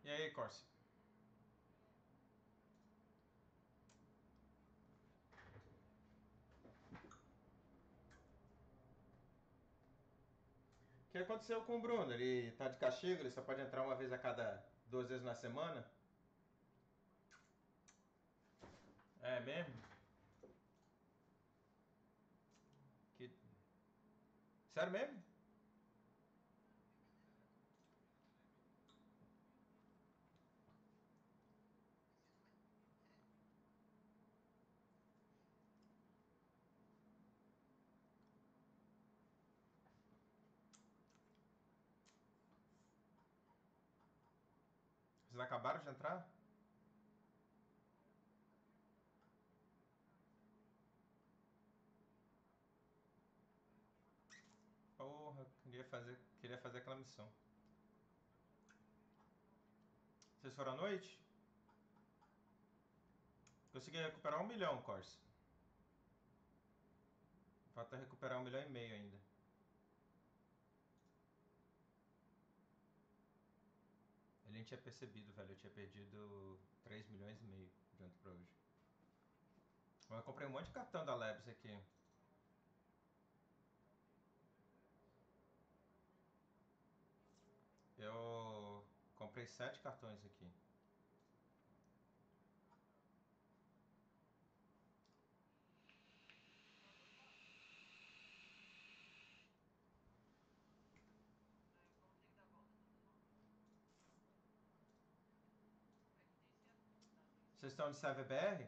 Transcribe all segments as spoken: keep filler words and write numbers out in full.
E aí, Corsi? O que aconteceu com o Bruno? Ele tá de castigo? Ele só pode entrar uma vez a cada duas vezes na semana? É mesmo? Que... Sério mesmo? Vocês acabaram de entrar? Porra, queria fazer, queria fazer aquela missão. Vocês foram à noite? Consegui recuperar um milhão, Corsi. Falta recuperar um milhão e meio ainda. Ele nem tinha percebido, velho. Eu tinha perdido três milhões e meio de ontem pra hoje. Eu comprei um monte de cartão da Labs aqui. Eu comprei sete cartões aqui. Vocês estão de Server B R?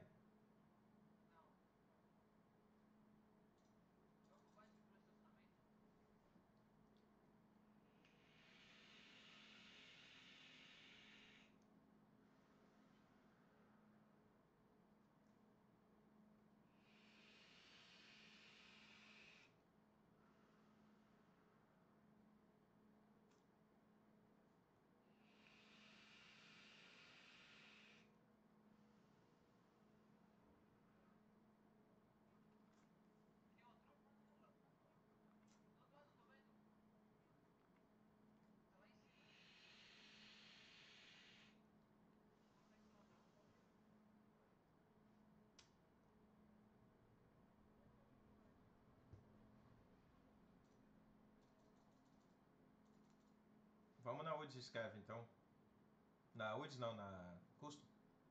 Vamos na U D S Scav então. Na U D S não, na Custo.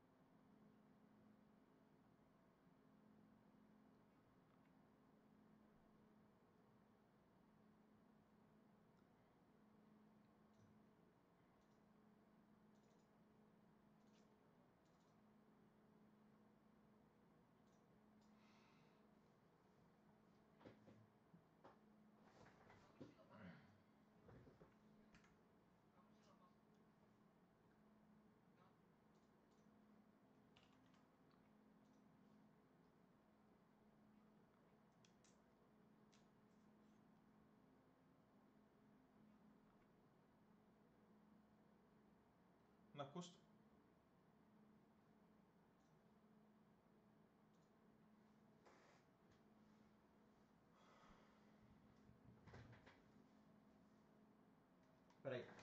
Na Custo. Peraí.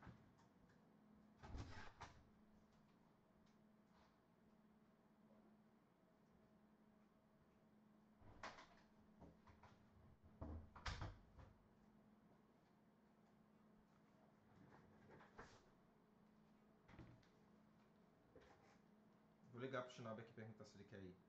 Vou ligar pro Shinobi aqui e perguntar se ele quer ir.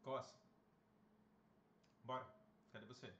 Posso? Bora. Cadê você?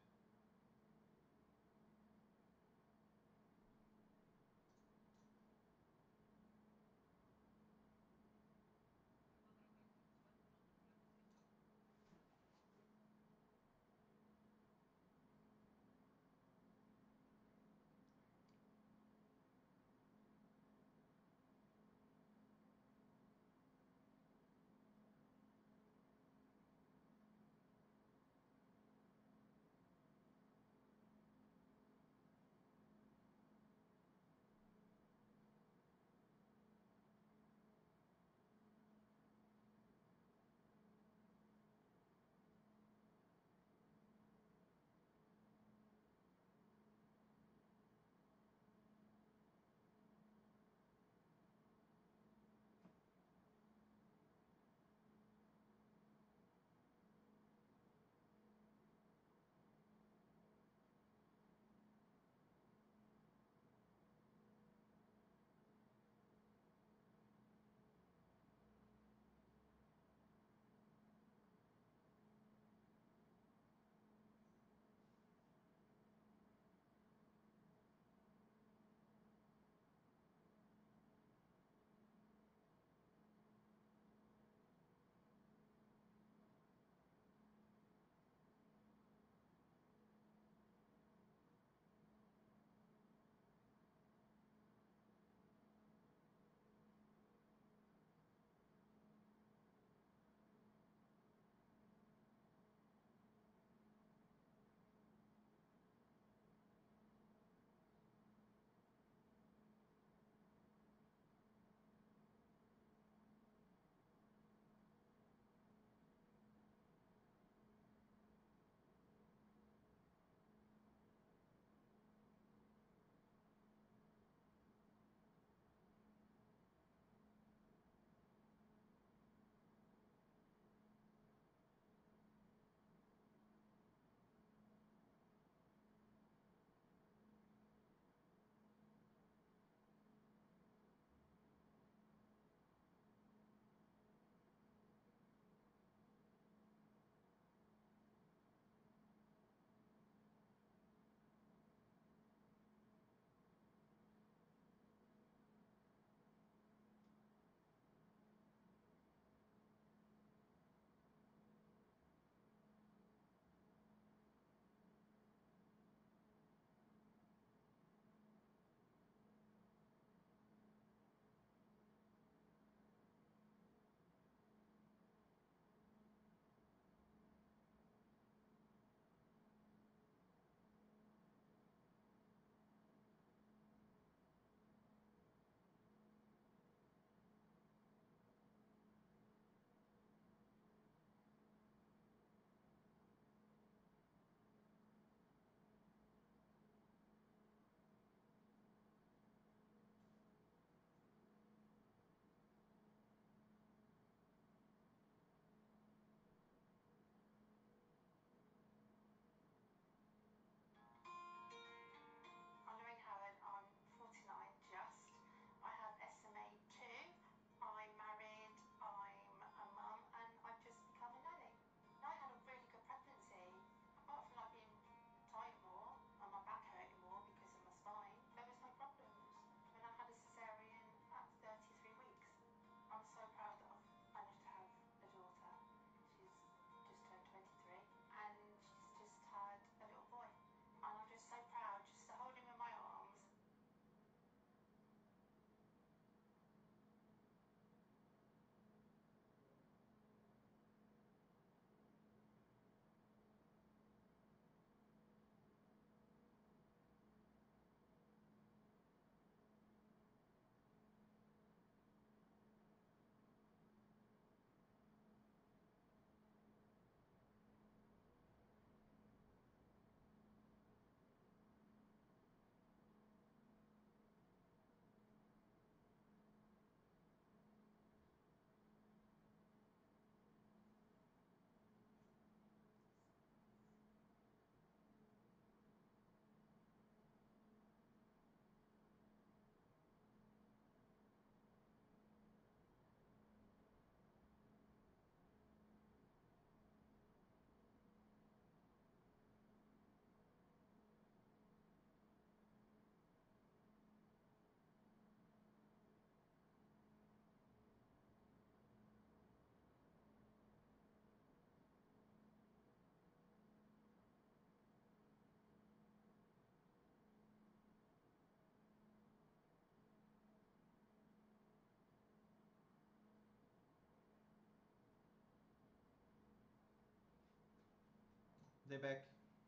Dei back.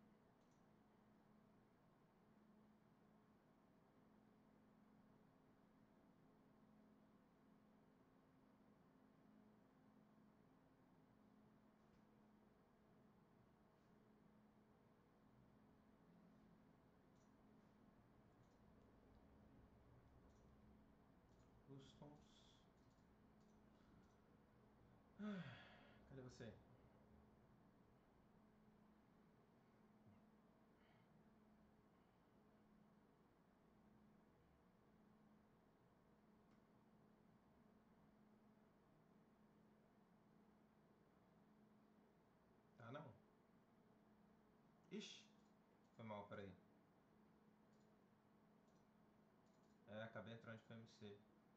Customs. Cadê você? Tá não. Ixi. Foi mal, peraí. É, acabei entrando de P M C.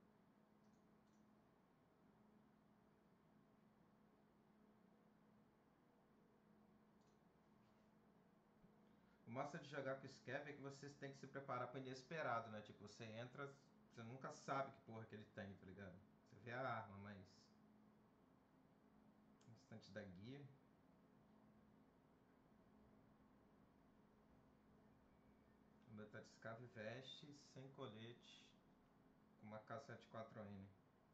O massa de jogar com Scav é que vocês têm que se preparar para o inesperado, né? Tipo, você entra, você nunca sabe que porra que ele tem, tá ligado? Você vê a arma, mas... Instante da guia. O meu tá de Scav veste, sem colete, com uma K setenta e quatro N.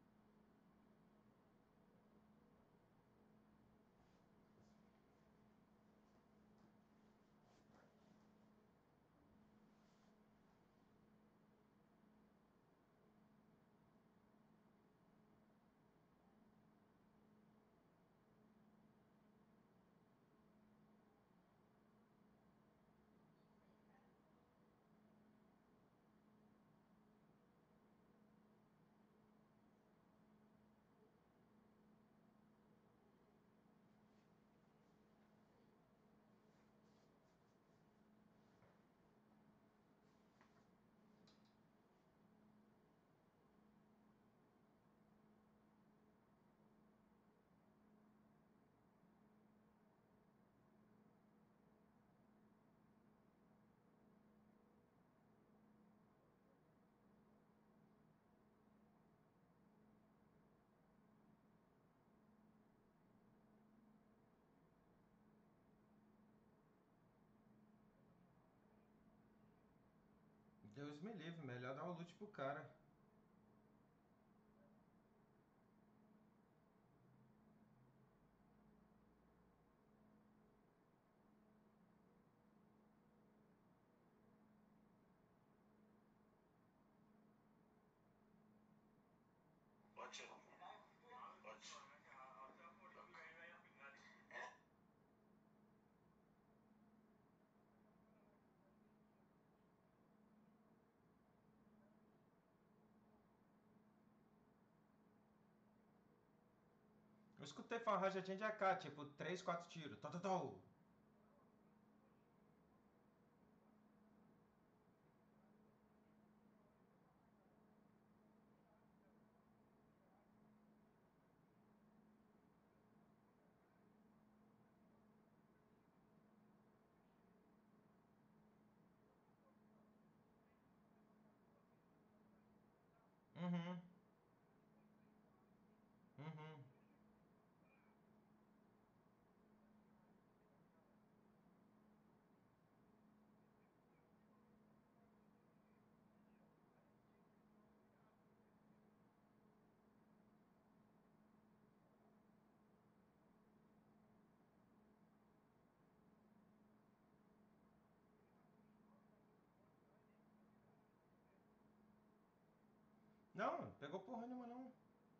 Deus me livre, melhor dar o loot pro cara. Watch it. Watch. Eu escutei falar rajadinha de A K, tipo, três, quatro tiros. Tó, tó, tó. Uhum. Uhum. Não, pegou porra nenhuma não.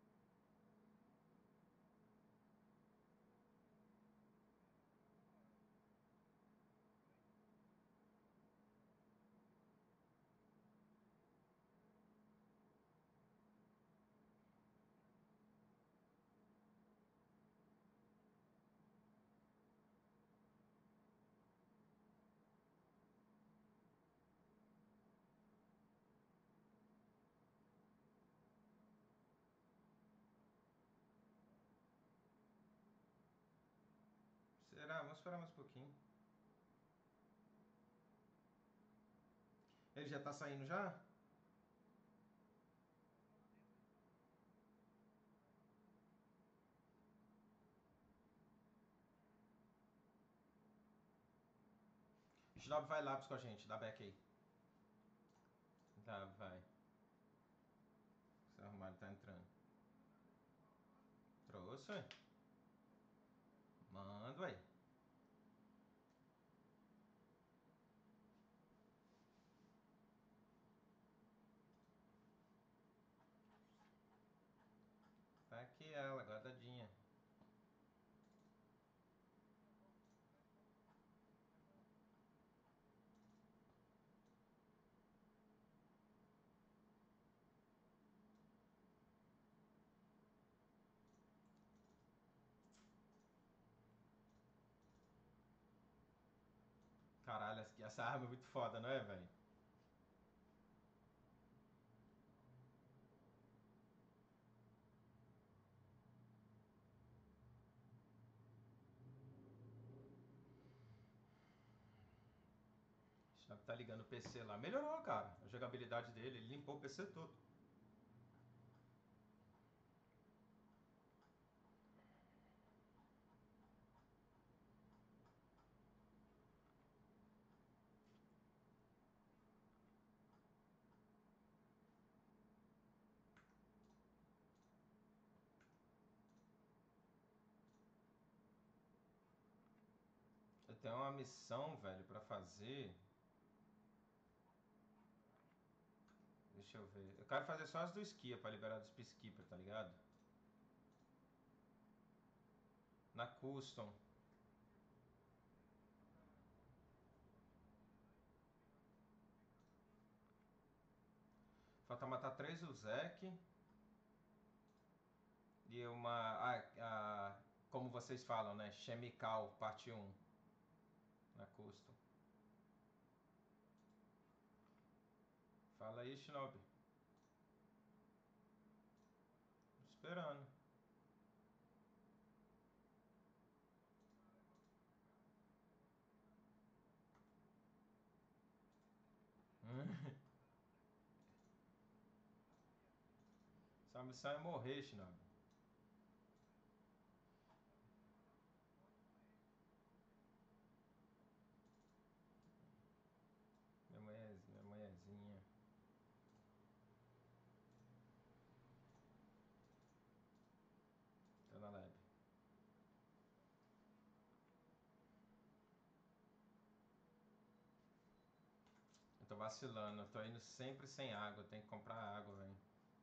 Será? Vamos esperar mais um pouquinho. Ele já tá saindo já? Shinobi vai lápis com a gente, dá back aí. Tá, vai. Esse armário tá entrando. Trouxe, ué. Manda, ué. Tá aqui ela, guardadinha. Caralho, essa arma é muito foda, não é, velho? O Shinobi tá ligando o P C lá. Melhorou, cara, a jogabilidade dele. Ele limpou o P C todo. Eu tenho uma missão, velho, pra fazer. Deixa eu ver. Eu quero fazer só as do Skia pra liberar dos Peacekeeper, tá ligado? Na Custom. Falta matar três Uzek. E uma. Ah, ah, como vocês falam, né? Chemical, parte um. Na Custom. Fala aí, Shinobi. Tô esperando. Essa missão é morrer, Shinobi. Minha mulherzinha, minha mulherzinha. Tô na lab. Eu tô vacilando, eu tô indo sempre sem água, tem que comprar água, velho.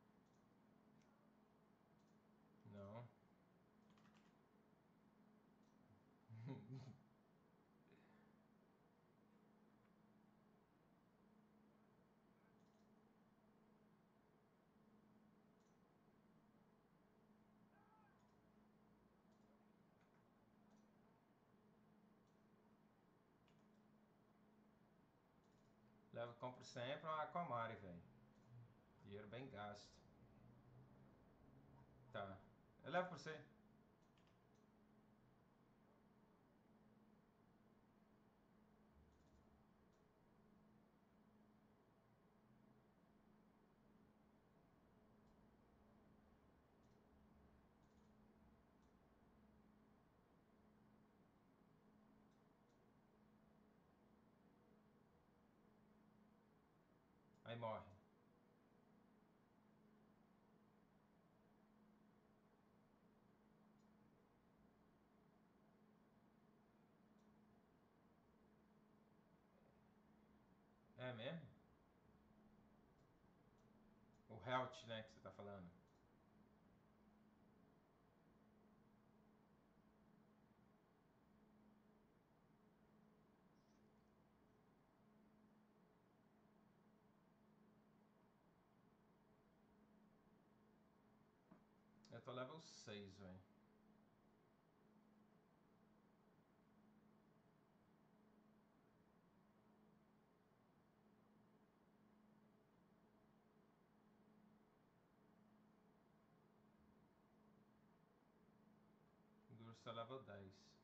Não. Levo, compro sempre uma Aquamari, velho. Dinheiro bem gasto. Tá. Eu levo pra você. Aí morre. É mesmo? O Health, né, que você tá falando. Eu tô level seis, velho. Gursa level dez.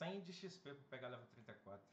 cem de X P pra pegar level trinta e quatro.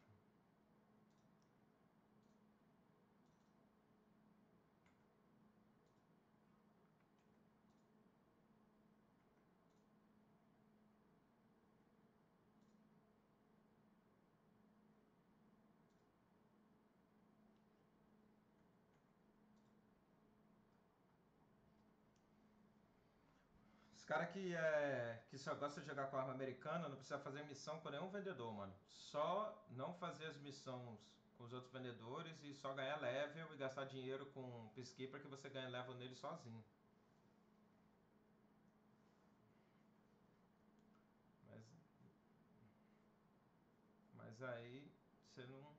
Os caras que, é, que só gostam de jogar com arma americana não precisa fazer missão com nenhum vendedor, mano. Só não fazer as missões com os outros vendedores e só ganhar level e gastar dinheiro com Peacekeeper que você ganha level nele sozinho. Mas, mas aí você não...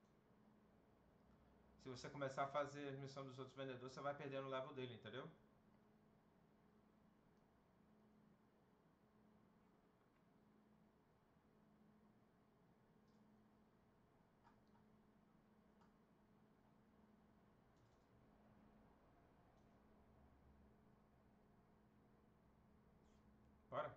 Se você começar a fazer a missão dos outros vendedores, você vai perdendo o level dele, entendeu? Bora?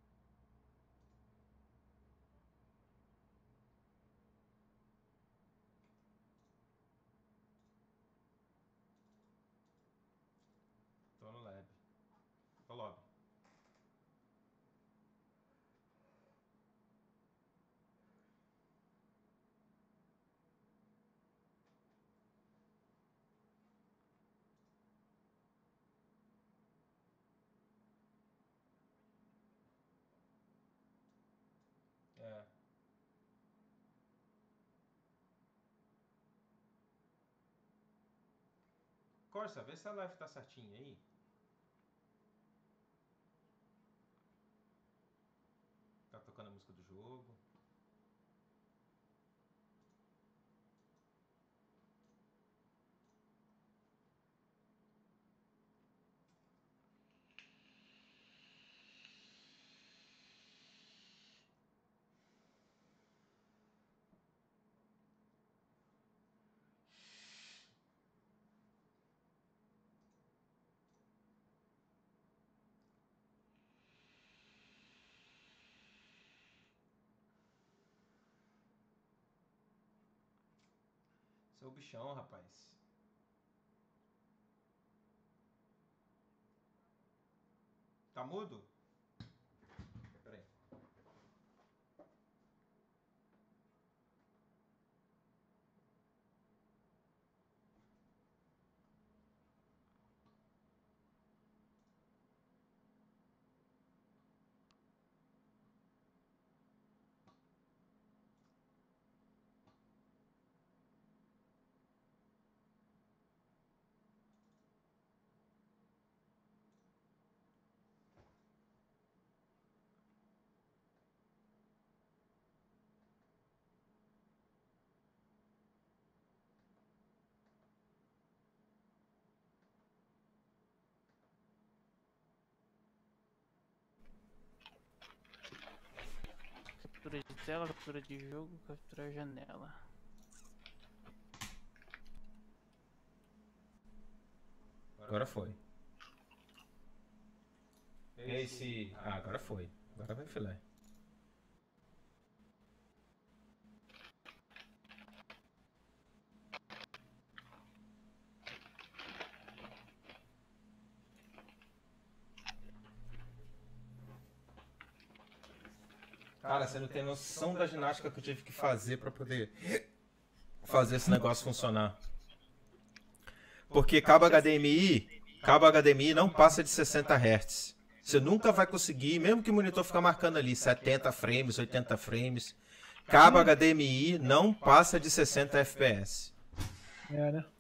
Tô no lab. Tô lobby. É. Corsa, vê se a live tá certinha aí. Tá tocando a música do jogo. Seu bichão, rapaz. Tá mudo? Peraí. Captura de tela, captura de jogo, captura janela. Agora foi. Esse... Ah, agora foi. Agora vai filé. Cara, você não tem noção da ginástica que eu tive que fazer pra poder fazer esse negócio funcionar. Porque cabo H D M I, cabo H D M I não passa de sessenta hertz. Você nunca vai conseguir, mesmo que o monitor ficar marcando ali setenta frames, oitenta frames, cabo H D M I não passa de sessenta F P S. É, né?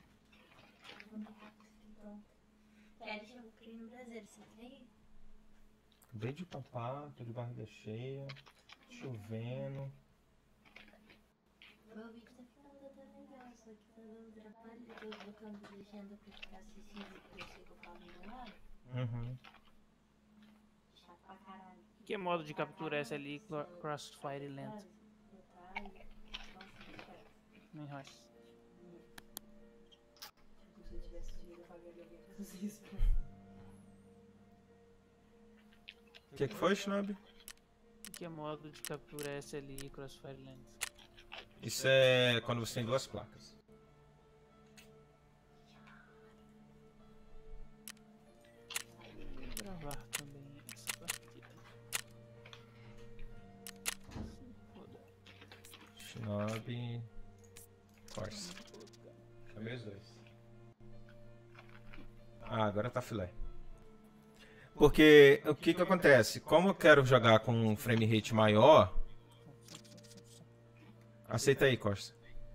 Acabei de papar, tô de barriga cheia, chovendo. Meu vídeo tá ficando até legal, só que tá dando trabalho, eu tô colocando legenda pra ficar assistindo, porque eu sei que eu falo do meu lado. Uhum. Chato pra caralho. Que modo de captura é esse ali? Crossfire lento. Nem rocha. Tipo, se eu tivesse dinheiro, eu pagaria alguém pra fazer isso. O que, que foi, Shinobi? que é modo de captura S L I Crossfire Lens? Isso é quando você tem duas placas. Vou gravar também essa partida. Se foda. Shinobi. Force. Chamei os dois. Ah, agora tá filé. Porque o que que acontece? Como eu quero jogar com um frame rate maior. Aceita aí, Costa.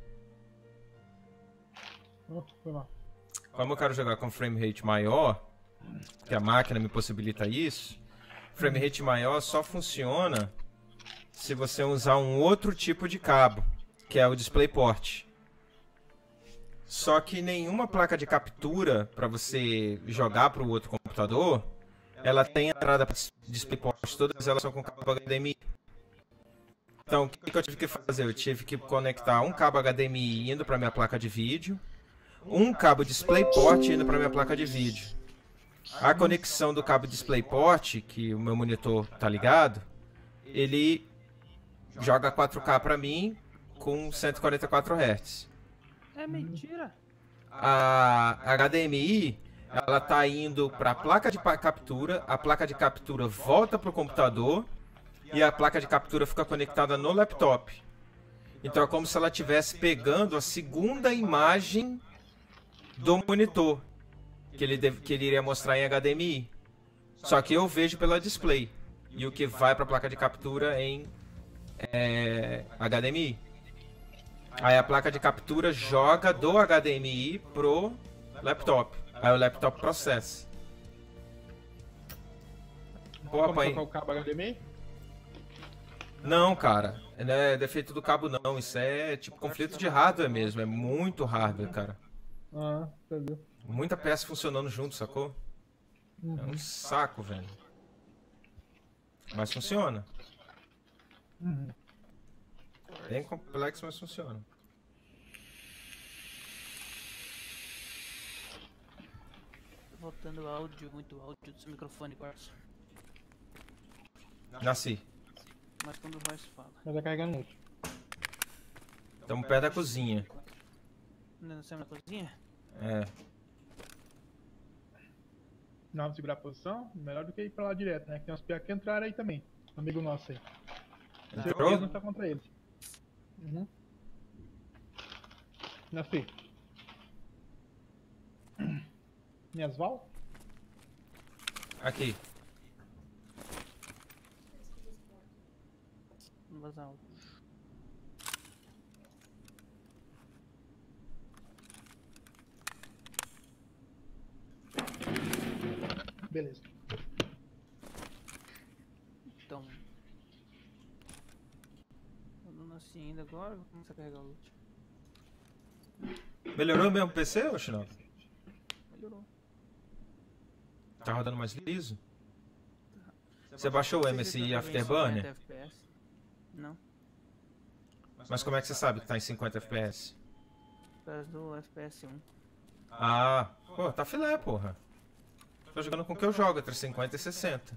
Oh, foi lá. Como eu quero jogar com frame rate maior, que a máquina me possibilita isso, frame rate maior só funciona se você usar um outro tipo de cabo, que é o DisplayPort. Só que nenhuma placa de captura para você jogar para o outro computador, ela tem entrada para DisplayPort, todas elas são com cabo H D M I. Então, o que que eu tive que fazer? Eu tive que conectar um cabo H D M I indo para minha placa de vídeo, um cabo DisplayPort indo para minha placa de vídeo. A conexão do cabo DisplayPort, que o meu monitor tá ligado, ele joga quatro K para mim com cento e quarenta e quatro hertz. É mentira! A H D M I, ela tá indo para a placa de pa- captura, a placa de captura volta para o computador e a placa de captura fica conectada no laptop. Então é como se ela estivesse pegando a segunda imagem do monitor que ele, deve, que ele iria mostrar em H D M I. Só que eu vejo pela display e o que vai para a placa de captura em é, H D M I. Aí a placa de captura joga do H D M I pro laptop. Aí o laptop processa. Pô, Como pai. trocar o cabo H D M I? Não, cara. Não é defeito do cabo, não. Isso é tipo conflito de hardware mesmo. É muito hardware, cara. Ah, entendeu. Muita peça funcionando junto, sacou? É um saco, velho. Mas funciona. Uhum. Bem complexo, mas funciona. Voltando áudio, muito áudio do seu microfone, Corsa. Nasci. Mas quando o Royce fala. Mas tá carregando muito. Estamos perto da cozinha. Ainda não saiu na cozinha? É. Não, segurar a posição, melhor do que ir pra lá direto, né? Que tem uns piá que entraram aí também. Amigo nosso aí. Entrou? Certeza não tá contra eles. Uhum. Nasci. Minhas val? Aqui. Vamos vazar áudio. Beleza. Então. Eu não nasci ainda agora, vou começar a carregar o loot. Melhorou mesmo o P C, ô Shinobi? Melhorou. Tá rodando mais liso? Você baixou o M S I Afterburner? cinquenta F P S? Não, Mas como é que você sabe que tá em cinquenta F P S? por causa do F P S um. Ah, pô, tá filé, porra. Tô jogando com o que eu jogo, entre cinquenta e sessenta.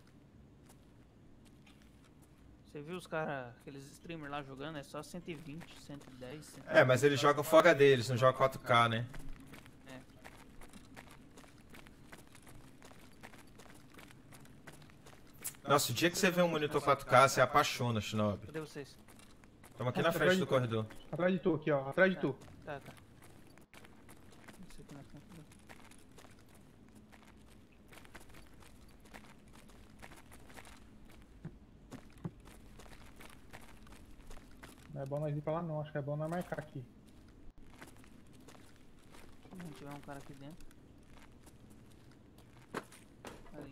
Você viu os caras, aqueles streamers lá jogando, é só cento e vinte, cento e dez, cento e vinte. É, mas eles jogam Full H D, eles não jogam quatro K, né? É. Nossa, o dia que você vê um monitor quatro K, você apaixona, Shinobi. Cadê vocês? Estamos aqui na frente do corredor. Atrás de tu aqui, ó. Atrás de tu. Tá, tá. Esse aqui na frente do... Não é bom nós ir pra lá não, acho que é bom nós marcar aqui. Se não tiver um cara aqui dentro. Ali.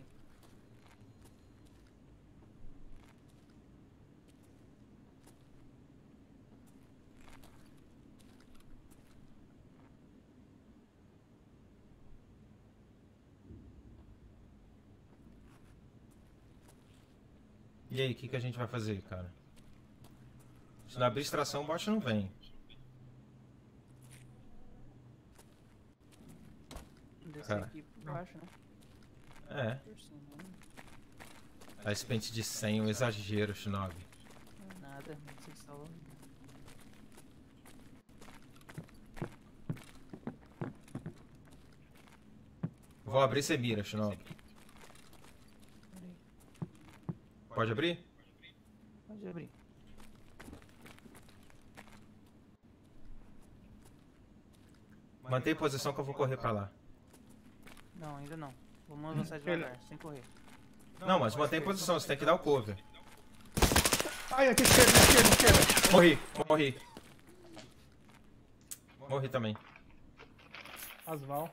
E aí, o que, que a gente vai fazer, cara? Se não abrir extração, o bot não vem. Descer Cara. aqui por baixo, né? É. Por cima, né? Tá, esse pente de cem é um exagero, Shinobi. Nada, não sei se salva. Vou abrir, você mira, Shinobi. Peraí. Pode abrir? Pode abrir. Mantém posição que eu vou correr pra lá. Não, ainda não. Vamos avançar devagar, sem correr. Não, mas mantém posição, você tem que dar o cover. Ai, aqui esquerda, esquerda, esquerda. Morri, morri. Morri também. Asval.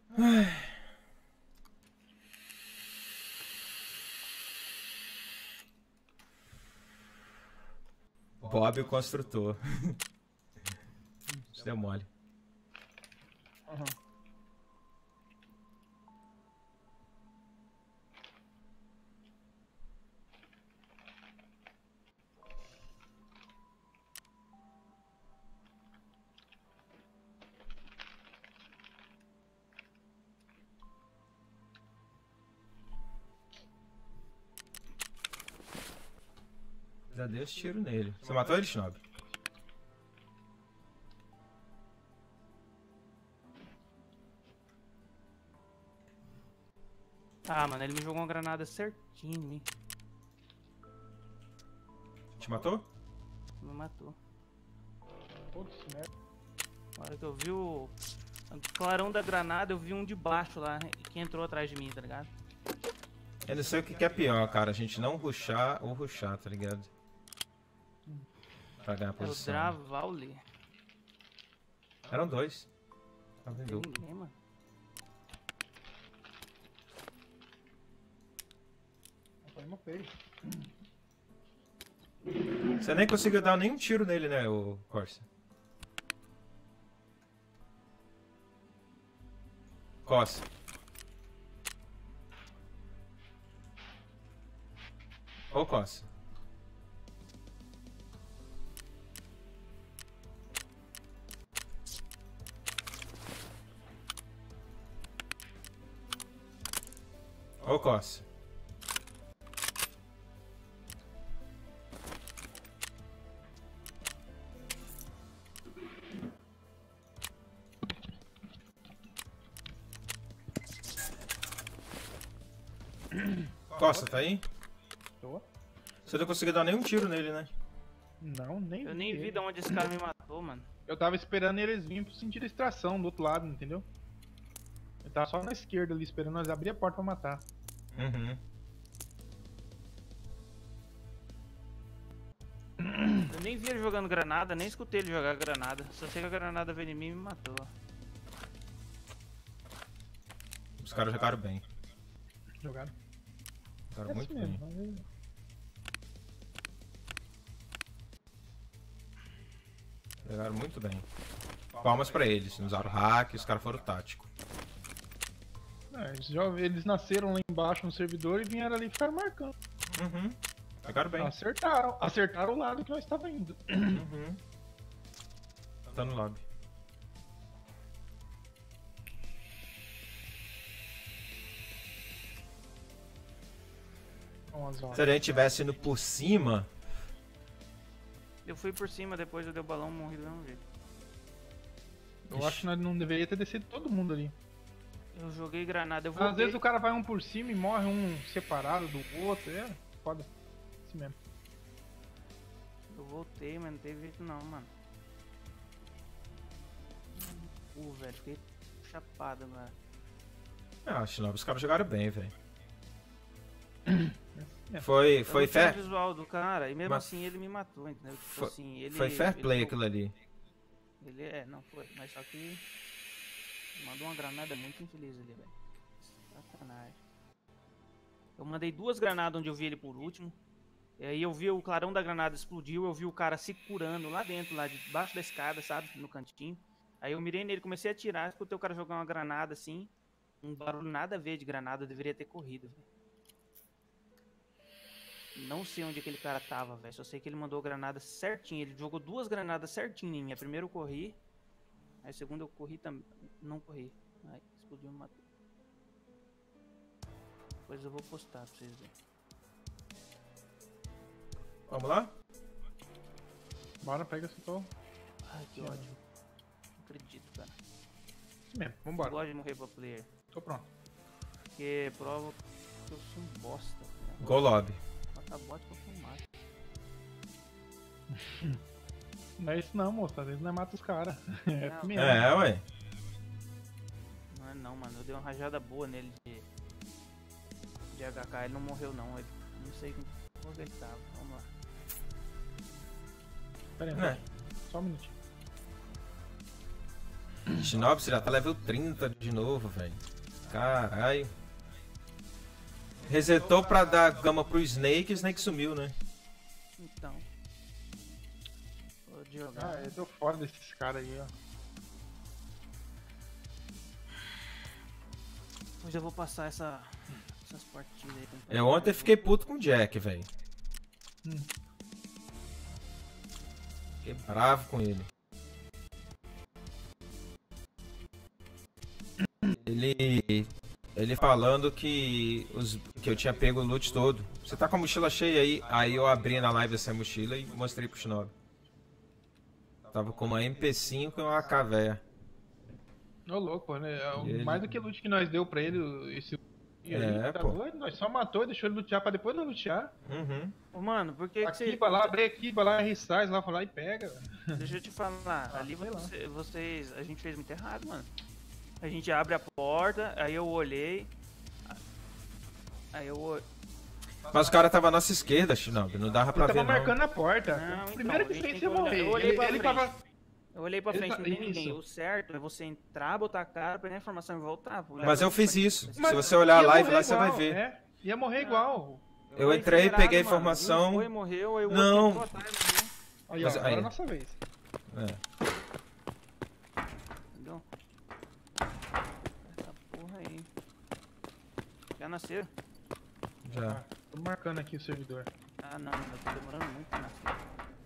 Bob o construtor. Isso deu mole. Aham. Já dei esse tiro nele. Você matou ele, Shinobi? Ah, mano, ele me jogou uma granada certinho, hein? Te matou? Me matou. Putz, merda. Na hora que eu vi o o clarão da granada, eu vi um de baixo lá, que entrou atrás de mim, tá ligado? Eu não sei o que que é pior, cara. A gente não rushar ou rushar, tá ligado? Pra ganhar É o posição. Dravali. Eram dois. Tá Tem vendo? ninguém, mano. Foi no peito. Você nem conseguiu dar nenhum tiro nele, né, o Corsa? Costa. Ô, Costa. Ô, Costa. Costa, tá aí? Tô. Você não conseguiu dar nenhum tiro nele, né? Não, nem Eu nem vi ele. de onde esse cara me matou, mano. Eu tava esperando eles virem pro sentido extração do outro lado, entendeu? Eu tava só na esquerda ali esperando nós abrir a porta pra matar. Uhum. Eu nem vi ele jogando granada, nem escutei ele jogar granada. Só sei que a granada veio em mim e me matou. Os caras jogaram bem. Jogaram. Jogaram É muito assim bem. mesmo. Jogaram muito bem. Palmas pra eles. Usaram hack, os caras foram táticos. É, eles, já, eles nasceram lá embaixo no servidor e vieram ali e ficaram marcando. Uhum. Jogaram bem. Acertaram. Acertaram o lado que nós estava indo. Uhum. Tá no lobby. Vamos lá. Se a gente tivesse indo por cima, Eu fui por cima, depois eu dei o balão, morri do mesmo jeito. Eu acho que nós não deveria ter descido todo mundo ali. Eu joguei granada, eu voltei. Às vezes o cara vai um por cima e morre um separado do outro. É foda. Assim mesmo. Eu voltei, mas não teve jeito não, mano. Pô, velho, fiquei chapado agora. ah, Shinobi, os caras jogaram bem, velho. É. Foi, Eu foi não tinha fair, visual do cara, e mesmo Mas- assim ele me matou, entendeu? Tipo Foi- assim, ele, foi fair ele play jogou- aquilo ali. Ele é, não foi, mas só que mandou uma granada muito infeliz ali, velho. Sacanagem. Eu mandei duas granadas onde eu vi ele por último. E aí eu vi o clarão da granada explodiu, eu vi o cara se curando lá dentro, lá debaixo da escada, sabe? No cantinho. Aí eu mirei nele, comecei a atirar, escutei o cara jogar uma granada assim. Um barulho nada a ver de granada, eu deveria ter corrido, velho. Não sei onde aquele cara tava, velho. Só sei que ele mandou a granada certinho. Ele jogou duas granadas certinho em mim. A primeira eu corri. Aí a segunda eu corri também. Não corri. Aí explodiu e me matou. Depois eu vou postar pra vocês verem. Vamos lá? Bora, pega esse tô. Ai, que ódio. Não acredito, cara. Isso mesmo, Não vambora. gosto de morrer pra player. Tô pronto. Porque prova que eu sou um bosta. Né? Go lobby. Mata bot pra filmar. Não é isso não, moço. Às vezes não é mata os caras. É Não. assim mesmo. É, ué. Não é não, mano. Eu dei uma rajada boa nele de, de H K. Ele não morreu não. Ele, não sei como ele tava. Vamos lá. Pera aí, É. pera aí. Só um minutinho. Shinobi, você já tá level trinta de novo, velho. Caralho. Resetou pra dar gama pro Snake e o Snake sumiu, né? Então. Vou jogar. Ah, eu tô fora desses caras aí, ó. Hoje eu vou passar essa, essas partidas aí. com- Eu ontem fiquei puto com o Jack, velho. Hum. Fiquei bravo com ele. Ele. Ele falando que, os, que eu tinha pego o loot todo. Você tá com a mochila cheia aí? Aí eu abri na live essa mochila e mostrei pro Shinobi. Tava com uma M P cinco e uma A K véia. Ô louco, pô, né? É o- E ele- Mais do que loot que nós deu pra ele, esse. E aí, É, tá pô. doido? Nós só matou e deixou ele lutear pra depois não lutear. Uhum. Ô, mano, por que, que Aqui, você. vai lá, abre aqui, vai lá, R-Size lá, vai lá e pega. Deixa eu te falar, Ah, ali sei lá. você- vocês. A gente fez muito errado, mano. A gente abre a porta, aí eu olhei. Aí eu olhei. Mas o cara tava à nossa esquerda, Shinobi. Não dava pra Ele tava ver, não. marcando a porta. Não, então, Primeiro que a gente você tem ia que olhar. morrer. Eu olhei Ele, pra ele frente. tava. Eu olhei pra Ele frente, tá- não tem ninguém. isso. O certo é você entrar, botar a cara, pegar a informação e voltar. Vou olhar Mas pra eu fiz frente. isso. Mas Se você olhar a ia live morrer lá, você vai igual, ver. É, ia morrer igual. Eu Foi entrei, acelerado, peguei a mano. informação. Um foi, morreu, aí o Não. outro entrou atrás, morreu. Aí, ó, Mas agora aí- é a nossa vez. É. Entendeu? Essa porra aí. Já nasceram? Já. Tô marcando aqui o servidor. Ah, não, eu tô demorando muito pra nascer.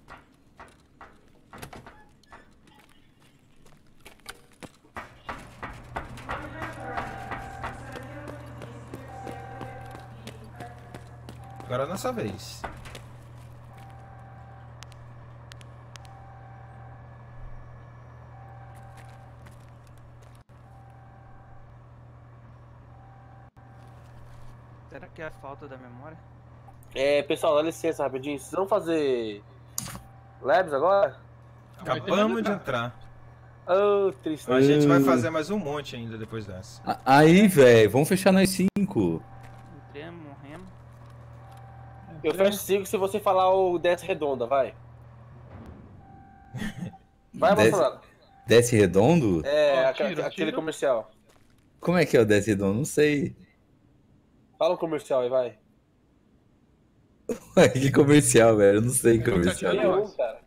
Agora é a nossa vez. Será que é a falta da memória? É, pessoal, dá licença rapidinho. Vocês vão fazer labs agora? Acabamos de entrar. Ô, tristeza. A gente vai Hum. fazer mais um monte ainda depois dessa. A- Aí, velho, vamos fechar nós cinco. Entremos, morremos. Eu fecho cinco se você falar o desce redonda, vai. Vai, Desce- Bolsonaro. Desce redondo? É, Ó, aquele, tiro, aquele tiro. comercial. Como é que é o desce redondo? Não sei. Fala o comercial aí, vai. Ué, que comercial, velho. Eu não sei que Eu vou comercial. tatear. Nenhum, cara.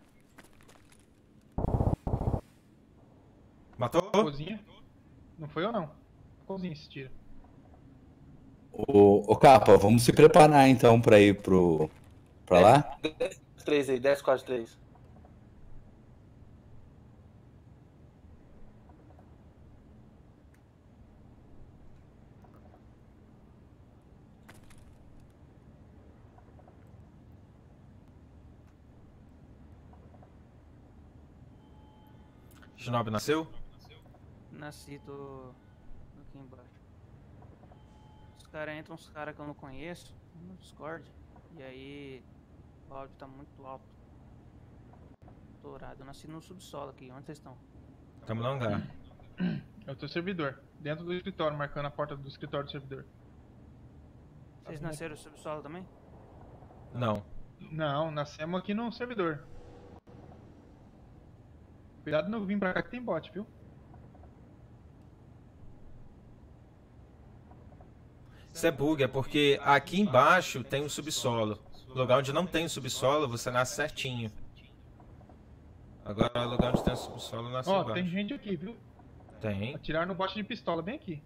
Matou? Cozinha. Não foi eu, não. Cozinha esse tiro. Ô, ô, Capa, vamos se preparar então pra ir pro. pra lá? Desce três aí, desce quase três. Shinobi nasceu? Nasci, tô aqui embaixo. Os caras entram, uns caras que eu não conheço no Discord. E aí o áudio tá muito alto. Dourado. Eu nasci no subsolo aqui. Onde vocês estão? Tamo no hangar. É o teu servidor. Dentro do escritório, marcando a porta do escritório do servidor. Vocês bom. nasceram no subsolo também? Não. Não, nascemos aqui no servidor. Cuidado não vir pra cá que tem bot, viu? Isso é bug, é porque aqui embaixo tem um subsolo. No lugar onde não tem o subsolo, você nasce certinho. Agora, no lugar onde tem o subsolo, nasce Ó, embaixo. tem gente aqui, viu? Tem. Atiraram no bot de pistola, bem aqui.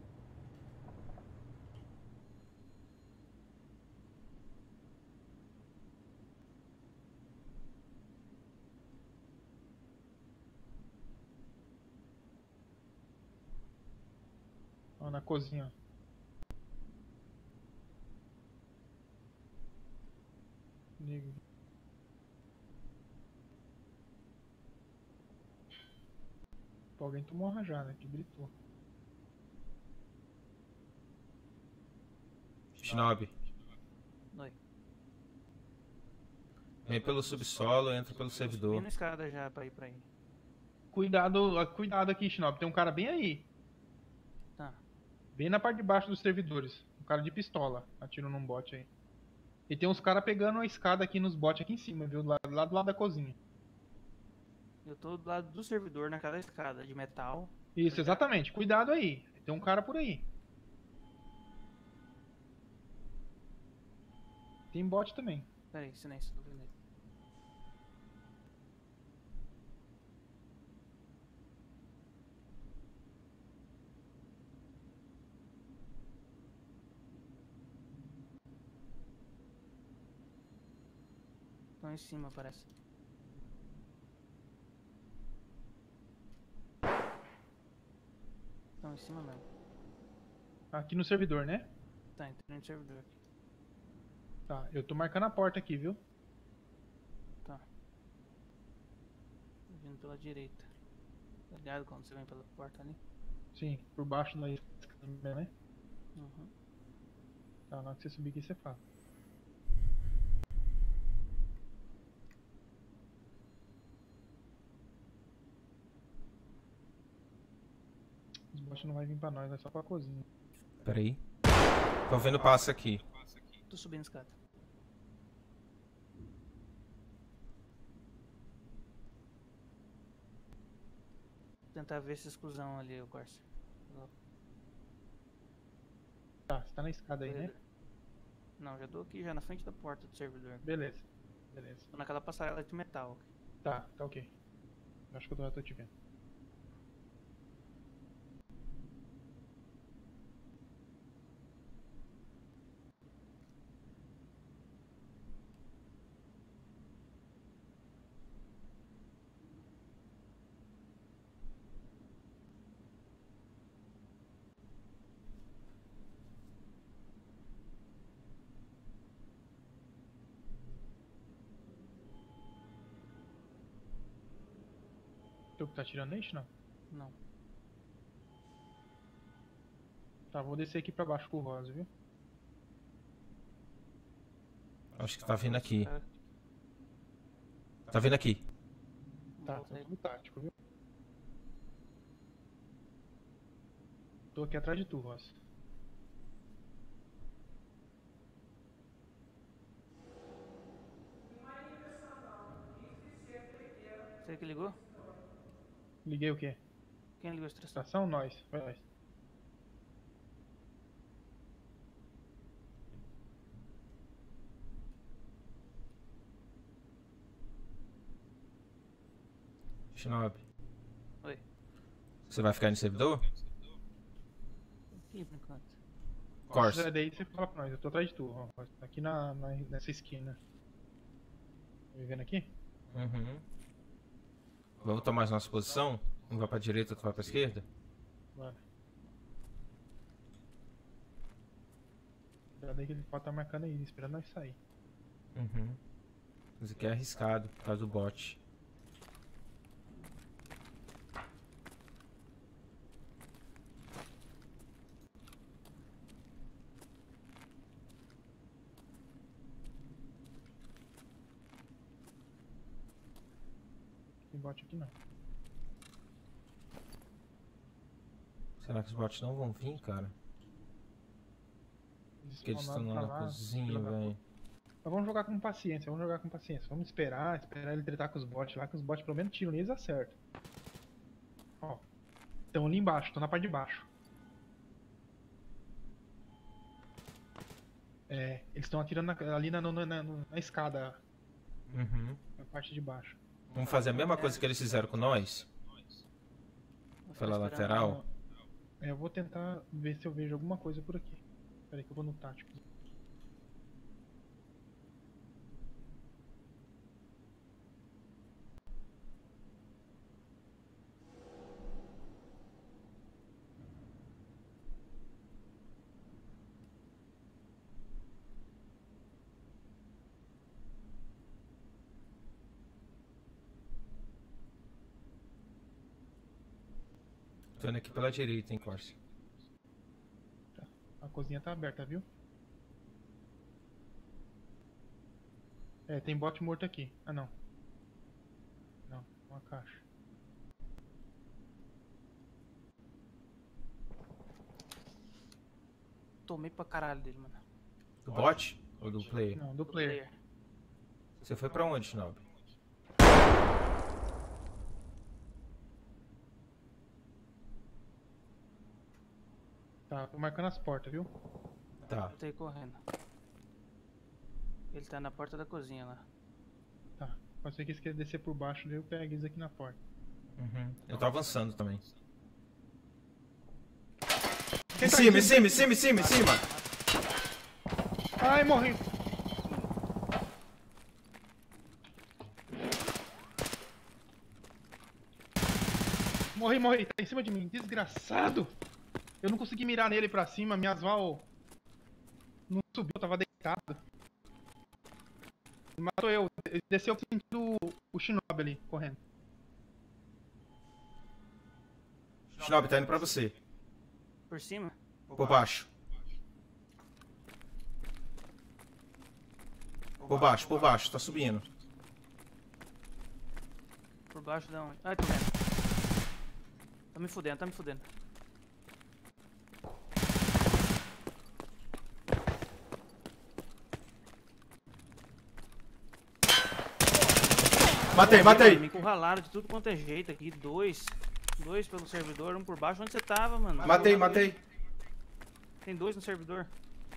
Ó, na cozinha, ó. Nego. Alguém tomou uma rajada aqui, gritou. Shinobi. Oi. Vem pelo subsolo, entra pelo servidor. Subindo a escada já pra ir pra aí. Cuidado, ó, cuidado aqui, Shinobi. Tem um cara bem aí. Tá. Bem na parte de baixo dos servidores. Um cara de pistola. Atirando num bot aí. E tem uns caras pegando a escada aqui nos bots aqui em cima, viu? Lá, lá do lado da cozinha. Eu tô do lado do servidor naquela escada de metal. Isso, exatamente. Cuidado aí. Tem um cara por aí. Tem bot também. Pera aí, silêncio, tô vendo ele. Estão em cima, parece. Estão em cima mesmo. Aqui no servidor, né? Tá, entrando no servidor aqui. Tá, eu tô marcando a porta aqui, viu? Tá. Tô vindo pela direita. Tá ligado quando você vem pela porta ali? Sim, por baixo da escada, né? Uhum. Tá, na hora que você subir aqui você fala. Os bots não vai vir pra nós, é só pra cozinha. Pera aí. Tô vendo passo aqui. Tô subindo a escada. Vou tentar ver essa exclusão ali, o Corsa. Tá, você tá na escada aí, né? Não, já tô aqui, já na frente da porta do servidor. Beleza, beleza. Tô naquela passarela de metal. Tá, tá ok. Acho que eu já tô te vendo. Tu que tá tirando aí, não? Não. Tá, vou descer aqui pra baixo com o Rosa, viu? Acho que tá vindo aqui. Cara, Tá vindo aqui. Tá, volta tô aí. tudo tático, viu? Tô aqui atrás de tu, Rosa. Você que ligou? Liguei o quê? Quem ligou a extração? Estação? Nós. Foi nós. Shinobi. Oi. Você vai ficar no servidor? Aqui por enquanto. Se Corsa. é daí, você fala pra nós. Eu tô atrás de tu, ó. Aqui na, na, nessa esquina. Tá me vendo aqui? Uhum. Vamos tomar nossa posição? Um vai pra direita, outro vai pra esquerda? Bora. Cuidado aí que ele pode estar marcando aí, esperando nós sair. Uhum. Isso aqui é arriscado por causa do bot. Tem bot aqui não. Será que os bots não vão vir, cara? Porque eles estão spawnaram lá pra na cozinha, filha da velho. Mas vamos jogar com paciência, vamos jogar com paciência. Vamos esperar, esperar ele tretar com os bots lá, que os bots pelo menos tiram neles e acertam. Ó. Estão ali embaixo, estão na parte de baixo. É, eles estão atirando na- ali na, na, na- na escada, Uhum. na parte de baixo. Vamos fazer a mesma coisa que eles fizeram com nós? Vou ficar Pela esperando. lateral? É, eu vou tentar ver se eu vejo alguma coisa por aqui. Pera aí que eu vou no tático. Tô indo aqui pela direita, hein, Corsa. A cozinha tá aberta, viu? É, tem bot morto aqui. Ah, não. Não, uma caixa. Tomei pra caralho dele, mano. Do bot? Ou do player? Não, do player. Você foi pra onde, Shinobi? Tá, tô marcando as portas, viu? Tá. Voltei correndo. Ele tá na porta da cozinha lá. Tá. Pode ser que eles queiram descer por baixo, daí eu pego eles aqui na porta. Uhum. Eu tô avançando também. Quem Em tá cima, aqui? em cima, em cima, em cima, em cima! Ai, morri! Morri, morri. Tá em cima de mim. Desgraçado! Eu não consegui mirar nele pra cima. Minhas val não subiu, eu tava deitado. Ele matou eu. Ele desceu sentindo o Shinobi ali, correndo. Shinobi, tá indo pra você. Por cima? Por baixo. Por baixo, por baixo, tá subindo. Por baixo da onde? Ai, tô vendo. Tá me fudendo, tá me fudendo. Matei, matei! Me encurralaram de tudo quanto é jeito aqui. Dois. Dois pelo servidor, um por baixo. Onde você tava, mano? Matei, matei. Tem dois no servidor.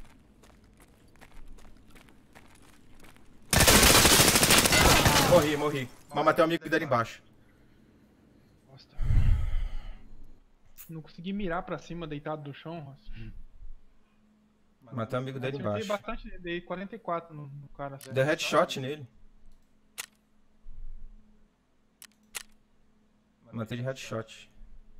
Morri, morri. Mas matei o amigo dele embaixo. Bosta. Não consegui mirar pra cima, deitado no chão. Nossa. Matei o amigo dele Acertei embaixo. bastante, dei quarenta e quatro no, no cara. Assim. Deu headshot nele. Matei de headshot.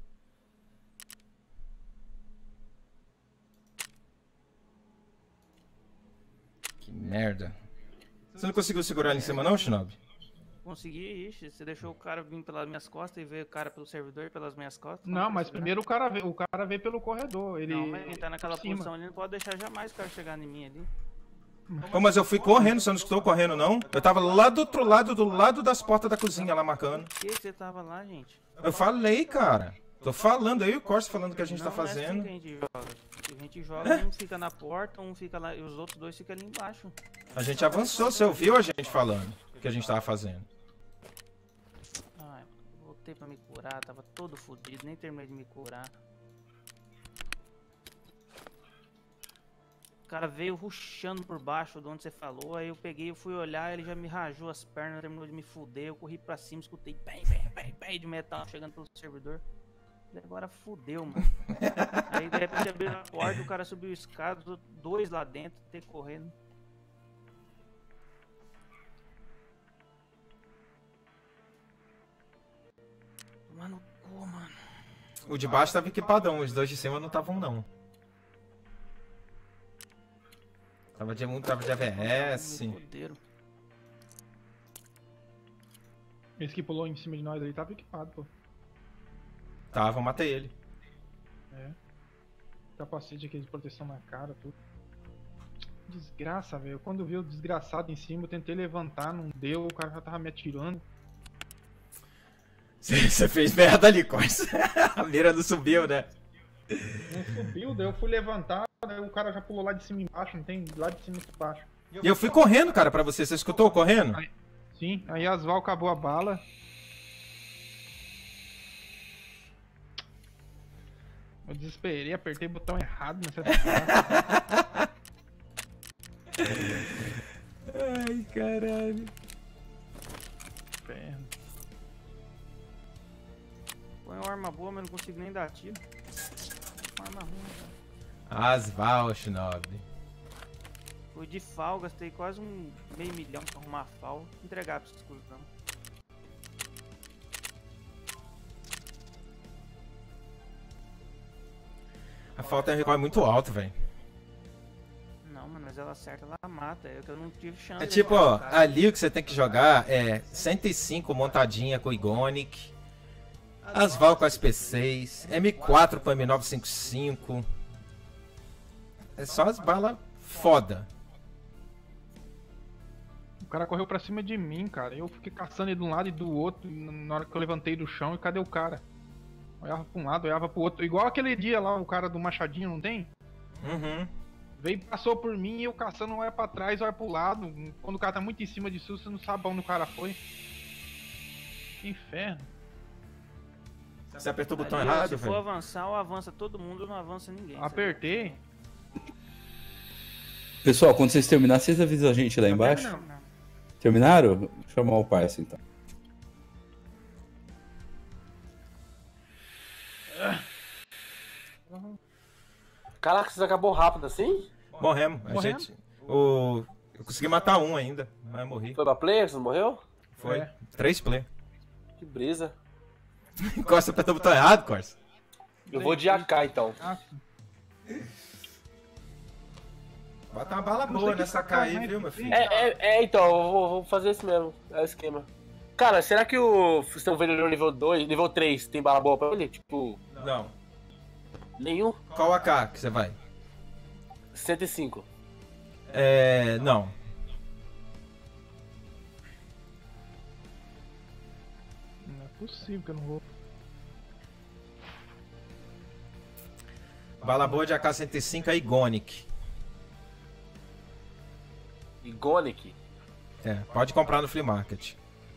Que merda. Você não conseguiu segurar ele em cima não, Shinobi? Consegui, ixi. Você deixou o cara vir pelas minhas costas e veio o cara pelo servidor pelas minhas costas. Não, Como mas segurar? primeiro o cara veio, o cara veio pelo corredor. Ele, Não, mas ele tá naquela por cima. posição ali, não pode deixar jamais o cara chegar em mim ali. Pô, mas eu fui correndo, você não escutou correndo não? Eu tava lá do outro lado, do lado das portas da cozinha lá marcando. Por que você tava lá, gente? Eu falei, cara. Tô falando, eu e o Corsa falando o que a gente Não, tá não é assim fazendo. que a gente joga. A gente joga, um fica na porta, um fica lá, e os outros dois ficam ali embaixo. A gente avançou, você ouviu a gente falando o que a gente tava fazendo. Ai, voltei pra me curar, tava todo fodido, nem terminei de me curar. O cara veio rushando por baixo de onde você falou, aí eu peguei, eu fui olhar, ele já me rajou as pernas, terminou de me fuder, eu corri pra cima, escutei bem, bem, bem, bem de metal chegando pelo servidor. E agora fudeu, mano. Aí de repente abriu a porta, o cara subiu o escada, os outros dois lá dentro, ter correndo. Mano, cu, mano. O de baixo tava equipadão, os dois de cima não estavam não. Tava de um, tava de A V S. Me fuderam. Esse que pulou em cima de nós ali tava equipado, pô. Tava, eu matei ele. É. Capacete aqui de proteção na cara, tudo. Desgraça, velho. Quando eu vi o desgraçado em cima, eu tentei levantar, não deu, o cara já tava me atirando. Você fez merda ali, Corsa. A mira não subiu, né? Não subiu, daí eu fui levantar, daí o cara já pulou lá de cima e embaixo, não tem lá de cima e embaixo. E eu fui correndo, cara, pra você. Você escutou correndo? Aí, sim, aí as Val acabou a bala. Eu desesperei, apertei o botão errado nessa desgraça. Ai, caralho. Inferno. Põe uma arma boa, mas não consigo nem dar tiro. Uma arma ruim, cara. Asval, Shinobi. Fui de FAL, gastei quase um meio milhão pra arrumar a FAL. Entregar pra esses cuzão. A falta é recoil muito alto, velho. Não, mano, mas ela acerta, ela mata. É que eu não tive chance. É de tipo, ó, acertar. ali o que você tem que jogar é cento e cinco montadinha com o Igonic. Asval com S P seis, M quatro com M novecentos e cinquenta e cinco. É só as balas foda. O cara correu pra cima de mim, cara. Eu fiquei caçando ele de um lado e do outro na hora que eu levantei do chão. E cadê o cara? Olhava pra um lado, olhava pro outro. Igual aquele dia lá, o cara do machadinho, não tem? Uhum. Veio, passou por mim e eu caçando, olha pra trás, olha pro lado. Quando o cara tá muito em cima de susto, você não sabe pra onde o cara foi. Que inferno. Você apertou o botão Ali, errado, se for velho? avançar, ou avança todo mundo, ou não avança ninguém. sabe? Apertei. Pessoal, quando vocês terminarem, vocês avisam a gente lá embaixo? Não, Não. Terminaram? Vou chamar o parça então. Caraca, você acabou rápido assim? Morremos. A Morremos? gente. O... Eu consegui matar um ainda, mas eu morri. Foi pra player? Você não morreu? Foi. É. Três play. Que brisa. Costa apertou o botão errado, Corsa. Eu vou de A K então. Ah, Bota uma bala Não boa sei que nessa sacar, K aí, né? viu, meu filho? É, é, é então, eu vou, vou fazer isso mesmo. É o esquema. Cara, será que o seu vendedor nível dois, nível três tem bala boa pra ele? Tipo, Não. nenhum? Qual A K que você vai? cento e cinco. É. Não. não é possível que eu não vou. Bala boa de A K cento e cinco é Igonic. E Gonic. É, pode comprar no Flea Market.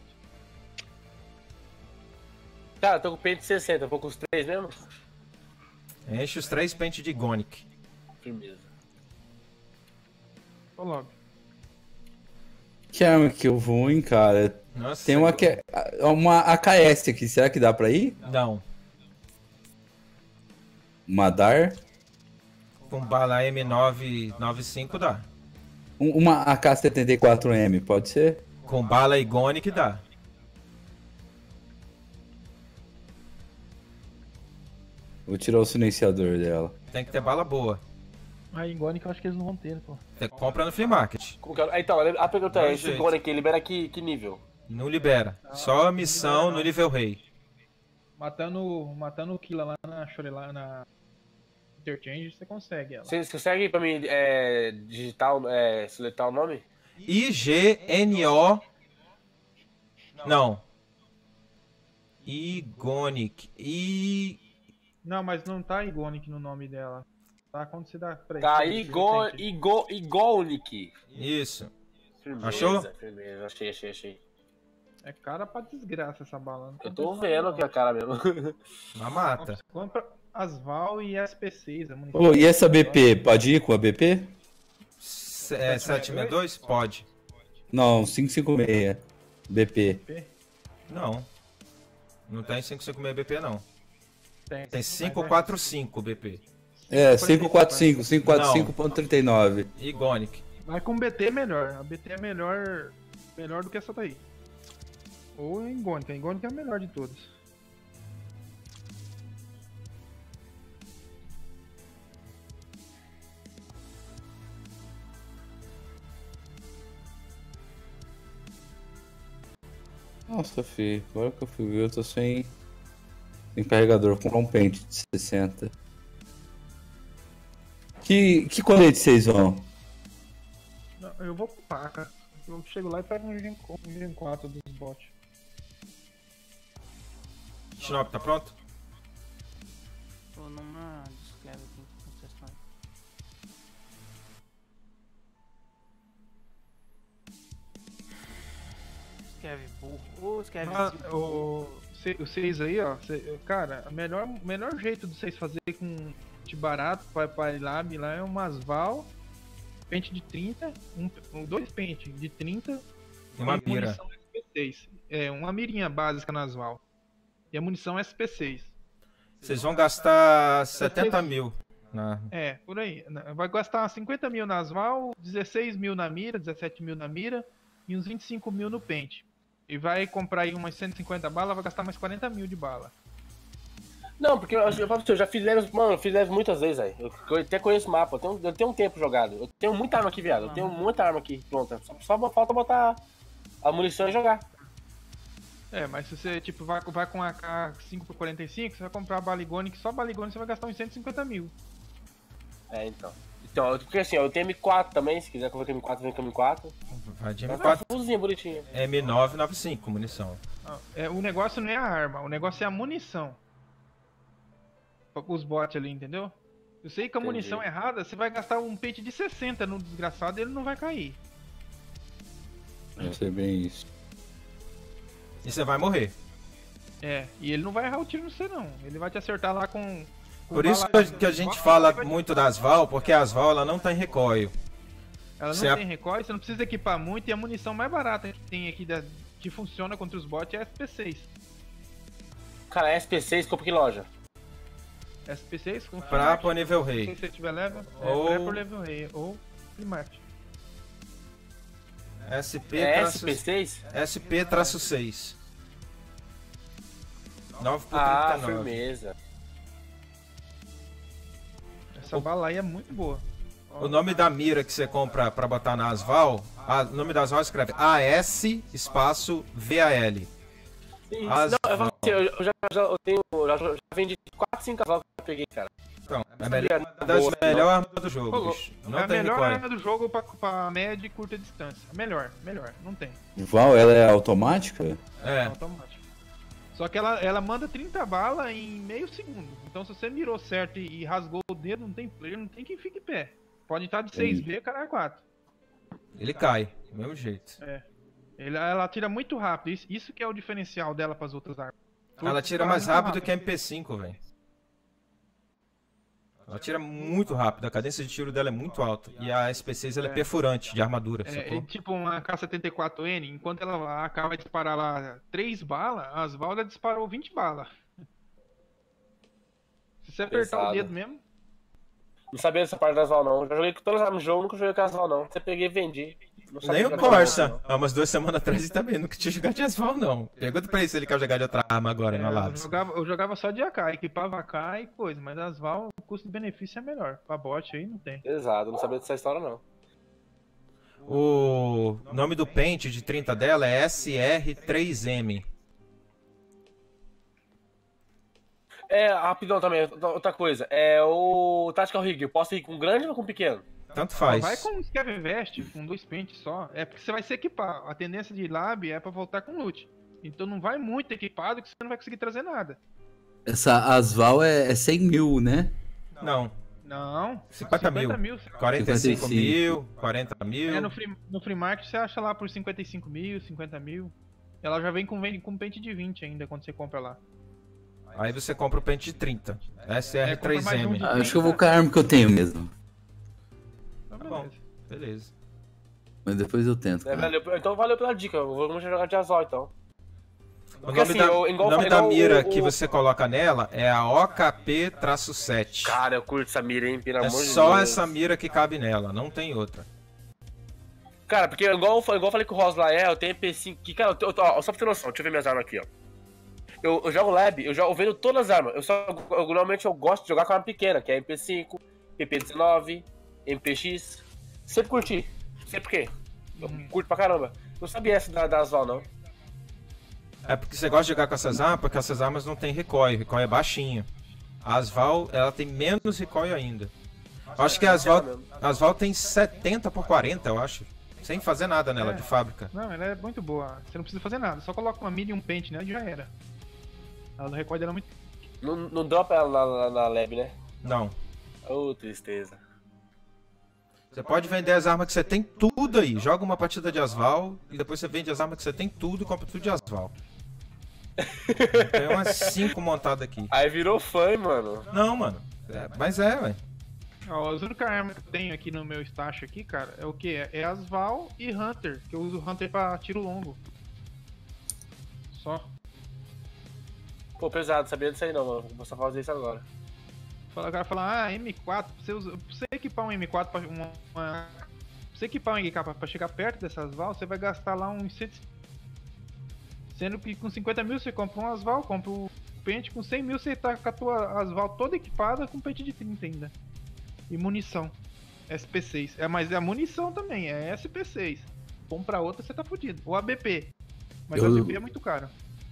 Cara, eu tô com pente sessenta, eu vou com os três mesmo? Enche os três pentes de Igonic. Firmeza. Tô logo. Que arma que eu vou, hein, cara? Nossa. Tem uma, que é- uma A K S aqui, será que dá pra ir? Não. Uma Dar? Com bala M novecentos e noventa e cinco dá. Um- Uma A K setenta e quatro M, pode ser? Com bala Igonic dá. Vou tirar o silenciador dela. Tem que ter bala boa. Aí, Gonic, eu acho que eles não vão ter, né, pô. Você compra no Flea Market. Como que é? Ah, então, a pergunta é, Dois esse jeitos. Gonic libera que, que nível? Não libera. Só a missão no nível rei. Matando, matando o Killa lá na Shorela, na Interchange, você consegue ela. Você você consegue pra mim é, digitar, o- é, seletar o nome? I G N O. Não. Igonic. I. Não, mas não tá Igonic no nome dela. Tá quando você dá. Peraí, Tá, deixa eu Igo, ver se eu Igo, Igonic. Isso. Firmeza, Achou? Firmeza, achei, achei, achei. É cara pra desgraça essa bala. não Eu tem tô condição, vendo não. que é a cara mesmo. Uma mata. Compra Asval e S P seis. A munição. Ô, e essa B P, pode ir com a B P? Se- É, sete sessenta e dois? Pode. Não, quinhentos e cinquenta e seis. B P. Não. Não tem quinhentos e cinquenta e seis B P, não. Tem, Tem mas quinhentos e é- quarenta e cinco B P. É, quinhentos e quarenta e cinco, quinhentos e quarenta e cinco ponto trinta e nove. Igonic. Vai com B T melhor. A B T é melhor, melhor do que essa daí. Ou a Ingônica. A Ingônica é a melhor de todas. Nossa, filho, agora que eu fui ver, eu tô sem, sem carregador. Vou comprar um pente de sessenta. Que, que colete vocês vão? Não, eu vou com faca. Eu chego lá e pego um Gen um Gen quatro dos bots. Shinop, tá pronto? Tô numa descreve aqui. Não sei se tá. Escreve burro. Ô, escreve. Ah, o, ce- o seis aí, ó. cê- cara, o melhor, melhor jeito de vocês fazerem com de barato para para Lab lá é umas Val, pente de trinta, um, um- dois pentes de trinta E uma e mira. munição S P seis. É, uma mirinha básica nas Val. E a munição S P seis. Vocês vão gastar setenta mil. Na... É, por aí. Vai gastar cinquenta mil nas Val, dezesseis mil na mira, dezessete mil na mira e uns vinte e cinco mil no pente. E vai comprar aí umas cento e cinquenta balas, vai gastar mais quarenta mil de bala. Não, porque eu, eu, falo pra você, eu já fiz levels, mano, eu fiz levels muitas vezes, velho. Eu, eu até conheço o mapa, eu tenho, eu tenho um tempo jogado. Eu tenho muita arma aqui, viado. Eu tenho muita arma aqui pronta. Só, só falta botar a munição e jogar. É, mas se você tipo, vai, vai com a A K cinco por quarenta e cinco, você vai comprar a Baligone, que só a Baligone você vai gastar uns cento e cinquenta mil. É, então. Então, porque assim, ó, eu tenho M quatro também, se quiser colocar M quatro, vem com M quatro. Vai de Mas M quatro. é fuzinho, bonitinho. M novecentos e noventa e cinco, munição. Ah, é, o negócio não é a arma, o negócio é a munição. Pra- Os bots ali, entendeu? Eu sei que a Entendi. munição errada, você vai gastar um pente de sessenta no desgraçado e ele não vai cair. Deve ser bem isso. E você vai morrer. É, e ele não vai errar o tiro no você não. Ele vai te acertar lá com... com Por isso bala- que a- que a gente bala- fala vai te- muito das Val, porque as Val ela não tá em recoil. Ela não Você a- tem recoil, você não precisa equipar muito e a munição mais barata que tem aqui da- que funciona contra os bots é a S P seis. Cara, S P seis compra que loja? S P seis com Pra Flimart. pôr nível Não sei rei. se você tiver level, Ou- é, pré por level rei, ou Flimart. S P É traço- S P seis? S P traço seis. nove por Ah, trinta e nove. firmeza. Essa bala aí é muito boa. O nome da mira que você compra pra botar na Asval, a- o nome da Asval escreve A S espaço V A L. As- Não, eu, falo assim, eu, eu já, já, eu tenho, já, já vendi quatro, cinco cavalos que eu peguei, cara. Então, é a sabia melhor, uma das boa, melhores armas do jogo, Ô, bicho. Não é a tem melhor recoil. arma do jogo pra, pra média e curta distância. Melhor, melhor, não tem. Val, ela é automática? É, Automático. Só que ela, ela manda trinta balas em meio segundo. Então se você mirou certo e, e rasgou o dedo, não tem player, não tem quem fique em pé. Pode estar de seis B, cara, é quatro. ele cai, do mesmo jeito. Ele, ela tira muito rápido. Isso, isso que é o diferencial dela para as outras armas. Ela tira mais rápido que a M P cinco, velho. Ela tira muito rápido, a cadência de tiro dela é muito alta. E a S P seis ela é É. perfurante de armadura, É, sacou? é tipo uma K setenta e quatro N, enquanto ela, a A K vai disparar lá três balas, as Valda disparou vinte balas. Se você apertar Pesado. o dedo mesmo, Não sabia dessa parte das Val, não. Já joguei com todas as armas no jogo, nunca joguei com as Val, não. Você peguei e vendi. Não sabia Nem o jogar com Corsa, Val, há umas duas semanas atrás, ele também nunca tinha jogado de Asval, não. Pergunta pra ele se ele quer jogar de outra arma agora é, na eu, Labs. jogava, eu jogava só de A K, equipava A K e coisa, mas as Val, o custo-benefício é melhor. Pra bot aí não tem. não. Exato, não sabia dessa história, não. O nome do pente de trinta dela é S R três M. É, rapidão também, outra coisa. É o Tactical Rig, eu posso ir com grande ou com pequeno? Tanto Ó, faz. vai com Scav Vest, com dois pentes só. É porque você vai se equipar. A tendência de lab é pra voltar com loot. Então não vai muito equipado que você não vai conseguir trazer nada. Essa Asval é, é cem mil, né? Não, Não. cinquenta mil. quarenta e cinco mil, quarenta mil. É, no free, no free market você acha lá por cinquenta e cinco mil, cinquenta mil. Ela já vem com, vem com pente de vinte ainda quando você compra lá. Aí você compra o pente de trinta. S R três É, compra mais um M. de- Ah, acho que eu vou com a arma que eu tenho mesmo. Então, Tá bom, beleza. beleza. Mas depois eu tento. É, cara. valeu, então valeu pela dica, eu vou começar a jogar de Azol, então. O Porque nome, assim, da, eu- igual- o nome igual da mira o- que o- você coloca nela é a O K P sete. Cara, eu curto essa mira, hein, pelo É amor de só Deus. essa mira que cabe nela, não tem outra. Cara, porque igual, eu fa- igual eu falei com o Ross lá, é, eu tenho P cinco, que, cara, eu, tô- eu, tô- ó, só pra ter noção, deixa eu ver minhas armas aqui, ó. Eu, eu jogo lab, eu, jogo, eu vendo todas as armas, eu só, eu, normalmente eu gosto de jogar com arma pequena, que é M P cinco, P P dezenove, M P X, sempre curti, sei por quê, eu Uhum. curto pra caramba. Não sabia essa da, da Asval, não. É porque você gosta de jogar com essas armas, porque essas armas não tem recoil, o recoil é baixinho. A Asval, ela tem menos recoil ainda. Eu acho que a Asval, a Asval tem setenta por quarenta, eu acho. Sem fazer nada nela, É. de fábrica. Não, ela é muito boa. Você não precisa fazer nada. Só coloca uma mira e um pente nela e já era. Ela não recorda ela muito. Não, não dropa ela na, na, na lab, né? Não. Ô, tristeza. Você pode vender as armas que você tem tudo aí. Joga uma partida de Asval e depois você vende as armas que você tem tudo e compra tudo de Asval. Tem umas cinco montadas aqui. Aí virou fã, hein, mano. Não, mano. É, mas é, velho. Ó, as únicas armas que eu tenho aqui no meu stash aqui, cara, é o que? É Asval e Hunter. Que eu uso Hunter pra tiro longo. Só. Pô, pesado, sabia disso aí não, mano. Vou só fazer isso agora. Fala, o cara fala, ah, M quatro, pra você, usa, pra você equipar um M quatro pra uma, uma- pra você equipar um M K pra, pra chegar perto dessas Val, você vai gastar lá uns cento. Sendo que com cinquenta mil você compra um Asval, compra o pente, com cem mil você tá com a tua Asval toda equipada com pente de trinta ainda. E munição. S P seis. É, mas é a munição também, é S P seis. Compra outra, você tá fudido. Ou A B P. Mas Eu- a A B P é muito caro.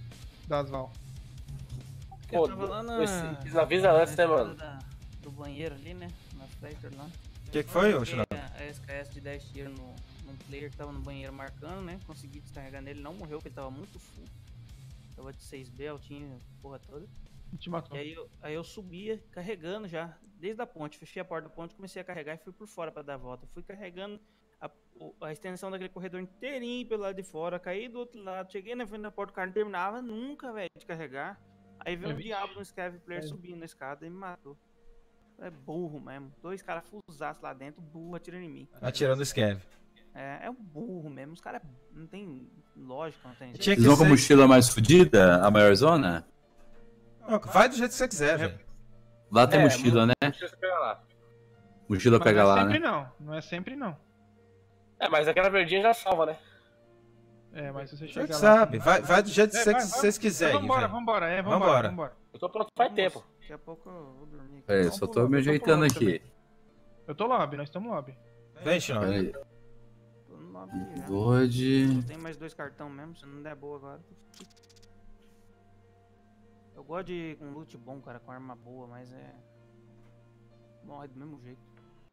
das Val. Pô, Eu tava lá na... esse- avisa antes, né, mano? Da, do banheiro ali, né? Na Factor lá. O que, que foi, ô Joguei Shinobi? a a S K S de dez tiros no, num player que tava no banheiro marcando, né? Consegui descarregar nele, não morreu porque ele tava muito full. Tava de seis B, altinho, porra toda. Te matou. E aí eu, aí eu subia, carregando já, desde a ponte. Fechei a porta da ponte, comecei a carregar e fui por fora pra dar a volta. Fui carregando a, o- a extensão daquele corredor inteirinho pelo lado de fora, caí do outro lado, cheguei na frente da porta, o cara não terminava nunca, velho, de carregar. Aí veio um É, diabo no Scav player é. subindo na escada e me matou. É burro mesmo. Dois caras fusaços lá dentro, burro atirando em mim. Atirando o Scav. É, é um burro mesmo. Os caras não tem lógica, não tem jeito. Tinha que Vocês vão com a ser... mochila mais fodida, a maior zona? Não, vai do jeito que você quiser, velho. Lá tem É, mochila, né? Deixa eu pegar lá. Mochila Mas pega não é lá, sempre né? não. Não é sempre não. É, mas aquela verdinha já salva, né? É, mas se você Você chegar que lá... sabe. Vai, vai do jeito que É, você- vai, vai. vocês quiserem, Vambora, velho. vambora, é, vambora, Vambora. vambora. Eu tô pronto faz tempo. Daqui a pouco eu vou dormir. aqui. Peraí, Vamos só pro tô lobby, me eu pro ajeitando lobby aqui. também. Eu tô lobby, nós estamos lobby. Vem, Shinobi. Peraí. Tô no lobby já. Dodge. Só tem mais dois cartão mesmo, se não der boa agora. Eu gosto de com loot bom, cara, com arma boa, mas é. Morre do mesmo jeito.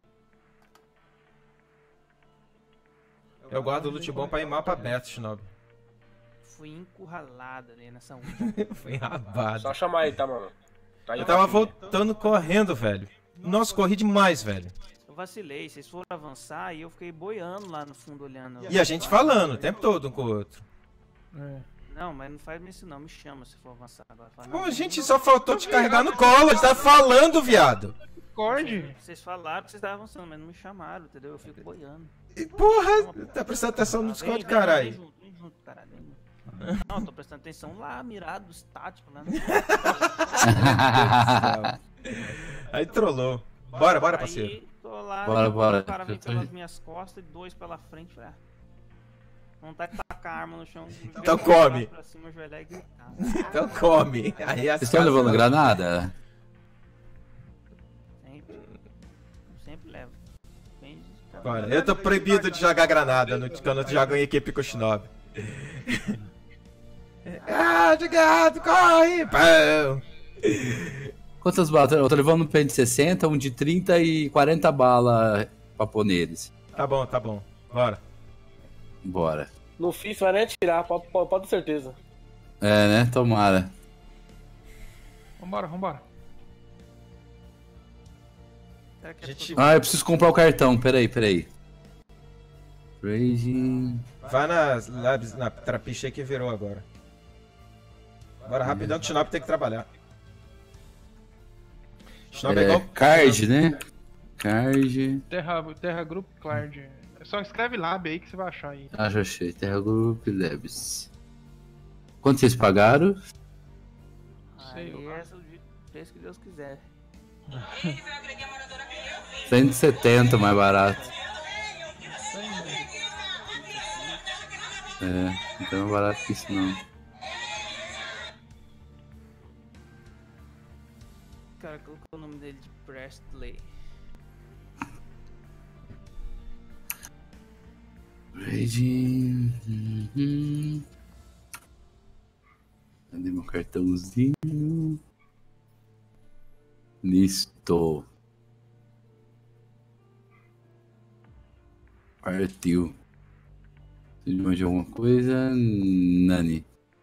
Eu guardo o loot bom pra ir mapa aberto, Shinobi. Fui encurralado ali nessa última. Foi rabado. Só chamar aí, tá, mano? Tá aí Eu o tava caminho. voltando correndo, velho. Nossa, corri demais, velho. Eu vacilei, vocês foram avançar e eu fiquei boiando lá no fundo olhando. E a gente falando o tempo todo um com o outro. É. Não, mas não faz isso não, me chama se for avançar agora. Fala, Pô, não, a gente não, só faltou te carregar no colo, a gente tá falando, viado. Acorde. Vocês falaram que vocês estavam avançando, mas não me chamaram, entendeu? Eu fico boiando. E, porra, tá prestando atenção no Vem, Discord, vem, Vem caralho. junto, vem junto, caralho. vem junto. Não, tô prestando atenção lá, mirado, estático lá. No... Aí trollou. Bora, bora, Aí, parceiro. tô lá, Bora, daqui a pouco bora. o cara vem Eu tô- pelas minhas costas e dois pela frente, falei, ah, vontade de tacar a arma no chão. Então jogar come. Pra cima, ajoelhar e gritar. Então come. Aí as Vocês estão levando granada? Sempre. Eu sempre levo. Depende de cada- Bora. Eu tô proibido de jogar granada no, quando eu jogo em equipe com o Shinobi. Ah, de gato, corre! Pão. Quantas balas? Eu tô levando um pente de sessenta, um de trinta e quarenta balas pra pôr neles. Tá bom, tá bom. Bora. Bora. No FIFA vai nem atirar, pode, pode, pode ter certeza. É, né? Tomara. Vambora, vambora. Será que é Gente- tudo- Ah, eu preciso comprar o cartão. Peraí, peraí. Raging. Vai na, labs, na trapiche aí que virou agora. Bora rapidão que o Shinobi tem que trabalhar. Shinobi é É, igual... card, né? Card. Terra, Terra Group Card. Só escreve lab aí que você vai achar aí. Ah, já achei. Terra Group Labs. Quanto vocês pagaram? Sei Aí lá. é o preço que Deus quiser. cento e setenta mais barato. É, não é mais barato que isso não. O cara colocou o nome dele de Presley. Raging. Uhum. Cadê meu cartãozinho? Listo. Partiu. Precisa de mais alguma coisa? Nani.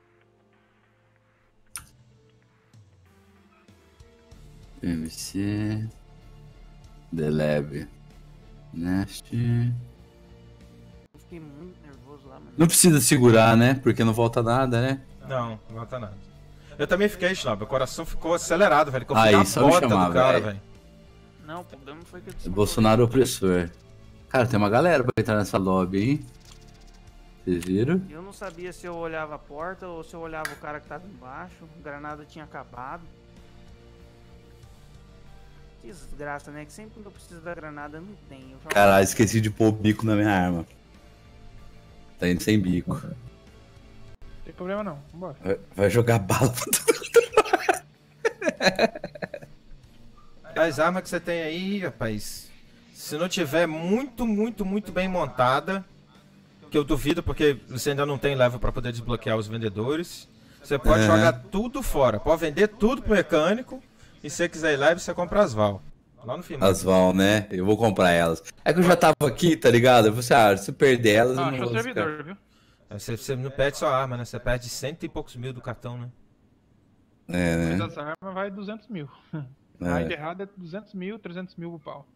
P M C. The Lab. Nest. Eu fiquei muito nervoso lá, mano. Não precisa segurar, né? Porque não volta nada, né? Não, não volta nada. Eu também fiquei, Shinobi. O coração ficou acelerado, velho. Que eu fui Aí, na só me bota chamar, do cara, velho. velho. Não, o problema foi que eu É descontrolei. Bolsonaro opressor. Cara, tem uma galera pra entrar nessa lobby, hein? Vocês viram? Eu não sabia se eu olhava a porta ou se eu olhava o cara que tava embaixo. A granada tinha acabado. Que desgraça, né? Que sempre quando eu preciso da granada não tem. Eu jogo- Caralho, esqueci de pôr o bico na minha arma. Tá indo sem bico. Não tem problema não, vambora. Vai, vai jogar bala pra tudo. As armas que você tem aí, rapaz, se não tiver muito, muito, muito bem montada, que eu duvido porque você ainda não tem level pra poder desbloquear os vendedores, Você pode Uhum. jogar tudo fora. Pode vender tudo pro mecânico. E se você quiser ir lá, você compra as Val. Lá no final. As Val, né? Eu vou comprar elas. É que eu já tava aqui, tá ligado? Eu falei assim, ah, se eu perder elas, eu Ah, não achou o vou servidor, ficar. viu? Aí Você, você não perde só arma, né? Você perde cento e poucos mil do cartão, né? É, Mas né? as armas vai duzentos mil. É. Raid errado é duzentos mil, trezentos mil o pau.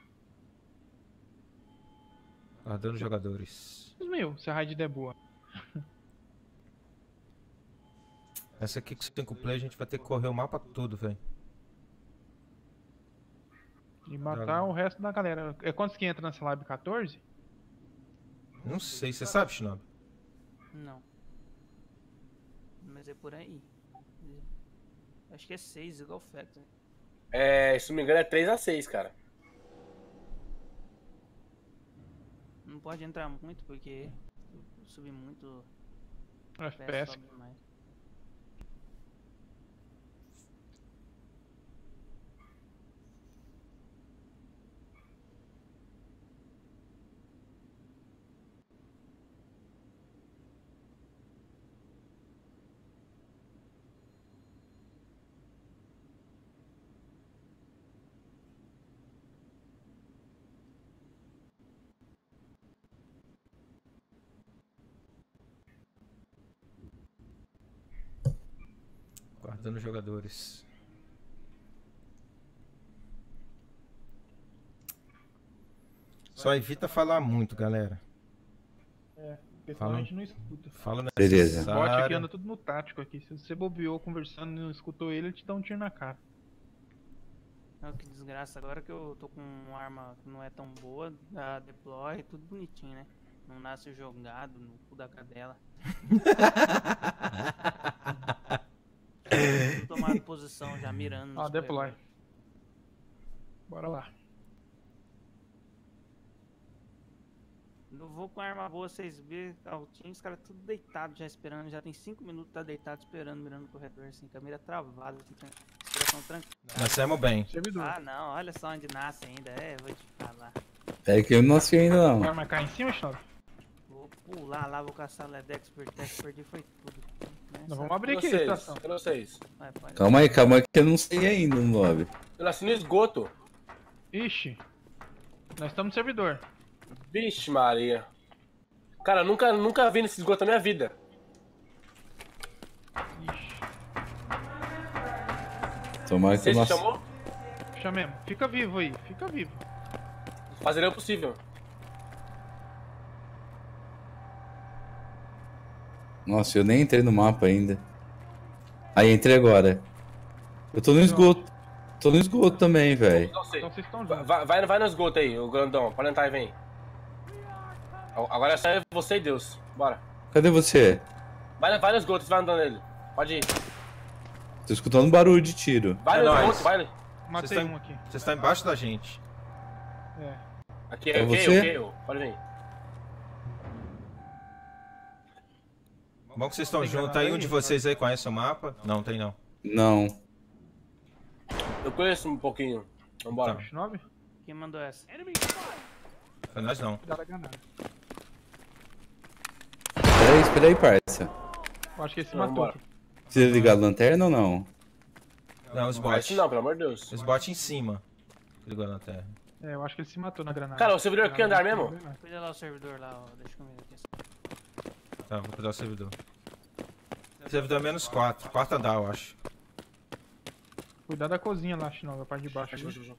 Guardando jogadores. duzentos mil, se a raid der boa. Essa aqui com cinco play a gente vai ter que correr o mapa todo, velho. E matar o resto da galera. É quantos que entra nessa live? quatorze? Não sei, você sabe, Shinobi? Não. Mas é por aí. Acho que é seis, igual o Factor. É, se não me engano, é três a seis, cara. Não pode entrar muito porque subir muito O F P S. sobe demais. Guardando jogadores. Só evita falar muito, galera. Porque senão Fala. a gente não escuta. Fala nessa Beleza. O bot aqui área. anda tudo no tático aqui. Se você bobeou conversando e não escutou ele, ele te dá um tiro na cara. Não, que desgraça. Agora que eu tô com uma arma que não é tão boa, a deploy, tudo bonitinho, né? Não nasce jogado no cu da cadela. Tô tomando posição já mirando. Ah, nos deploy. corredores. Bora lá. Eu vou com a arma boa, vocês vê, altinho, os caras tudo deitado já esperando, já tem cinco minutos, tá deitado esperando, mirando no corredor, assim, com a mira travada, assim, tran- respiração tranquila. Nós saímos bem. Servidor. Ah, não, olha só onde nasce ainda, é, vou te falar. É que eu não nasci ainda, não. Vai marcar em cima, Shinobi? Vou pular lá, vou caçar o Ledex, Vertex, perdi foi tudo. Né? Nós Só- vamos abrir aqui a Vocês, estação. eu não sei. Vai, pode. Calma aí, calma aí, que eu não sei ainda no lobby. Eu nasci no esgoto. Ixi. Nós estamos no servidor. Vixe, Maria. Cara, eu nunca, nunca vi nesse esgoto na minha vida. Ixi. Tomara que Você eu se nasci. chamou? Chamemos. Fica vivo aí. Fica vivo. Fazerei o possível. Nossa, eu nem entrei no mapa ainda. Aí, entrei agora. Eu tô no esgoto. Tô no esgoto também, velho. Não sei. Então vocês estão Vai, juntos. vai, vai vai no esgoto aí, o grandão. Pode entrar e vem. Agora é só você e Deus. Bora. Cadê você? Vai, vai no esgoto, você vai andando nele. Pode ir. Tô escutando barulho de tiro. Vai É no nóis. esgoto, vai. Matei Vocês um tão- aqui. Vocês estão embaixo da gente. É. Aqui É é o que? você? O que? eu? Pode vir. Bom que vocês estão Tem juntos granada aí. Um aí? de vocês aí conhece o mapa? Não, tem não. Não. Eu conheço um pouquinho. Vambora. Tá. Shinobi? Quem mandou essa? Foi nós não. Cuidado a granada. Espera aí, espera aí, parça. Eu acho que ele se Não, matou vambora. aqui. Precisa ligar a lanterna ou não? Não, os Não, bots. esse não, pelo amor de Deus. Os bots em cima. Ligou na terra. É, eu acho que ele se matou na granada. Cara, o servidor aqui andar mesmo? Cuida lá o servidor lá, ó, deixa comigo aqui. Tá, vou cuidar do servidor. Servidor menos quatro. Quarto andar, eu acho. Cuidado da cozinha lá, Shinobi, a parte de baixo. ali.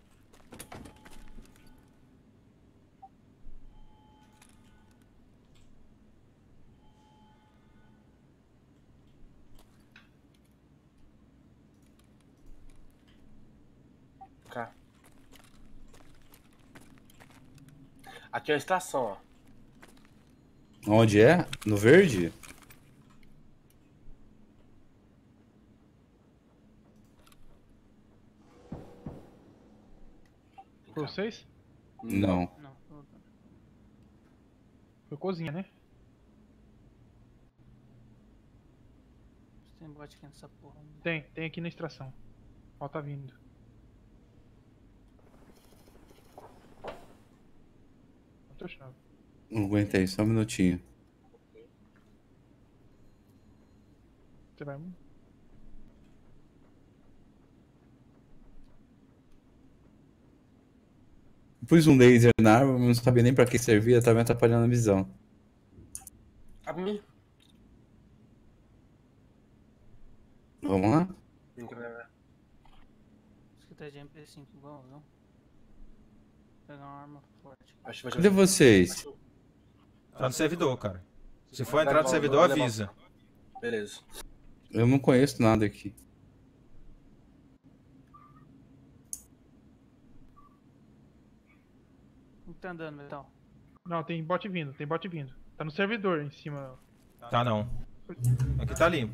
Cá. Aqui é a estação, ó. Onde é? No verde? Foi vocês? Não. Não, tô voltando. Foi cozinha, né? Tem bot aqui nessa porra. Tem, tem aqui na extração. Ó, tá vindo. Matou o Shinobi. Não aguentei, só um minutinho. Você vai. Pus um laser na arma, mas não sabia nem pra que servia, tava me atrapalhando a visão. A mim. Vamos lá? Isso que tá de M P cinco igual, não? Vou pegar uma arma forte. Acho que vai Cadê vocês? Tá no servidor, cara. Se for entrar no servidor, avisa. Beleza. Eu não conheço nada aqui. Quem que tá andando, Metal? Não, tem bot vindo, tem bot vindo. Tá no servidor em cima. Tá não. Aqui tá limpo.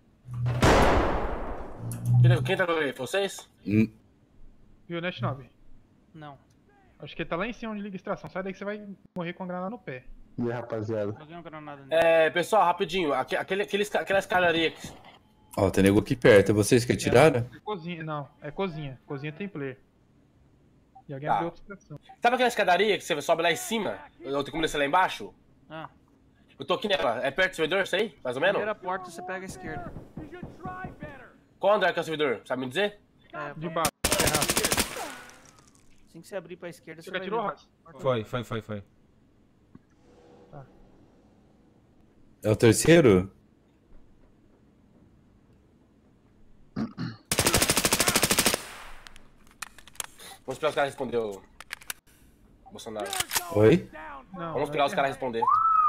Quem- Quem tá com ele? Vocês? Hum, Viu, né, Shinobi? Não. Acho que ele tá lá em cima onde liga a extração. Sai daí que você vai morrer com a granada no pé. E aí, rapaziada? Joguei uma granada nele. É, pessoal, rapidinho. Aque- Aquele, aqueles, aquela escadaria. que- Ó, tem nego aqui perto. É vocês que atiraram? É cozinha, não. É cozinha. Cozinha tem player. E alguém Tá. abriu outra extração. Sabe aquela escadaria que você sobe lá em cima? Eu tenho como descer lá embaixo? Ah, Eu tô aqui nela. É perto do servidor, isso aí? Mais ou menos? primeira porta você pega a esquerda. Qual andar que é o servidor? Sabe me dizer? É, De baixo. Errado. assim que você abrir pra esquerda, você Você vai atirou, ver. Raça? Foi, foi, foi, foi. É o terceiro? Vamos esperar os caras responder o Bolsonaro. Oi? Não. Vamos esperar os caras responder.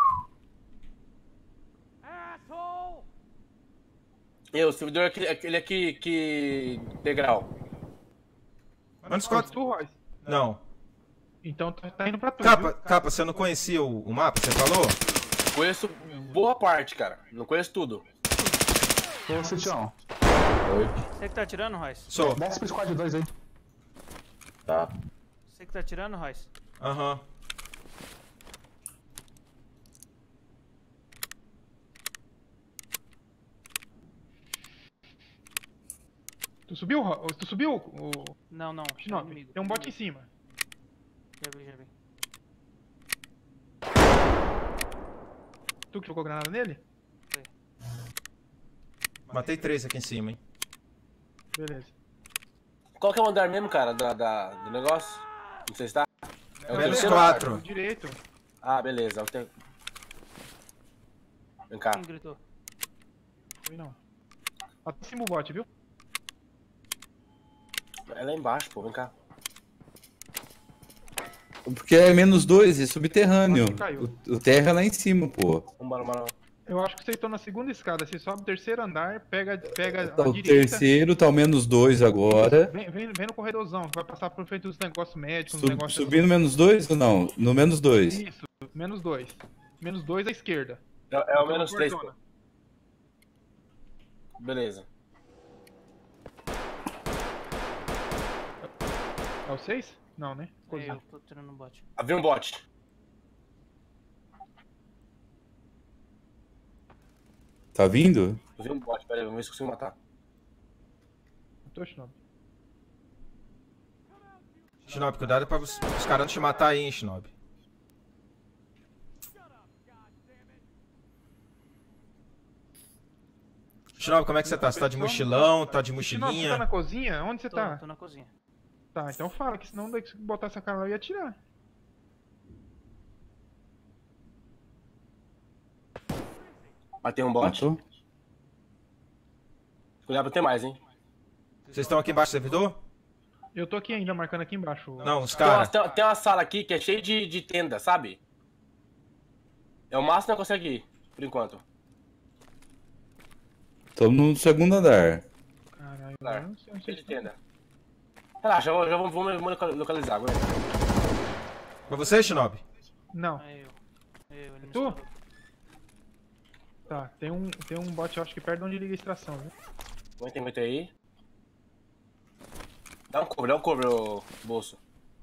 E o servidor é aquele, aquele aqui que. Degrau. Mano, Quanto Scott. tu, Royce? Não. Então tá, tá indo pra tu. Capa, viu? capa, você não conhecia o, o mapa, você falou? Conheço boa parte, cara. Não conheço tudo. Ô, Citião, Você que tá atirando, Royce? Sou. desce pro squad dois aí. Tá. Você que tá atirando, Royce? Aham. Tu subiu, Ro- tu subiu o Não, não. Tem Shinobi? inimigo. Tem um bot em cima. Já vi, já vi. Tu que jogou granada nele? Matei três aqui em cima, hein? Beleza. Qual que é o andar mesmo, cara, da, da- do negócio? Não sei se tá. É o Menos terceiro quatro. andar? Direito. Ah, beleza. Eu tenho... Vem cá. Quem gritou? Foi não. Lá em cima o bot, viu? É lá embaixo, pô. Vem cá. Porque é menos dois, é subterrâneo. Acho que caiu. O, o terra é lá em cima, pô. Vambora, vambora. Eu acho que vocês estão na segunda escada. Você sobe o terceiro andar, pega, pega Tá a o direita. terceiro, tá o menos dois agora. Vem, vem, vem no corredorzão. Vai passar por frente dos negócios médicos, dos Sub, negócios... subir no menos dois ou não? No menos dois. Isso, menos dois. Menos dois à esquerda. É, é o menos três, pô. Portona. Beleza. É o seis? Não, né? É, Cozinha. eu tô tirando um bot. Abriu um bot. Tá vindo? Eu vi um bot, pera aí, vamos ver se eu consigo matar. Não tô, Shinobi. Shinobi, cuidado pra os, os caras não te matar aí, hein, Shinobi. Shinobi, como é que você tá? Você tá de mochilão? Tá de Shinobi, você tá mochilinha? na cozinha? Onde você Tô, tá? tô na cozinha. Tá, então fala, que senão daí que você botar essa cara lá eu ia atirar. Matei um bot. Matou? Cuidado pra ter mais, hein. Vocês estão aqui embaixo do servidor? Eu tô aqui ainda, marcando aqui embaixo. Não, os Tem uma, caras. tem, tem uma sala aqui que é cheia de, de tenda, sabe? É o máximo que eu consigo ir, por enquanto. Tô no segundo andar. Caralho, Tá. eu não sei, não sei Cheio de se tenda. Relaxa, já, já vamos, vamos local- localizar agora. Foi você, Shinobi? Não, É eu. É eu, ele me Tu? estourou. tá. Tem um, tem um bot, eu acho que perto de onde liga a extração, viu? Aguenta, aguenta aí. Dá um cover, dá um cover, ô bolso.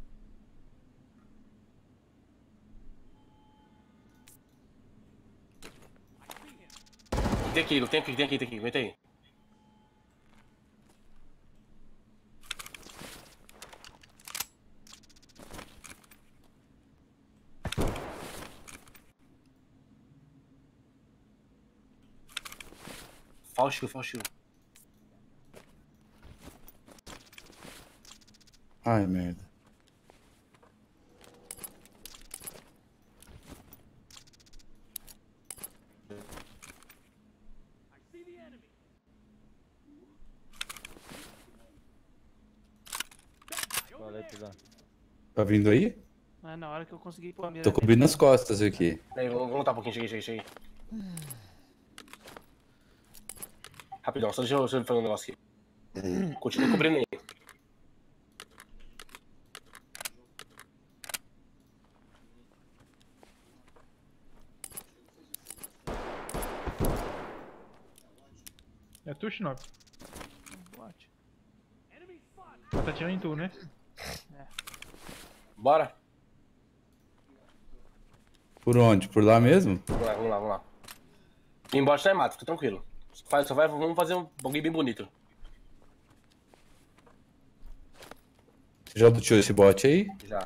Tem aqui, tem aqui, tem aqui, tem aqui, aguenta aí. Fala o shield, fala o shield. Ai, merda. Valeu, Tizão. Tá vindo aí? Ah, na hora que eu consegui pôr a mira Tô nele, cobrindo as costas aqui. Aí, vamos voltar um pouquinho, cheguei, cheguei, cheguei. Rapidão, só deixa eu, deixa eu fazer um negócio aqui. Continua cobrindo aí. É tu, Shinobi? Bote. Ela tá tirando em tu, né? Bora? Por onde? Por lá mesmo? Vamos lá, vamos lá, vamos lá. Embaixo não é mato, fica tranquilo. Faz, só vai, vamos fazer um bagulho bem bonito. Você já luteou esse bot aí? Já.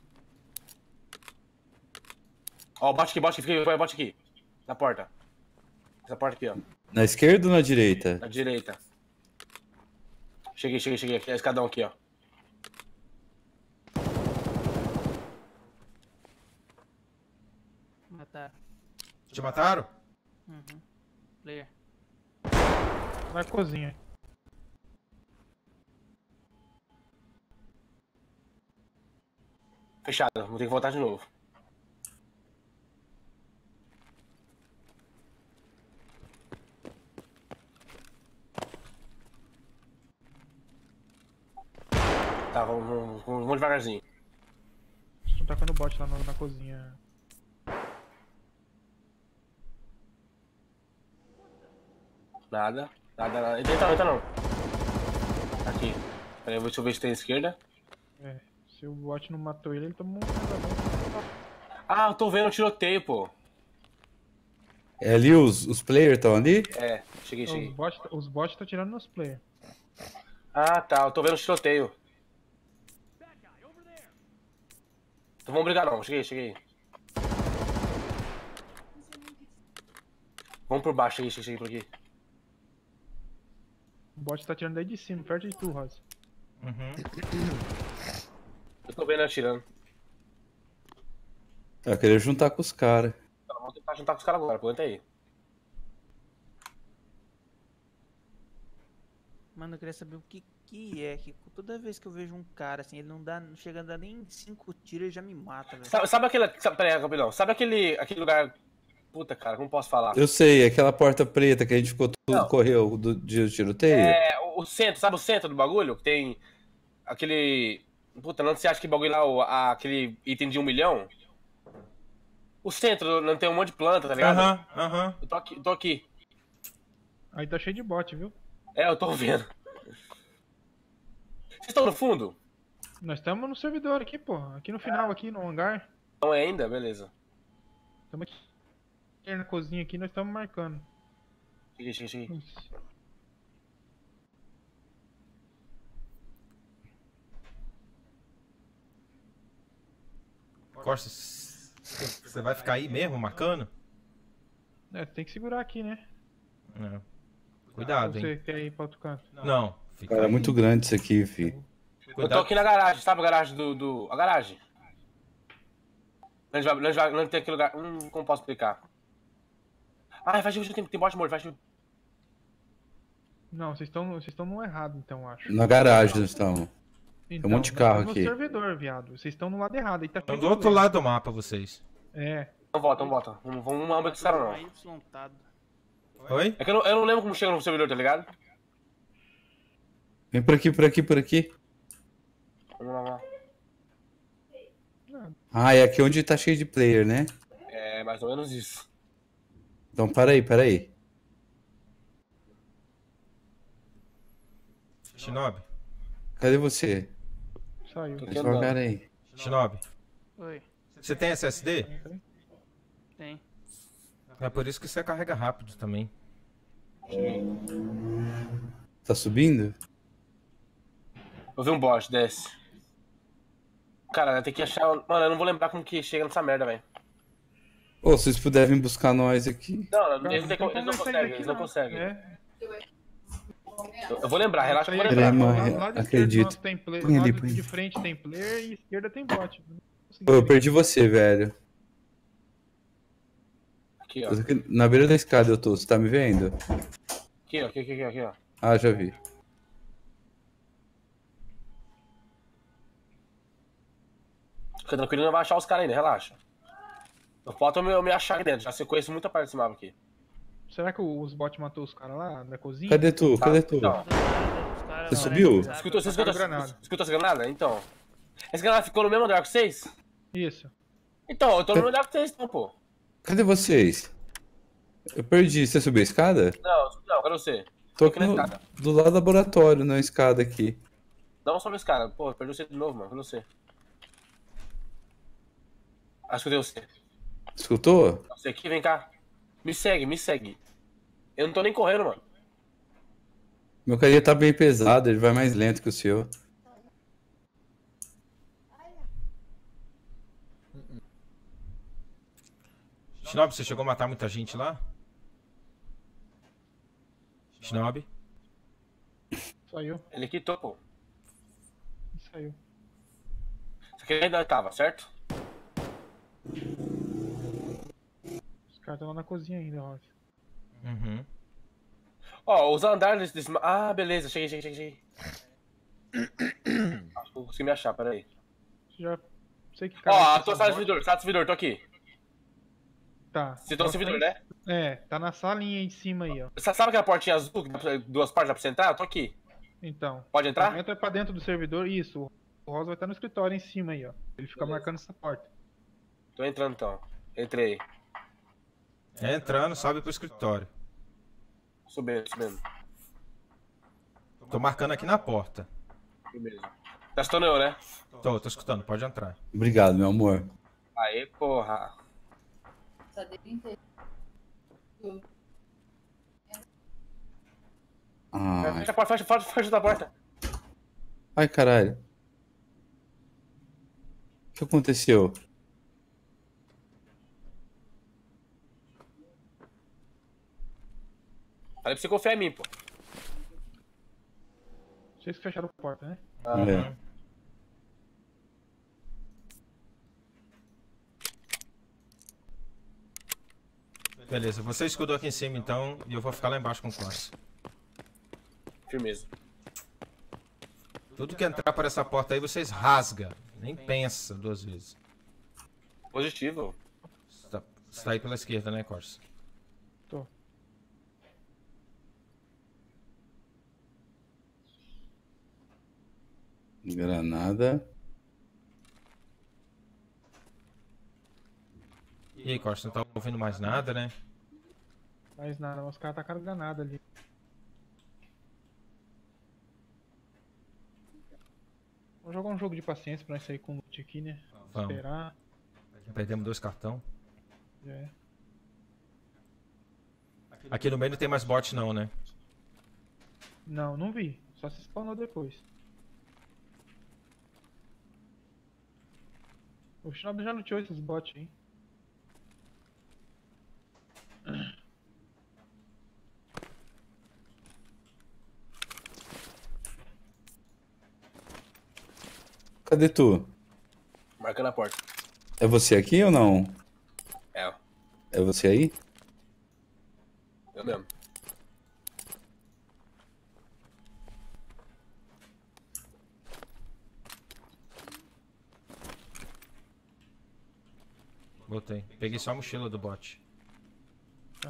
Ó, bate aqui, bate aqui, vai, bate aqui. Na porta. Essa porta aqui, ó. Na esquerda ou na direita? Na direita. Cheguei, cheguei, cheguei. Aqui, é escadão aqui, ó. Mataram. Te mataram? Uhum. Player. Na cozinha. Fechado, vou ter que voltar de novo. Tá, vamos, vamos, vamos devagarzinho. Estão tacando bot lá na, na cozinha. Nada, nada, nada. Entra não, entra não. Aqui. Peraí, deixa eu ver se tem à esquerda. É, se o bot não matou ele, ele tomou um pesadão. Ah, eu tô vendo o tiroteio, pô. É ali, os, os players estão ali? É, cheguei, Os cheguei. bots os bots estão tirando nos players. Ah, tá, eu tô vendo o tiroteio. Então vamos brigar não, cheguei, cheguei. Vamos por baixo, cheguei, cheguei, cheguei por aqui. O bot tá tirando daí de cima, perto de tu, Rosa. Uhum. Eu tô vendo ele atirando. Eu queria juntar com os caras. Então, vamos tentar juntar com os caras agora, aguenta aí. Mano, eu queria saber o que que é que toda vez que eu vejo um cara assim, ele não dá, não chega a dar nem cinco tiros, ele já me mata, velho. Sabe, sabe aquele. Sabe, peraí, rapidão. Sabe aquele, aquele lugar. Puta, cara, como posso falar? Eu sei, aquela porta preta que a gente ficou tudo, Não. correu do dia do tiroteio. É, o, o centro, sabe o centro do bagulho? Que tem aquele. Puta, não você acha que bagulho lá, o, a- aquele item de um milhão? O centro não tem um monte de planta, tá ligado? Aham, aham. Eu tô aqui, eu tô aqui. Aí tá cheio de bot, viu? É, eu tô vendo. Vocês estão no fundo? Nós estamos no servidor aqui, pô. Aqui no final, aqui no hangar. Não é ainda? Beleza. Estamos aqui na cozinha aqui, nós estamos marcando. Cheguei, cheguei, cheguei. Isso. Costa, você vai ficar aí mesmo, marcando? É, tem que segurar aqui, né? É. Cuidado, Você hein? quer ir pra outro canto? Não, fica Cara, é aí. muito grande isso aqui, fi. Eu tô Cuidado. aqui na garagem, sabe a garagem do. do... A garagem. Onde, vai, onde, vai, onde tem aquele lugar. Hum, como posso explicar? Ah, faz tempo, tem, tem bote morto, faz tempo. Não, vocês estão vocês estão no errado, então, eu acho. Na garagem nós estamos. Então, monte de nós carro estamos aqui. no servidor, viado. Vocês estão no lado errado. Aí tá Estão cheio do de outro player. lado do mapa, vocês. É. Então volta, então volta. Vamos, vamos não esse cara não. Aí, desmontado. Oi? É que eu não, eu não lembro como chega no servidor, tá ligado? Vem por aqui, por aqui, por aqui. Vamos lá, vamos lá. Ah, é aqui onde tá cheio de player, né? É mais ou menos isso. Então, para aí, para aí. Shinobi, Cadê você? Saiu. Tô aqui Devagar andando. aí. Shinobi, Oi, você tem S S D? tem. É por isso que você carrega rápido também. Tá subindo? Eu vi um bot, desce. Cara, tem que achar. Mano, eu não vou lembrar como que chega nessa merda, velho. Ô, se vocês puderem buscar nós aqui. Não, Cara, eles, não tem como- tem eles não como sair conseguem, daqui, eles não conseguem. É. Eu, eu vou lembrar, relaxa que eu vou Isso aí é lembrar. Ele é lá- uma- lá do acredito. esquerdo nosso tem player, Põe ali, lado põe. de frente tem player e esquerda tem bot. Não consegui Pô, eu ver. perdi você, velho. Aqui, ó. Eu tô aqui na beira da escada eu tô, você tá me vendo? Aqui, ó. Aqui, aqui, aqui, aqui, ó. Ah, já vi. Fica tranquilo, não vai achar os caras ainda, relaxa. Não falta eu me, eu me achar aqui dentro. Já sei, conheço muita parte desse mapa aqui. Será que os bots matou os caras lá da cozinha? Cadê tu? Cadê tu? Então, Os caras Você parecem subiu? que sabem. escutou, você escutou, Tacaram granada. escutou essa granada? Então. Essa granada ficou no mesmo andar que vocês? Isso. Então, eu tô no mesmo andar que vocês, então, pô. Cadê vocês? Eu perdi. Você subiu a escada? Não, não, cadê você? Tô Aqui aqui na no, escada. do lado do laboratório, na escada aqui. Não sobe esse cara. Pô, perdi você de novo, mano. Cadê você? Acho que eu dei você. Escutou? Você aqui, vem cá. Me segue, me segue. Eu não tô nem correndo, mano. Meu carinha tá bem pesado, ele vai mais lento que o seu. Shinobi, você chegou a matar muita gente lá? Shinobi? Saiu. Ele quitou, pô. Saiu. Isso aqui ainda tava, certo? Os caras estão lá na cozinha ainda, Ross. Uhum. Ó, os andares desse... Ah, beleza. Cheguei, cheguei, cheguei, cheguei. Acho que eu consegui me achar, peraí. Já sei que Ó, cara. tô sala de servidor, sala de servidor, tô aqui. Tá. Você tá no servidor, né? É, tá na salinha aí em cima aí, ó. Você sabe aquela portinha azul que dá pra- duas partes dá pra você entrar? Eu tô aqui. Então. Pode entrar? Entra pra dentro do servidor. Isso. O Rosa vai estar no escritório em cima aí, ó. Ele fica marcando essa porta. Tô entrando então. Entrei. É entrando, sobe pro escritório. Subindo, subindo. Tô marcando aqui na porta. Beleza. Tá escutando eu, né? Tô, tô escutando, pode entrar. Obrigado, meu amor. Aê, porra. Só dele inteiro. Ah, Fecha a porta, fecha, fecha, fecha a porta. ai, caralho. O que aconteceu? Falei pra você confiar em mim, pô. Vocês que fecharam a porta, né? É. Beleza, você escudou aqui em cima então e eu vou ficar lá embaixo com o Clássico. Firmeza. Tudo que entrar por essa porta aí vocês rasga. Nem pensa duas vezes. Positivo. Você tá, você tá aí pela esquerda, né, Corsa? Tô. Granada. E aí, Corsa, não tá ouvindo mais nada, né? Mais nada, mas os caras tacaram granada ali. Vamos jogar um jogo de paciência pra nós sair com o loot aqui, né? Vamos. Esperar. Perdemos dois cartão. É. Aqui no meio não tem mais bot não, né? Não, não vi. Só se spawnou depois. O Shinobi já luteou esses bots aí. Cadê tu? Marcando a porta. É você aqui ou não? É, É você aí? eu mesmo. Botei. Peguei só a mochila do bot. Tá.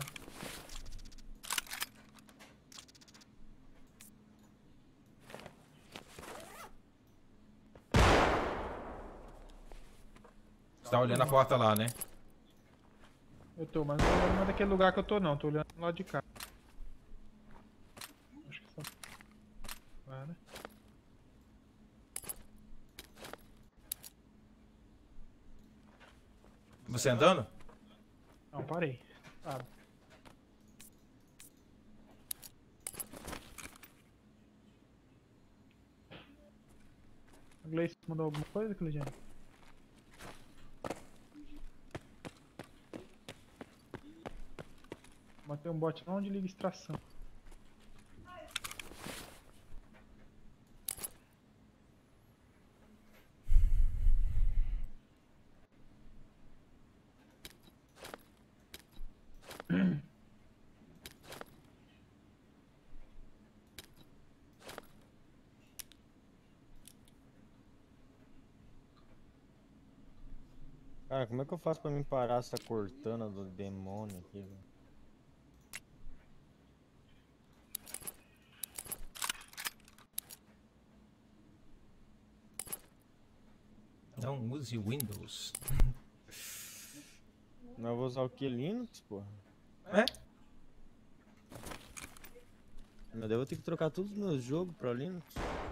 Você tá olhando a porta lá, né? Eu tô, mas não tô olhando mais daquele lugar que eu tô não, tô olhando do lado de cá. Acho que só. Ah, né? Você andando? Não, parei. Ah. A Gleice mandou alguma coisa, Cleidiane? Matei um bot lá onde liga extração. Cara, como é que eu faço pra me parar essa cortana do demônio aqui, velho? Não use Windows. Mas eu vou usar o que? Linux, porra? É? Mas daí eu vou ter que trocar todos os meus jogos pra Linux.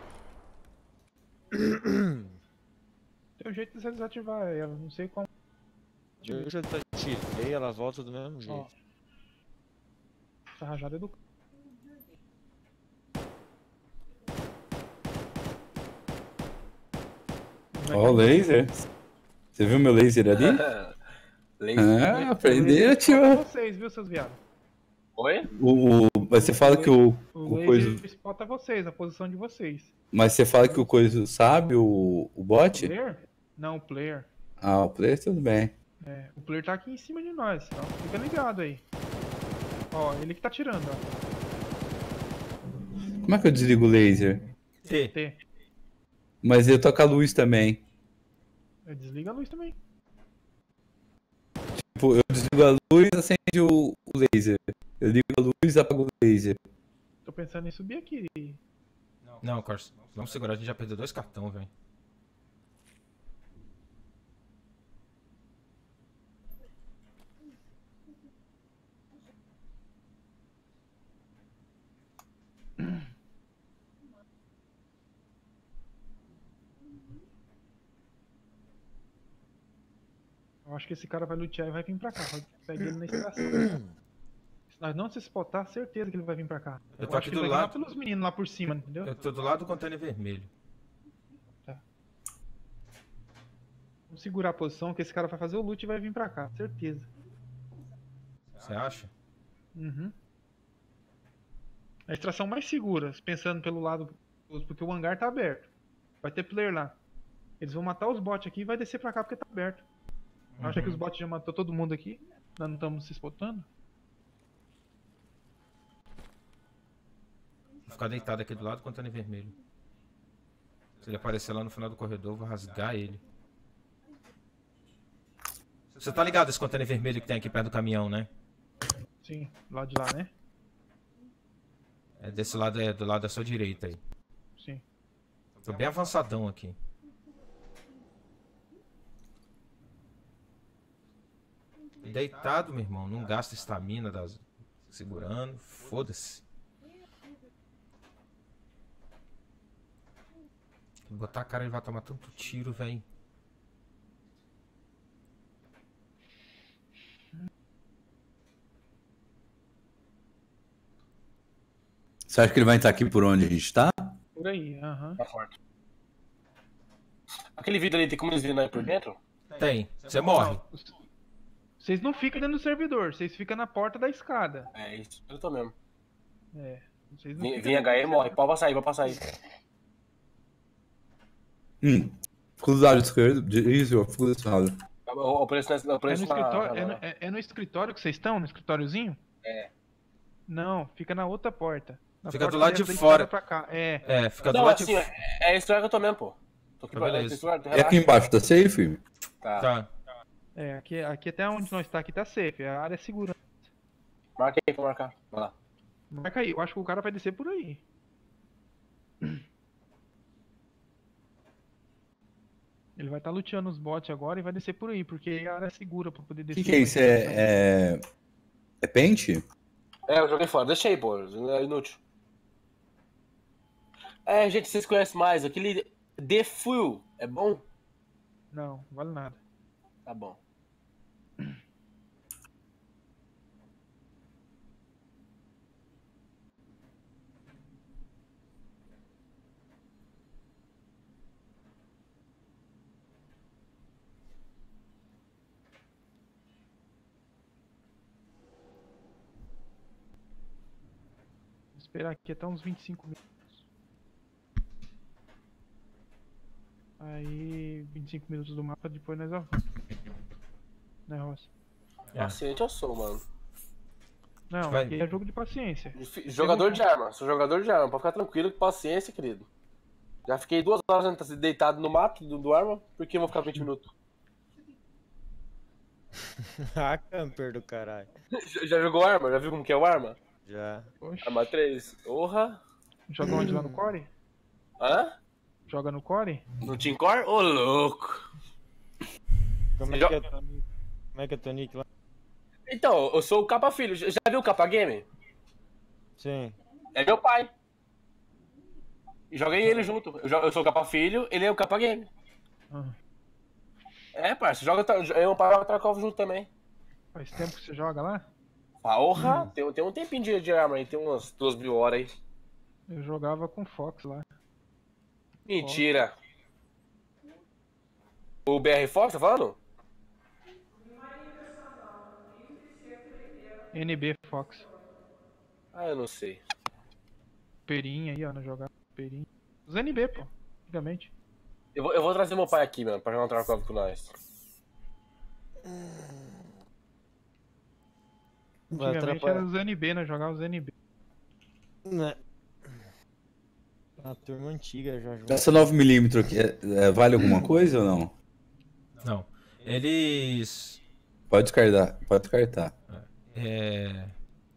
Tem um jeito de você desativar ela, não sei como. Eu já desativei, ela volta do mesmo Ó, jeito. essa rajada é do. Ó, o laser. Você viu meu laser ali? Laser. Ah, aprendeu, tio. Vocês, viu, seus viados? Oi? O, o- mas você fala que o, O o laser coisa. spota vocês, a posição de vocês. Mas você fala que o coisa sabe o, o O bot? player? Não, o player. Ah, o player tudo bem. É, o player tá aqui em cima de nós, então fica ligado aí. Ó, ele que tá tirando, ó. Como é que eu desligo o laser? T. T. Mas eu toco a luz também. É, desliga a luz também. Tipo, eu desligo a luz e acende o, o laser. Eu ligo a luz e apago o laser. Tô pensando em subir aqui. Não, Corso, vamos segurar, a gente já perdeu dois cartões, velho. Eu acho que esse cara vai lutear e vai vir pra cá. Pode pegar ele na extração. Se nós não se spotar, certeza que ele vai vir pra cá. Eu tô acho aqui que do ele vai lado. ganhar pelos meninos lá por cima, entendeu? Eu tô do lado do container vermelho. Vamos segurar a posição que esse cara vai fazer o loot e vai vir pra cá, certeza. Você acha? Uhum. A extração mais segura, pensando pelo lado, porque o hangar tá aberto. Vai ter player lá. Eles vão matar os bots aqui e vai descer pra cá porque tá aberto. Uhum. Acha que os bots já matou todo mundo aqui? Nós não estamos se spotando? Vou ficar deitado aqui do lado do container vermelho. Se ele aparecer lá no final do corredor, eu vou rasgar ele. Você tá ligado esse container vermelho que tem aqui perto do caminhão, né? Sim, do lado de lá, né? É desse lado, é do lado da sua direita aí. Sim. Tô bem avançadão aqui. Deitado, meu irmão. Não gasta estamina das... segurando. Foda-se. Botar a cara, ele vai tomar tanto tiro, velho. Você acha que ele vai entrar aqui por onde a gente tá? Por aí, aham. Tá forte. Aquele vídeo ali, tem como eles virem aí por dentro? Tem. Você morre. Vocês não ficam dentro do servidor, vocês ficam na porta da escada. É isso, eu tô mesmo. É. Vocês não Vem, ficam vem dentro H E do morre, servidor. pode passar aí, pode passar aí. Hum. Fico do lado esquerdo. Isso, eu fico desse lado. O, o preço, o É no, preço na, escritório, na- é, no, é- é no escritório que vocês estão? No escritóriozinho? É. Não, fica na outra porta. Na Fica porta do lado da- de da fora. escada Pra cá. É. É, fica do Não, lado assim, de... é, é esse lugar que eu tô mesmo, pô. Tô aqui, Tá, beleza. é esse lugar, É relaxa. aqui embaixo, tá safe? Tá. Tá. É, aqui, aqui até onde nós tá aqui tá safe. A área é segura. Marca aí pra marcar. Vai lá. Marca aí, eu acho que o cara vai descer por aí. Ele vai estar tá luteando os bots agora e vai descer por aí, porque a área é segura pra poder O descer. que, que é isso? É, é... é pente? É, eu joguei fora. Deixa aí, pô. É inútil. É, gente, vocês conhecem mais. Aquele The Fuel. É bom? Não, não vale nada. Tá bom. Vou esperar aqui até uns vinte e cinco minutos. Aí, vinte e cinco minutos do mapa, depois nós avançamos. Né, Roça? É. Paciente eu sou, mano. Não, Vai. aqui é jogo de paciência. Dif- Jogador de arma. Sou jogador de arma. Pode ficar tranquilo, que paciência, querido. Já fiquei duas horas deitado no mato do, do arma. Por que eu vou ficar vinte minutos? Ah, camper do caralho. Já, já jogou arma? Já viu como que é o arma? Já. Oxe. Arma três. Porra. Joga onde? Lá no core? Hã? Joga no core? No Team Core? Ô, louco. Como é Jo- que é teu nick? Como é que é teu nick lá? Então, eu sou o Capa Filho. Já viu o Capa Game? Sim. É meu pai. E joguei ele junto. Eu, jo- eu sou o Capa Filho, ele é o Capa Game. Ah, É, parça. Joga, ta- eu e o pai joga Tarkov junto também. faz tempo que você joga lá? Porra, tem, tem um tempinho de, de arma aí, tem umas duas mil horas aí. Eu jogava com Fox lá. Mentira. O B R Fox, tá falando? N B Fox. Ah, eu não sei. Perinha aí, ó, não jogava Perinha. Os N B, pô, antigamente. Eu vou, eu vou trazer meu pai aqui, mano, pra jogar um Tarkov com nós. Vai Antigamente atrapalhar. era os N B, né? Jogava os N B. Né? A turma antiga já jogou. Essa nove milímetros aqui, é- é, vale alguma coisa ou não? Não. Eles. Pode descartar, pode descartar. É.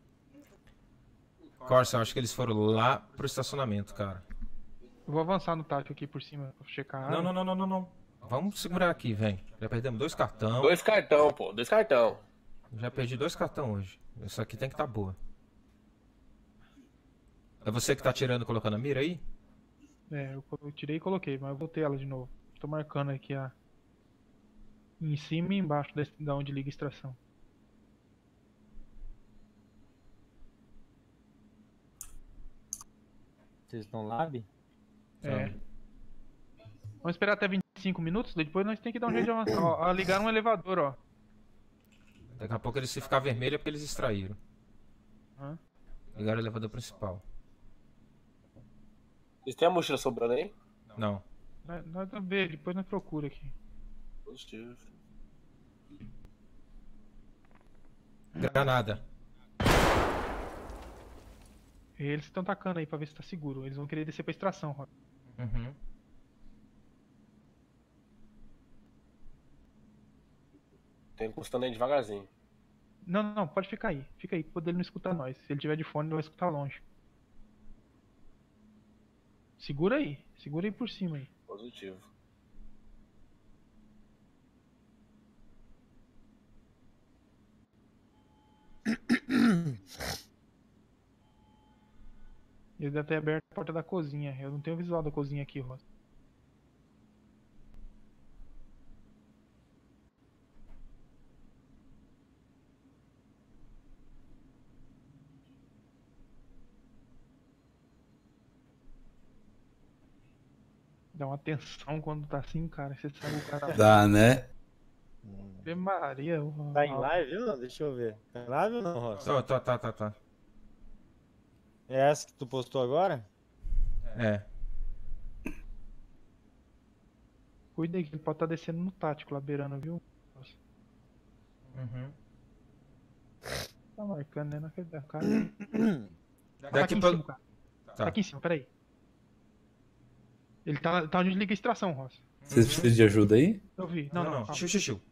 Corsa, eu acho que eles foram lá pro estacionamento, cara. Eu vou avançar no tático aqui por cima pra checar a área. Não, não, não, não, não, não. Vamos segurar aqui, vem. Já perdemos dois cartão. Dois cartão, pô, dois cartão. Já perdi dois cartão hoje. Isso aqui tem que tá boa. É você que tá tirando e colocando a mira aí? É, eu, eu tirei e coloquei, mas eu botei ela de novo. Tô marcando aqui a. Em cima e embaixo desse, da onde liga a extração. Vocês estão lab? É. Vamos esperar até vinte e cinco minutos, depois nós tem que dar um jeito de avançar. Ó, ó, ligaram um elevador, ó. Daqui a pouco eles se ficar vermelho é porque eles extraíram. Hã? Ligaram o elevador principal. Vocês têm a mochila sobrando aí? Não. Nós, nós vamos ver, depois nós procura aqui. Positivo. Granada. Eles estão tacando aí pra ver se tá seguro. Eles vão querer descer pra extração, Rod. Uhum. Tô encostando aí devagarzinho. Não, não, não, pode ficar aí. Fica aí, pra ele não escutar nós. Se ele tiver de fone, ele vai escutar longe. Segura aí, segura aí por cima aí. Positivo. Ele deve ter aberto a porta da cozinha. Eu não tenho visual da cozinha aqui, Rod. Dá uma tensão quando tá assim, cara. Você sabe o cara. Dá, né? Ave Maria. o- Tá em a- live ou não? Deixa eu ver. Tá em live ou não, Rosa? Tá, tá, tá, tá, tá. É essa que tu postou agora? É. Cuida aí que ele pode estar descendo no tático lá beirando, viu? Nossa, Uhum. tá marcando, né? Naquele da cara. Tá aqui Daqui em pra... cima, cara. Tá Tá. aqui em cima, peraí. Ele tá, tá onde liga a extração, Ross. Vocês precisam de ajuda aí? Eu vi. Não, Não, não. não. calma. Xiu, xiu, xiu.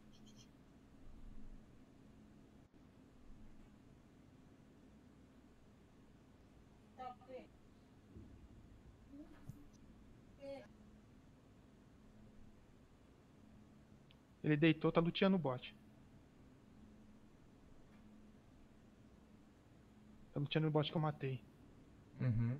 Ele deitou, tá luteando o bot. Tá luteando o bot que eu matei. Uhum.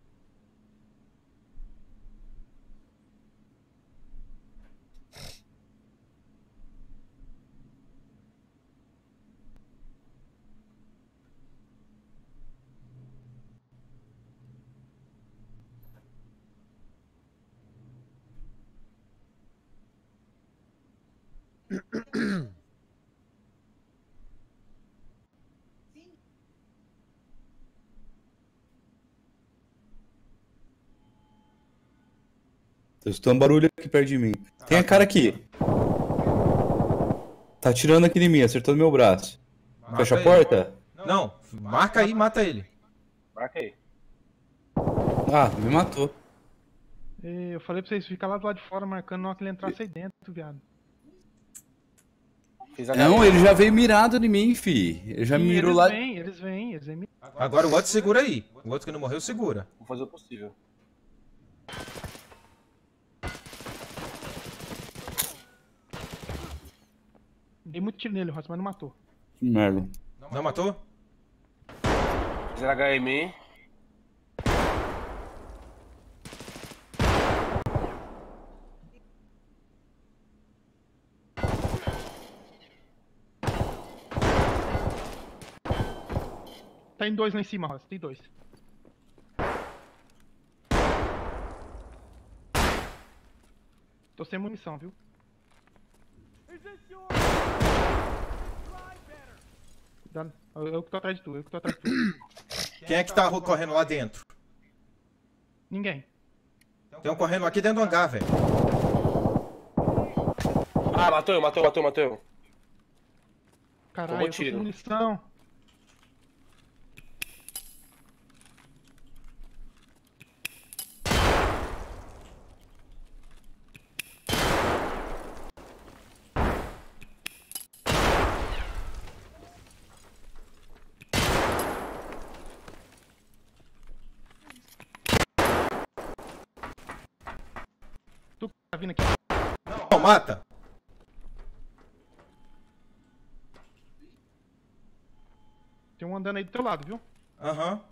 Tô escutando barulho aqui perto de mim. Tem a cara aqui. Tá atirando aqui em mim, acertou no meu braço. Mata Fecha a ele. porta? Não, marca aí e mata ele. Marca aí. Ah, me matou. E eu falei pra vocês ficar lá do lado de fora marcando na hora que ele entrasse aí dentro, viado. Não, ele já veio mirado em mim, fi. Ele já Sim, me mirou eles lá. Vêm, eles vêm, eles vêm. Agora o outro segura aí. O outro que não morreu, segura. Vou fazer o possível. Dei muito tiro nele, Ross, mas não matou. Que merda. Não matou? Fizeram H M em mim. Tem dois lá em cima, Ross, tem dois. Tô sem munição, viu? Cuidado. Eu, eu que tô atrás de tu, eu que tô atrás de tu. Quem é que tá correndo lá dentro? Ninguém. Tem um correndo aqui dentro do hangar, velho. Ah, matou eu, matou, matou, matou eu. Caralho, Tomou eu tô sem tiro. munição. Tu tá vindo aqui? Não, mata. Tem um andando aí do teu lado, viu? Aham.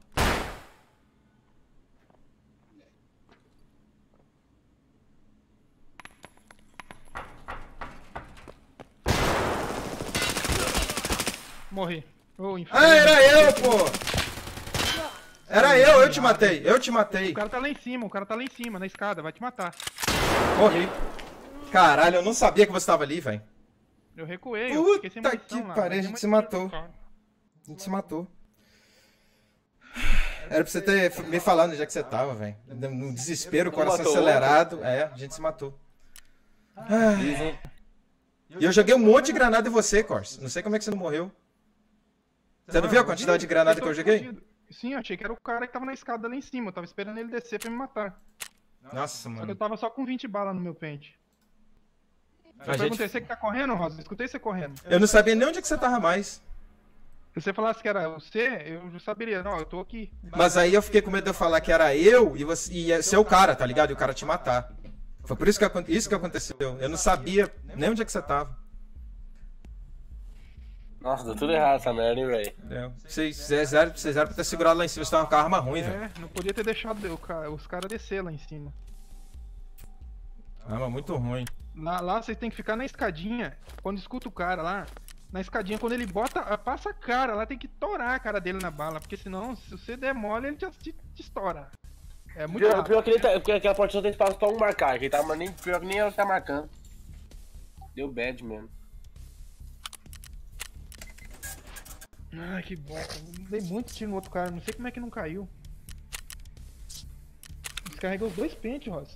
Morri. Ô, Ah, inferno. era eu, pô! Era eu, eu te matei, eu te matei. O cara tá lá em cima, o cara tá lá em cima, na escada, vai te matar. Morri. Caralho, eu não sabia que você tava ali, velho. Eu recuei, eu fiquei sem Puta munição que lá. pariu, a Tem gente muito se tiro matou. no cara. A gente se matou. Era pra você ter me falado onde é que você tava, velho. No desespero, o coração matou acelerado. É, a gente se matou. Ai. E eu joguei um monte de granada em você, Corsa. Não sei como é que você não morreu. Você não viu a quantidade de granada que eu joguei? escondido. Sim, eu achei que era o cara que tava na escada lá em cima. Eu tava esperando ele descer pra me matar. Nossa, Só que eu mano. tava só com vinte balas no meu pente. Eu A gente- perguntei, você que tá correndo, Rosa? Eu escutei você correndo. Eu não sabia nem onde é que você tava mais. Se você falasse que era você, eu já saberia. Não, eu tô aqui. Mas aí eu fiquei com medo de eu falar que era eu e você e ia ser o cara, tá ligado? E o cara te matar. Foi por isso que, acon- isso que aconteceu. Eu não sabia nem onde é que você tava. Nossa, deu tudo errado essa merda, hein, velho. Entendeu? Vocês vocês eram vocês eram pra ter segurado lá em cima, você tava com a arma ruim, velho. É, não podia ter deixado o ca- os caras descer lá em cima. Arma muito ruim. Lá, lá vocês tem que ficar na escadinha. Quando escuta o cara lá, na escadinha, quando ele bota, ah, passa a cara, lá tem que torar a cara dele na bala. Porque senão, se você der mole, ele te, te, te estoura. É muito Pior, rápido. pior que ele tá, porque aquela porta só tem espaço pra um marcar. Quem tá, mas nem, pior que nem ela tá marcando. Deu bad mesmo. Ai, que bom. Dei muito tiro no outro cara, não sei como é que não caiu. Descarregou os dois pentes, Rosa.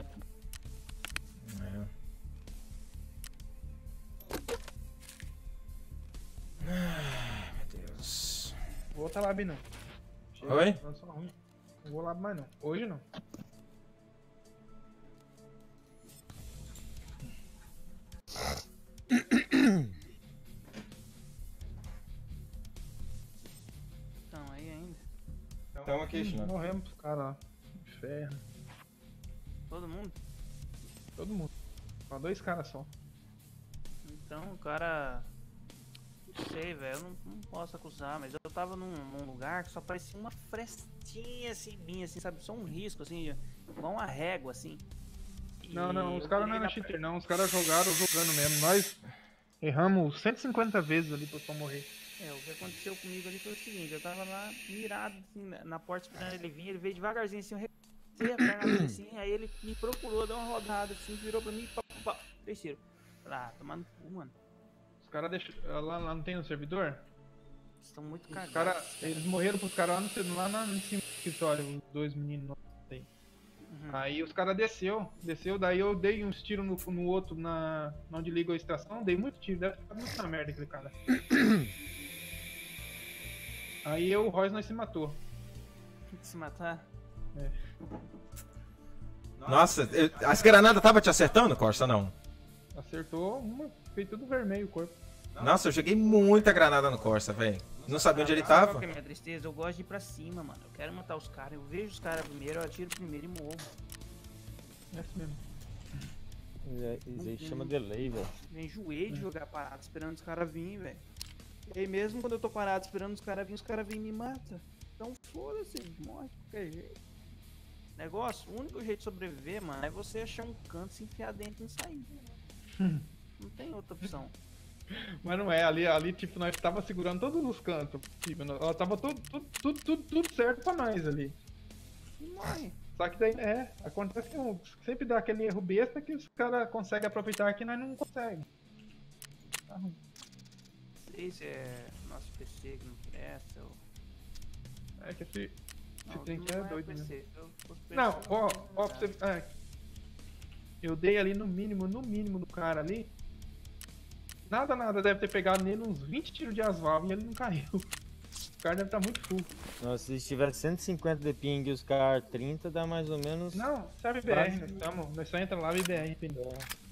Ai, meu Deus. Vou voltar lá, não. Oi? Não, só ruim. Não vou lá mais não. Hoje não. Então, aí ainda. Tamo aqui, China. Morremos pros caras lá. Inferno. Todo mundo? Todo mundo. Só dois caras só. Então, o cara... Não sei, velho. Eu não, não posso acusar, mas eu tava num, num lugar que só parecia uma frestinha assim, minha, assim, sabe? Só um risco, assim, igual uma régua, assim. E Não, não, os eu caras não virei eram na cheater não. Os caras jogaram jogando mesmo. Nós erramos cento e cinquenta vezes ali pra só morrer. É, o que aconteceu comigo ali foi o seguinte, eu tava lá mirado assim, na, na porta esperando ele vir, ele veio devagarzinho assim, eu recuei a perna dele assim, aí ele me procurou, deu uma rodada assim, virou pra mim e pá, pá, pá, terceiro. Ah, tomando cu, mano. Os caras deixam. Lá, lá não tem no servidor? Estão muito Os cagados. cara, eles morreram pros caras lá, no, lá na, em cima do escritório, os dois meninos aí. Uhum. Aí os caras desceu, desceu, daí eu dei uns tiros no, no outro, na onde liga a extração, dei muito tiro, deve ficar muito na merda aquele cara. Aí eu, o Royce, nós se matou. Tem que se matar? É. Nossa, eu- as granadas tava te acertando, Corsa, não? Acertou uma, fez tudo vermelho o corpo. Nossa, eu joguei muita granada no Corsa, velho. Não sabia onde ele Sabe tava. qual que é a minha tristeza? Eu gosto de ir pra cima, mano. Eu quero matar os caras. Eu vejo os caras primeiro, eu atiro primeiro e morro. É assim mesmo. Isso aí chama delay, velho. Eu enjoei de jogar parado esperando os caras virem, velho. E aí mesmo quando eu tô parado esperando os caras virem, os caras vêm e me matam. Então foda-se, morre de qualquer jeito. Negócio, o único jeito de sobreviver, mano, é você achar um canto, se enfiar dentro e sair. Não tem outra opção. Mas não é, ali, ali tipo, nós tava segurando todos os cantos. Tipo, ela tava tudo, tudo, tudo, tudo, tudo certo pra nós ali. E morre. Só que daí, é, acontece que um- sempre dá aquele erro besta que os caras conseguem aproveitar que nós não conseguimos. Tá ruim. Não sei se é nosso P C que não presta ou... É que esse, esse Não, trem não aqui é é doido P mesmo. C. Se eu fosse P C, Não, eu ó, não ó, pra você, é, eu dei ali no mínimo, no mínimo do cara ali. Nada, nada, deve ter pegado nele uns vinte tiros de asval e ele não caiu. O cara deve estar muito full. Nossa, se tiver cento e cinquenta de ping e os caras trinta, dá mais ou menos. Não, serve B R, nós, tamo, nós só entra lá e B R, entendeu?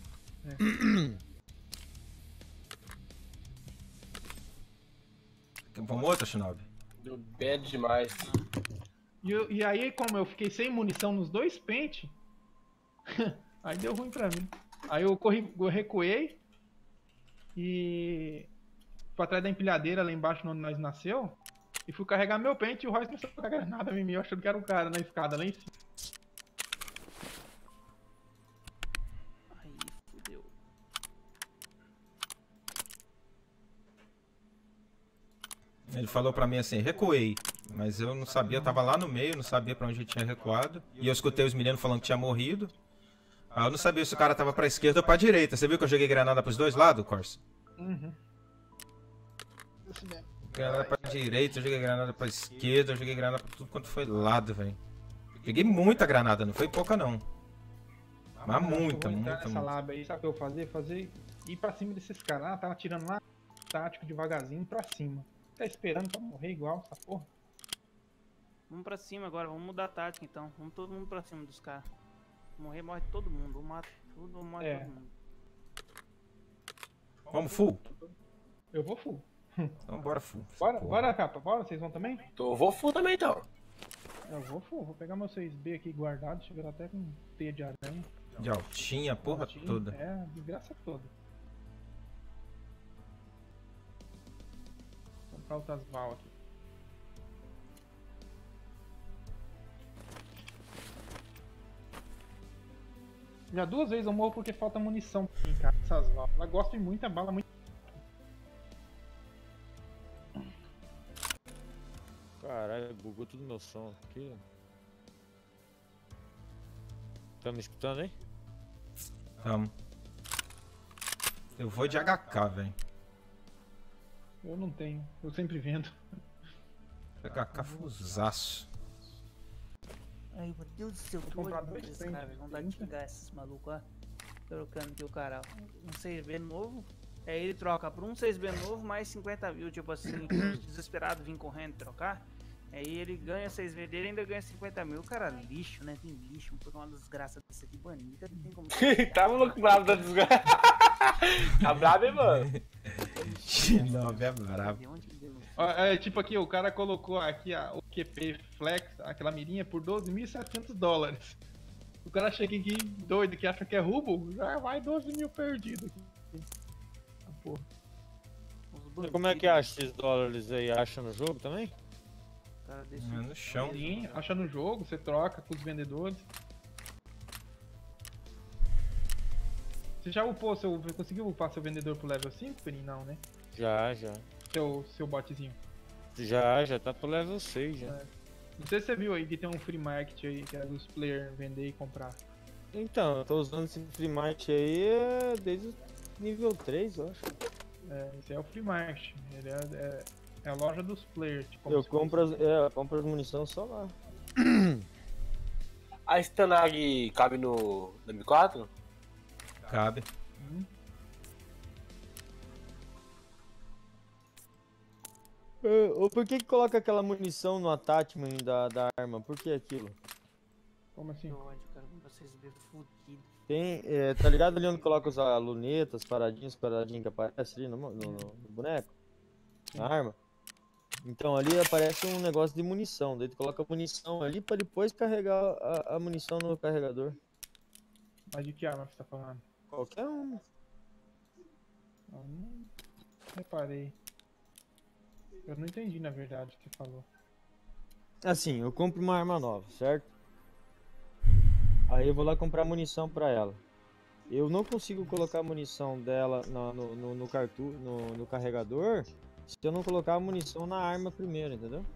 Vamos outra, Shinobi? Deu bad demais. E, eu- e aí, como eu fiquei sem munição nos dois pentes, aí deu ruim pra mim. Aí eu corri, eu recuei e pra trás da empilhadeira lá embaixo onde nós nasceu e fui carregar meu pente e o Royce começou a cagar nada em mim, eu achando que era um cara na escada lá em cima. Aí, fudeu. Ele falou pra mim assim, recuei. Mas eu não sabia, eu tava lá no meio, não sabia pra onde ele tinha recuado. E eu escutei os meninos falando que tinha morrido. Aí eu não sabia se o cara tava pra esquerda ou pra direita. Você viu que eu joguei granada pros dois lados, Corsa? Uhum. Isso mesmo. Granada pra direita, eu joguei granada pra esquerda, eu joguei granada pra tudo quanto foi lado, velho. Peguei muita granada, não foi pouca não. Mas muita, eu vou entrar muita, nessa muita. lab aí, sabe o que eu vou fazer? Fazer ir pra cima desses caras. Ah, tava atirando lá, tático devagarzinho pra cima. Tá esperando pra morrer igual essa porra. Vamos pra cima agora, vamos mudar a tática então. Vamos todo mundo pra cima dos caras. Morrer, morre todo mundo. Um mata tudo, um morre É. todo mundo. Vamos full? Eu vou full. Então bora full. Bora, Porra. bora, capa, bora, vocês vão também? Tô, vou full também então. Eu vou full, vou pegar meu seis B aqui guardado, chegar até com teia de aranha. De altinha, a porra Altinho, toda. É, a desgraça toda. Vou comprar outras val aqui. Já duas vezes eu morro porque falta munição pra mim, cara, essas val. Ela gosta de muita bala, muito. Caralho, bugou tudo meu som aqui. Tá me escutando aí? Tamo. Eu vou de H K, velho. Eu não tenho, eu sempre vendo. H K fusaço. Ai, meu Deus do céu, Vou que comprar ódio dois desses pentes, caras. Não dá de trinta. xingar esses malucos, ó. Trocando aqui o cara, ó. Um seis B novo. Aí ele troca por um seis B novo mais cinquenta mil, tipo assim, os desesperados vêm correndo trocar. Aí ele ganha seis B dele e ainda ganha cinquenta mil. Cara, lixo, né? Tem lixo, porque uma desgraça desse aqui banida. Não tem como. Tava louco bravo da desgraça. Tá bravo, hein, mano? Shinobi é brabo. De onde que deu? Ó, é, tipo aqui, o cara colocou aqui a, o Q P Flex, aquela mirinha, por doze mil e setecentos dólares. O cara chega aqui doido que acha que é rubo, já vai doze mil perdido aqui. Ah, porra. Os Como é que bandidos, acha esses dólares aí? Acha no jogo também? cara desse- É no chão. Sim, acha no jogo, você troca com os vendedores. Você já upou seu. Conseguiu upar seu vendedor pro level cinco, Penin? Não, né? Já, já. Seu, seu botzinho. Já, já tá pro level seis já. Não sei se você viu aí que tem um free market aí, que é dos players vender e comprar. Então, eu tô usando esse free market aí é, desde o nível três, eu acho. É, esse é o free market. Ele é, é, é a loja dos players. Tipo, como Eu se compro as, é, eu compro as munição só lá. A Stanag cabe no, no M quatro? Cabe. É, ou por que que coloca aquela munição no attachment da, da arma? Por que aquilo? Como assim? Que ódio, cara, com vocês bebem fudido. Tem, é, tá ligado ali onde coloca os ah, lunetas, paradinhas, paradinhas que aparece ali no, no, no- no boneco? Na arma? Então ali aparece um negócio de munição. Daí tu coloca a munição ali pra depois carregar a, a munição no carregador. Mas de que arma você tá falando? Qualquer um. Eu não reparei. Eu não entendi, na verdade, o que você falou. Assim, eu compro uma arma nova, certo? Aí eu vou lá comprar munição pra ela. Eu não consigo colocar a munição dela no, no, no, no, cartu no, no carregador se eu não colocar a munição na arma primeiro, entendeu?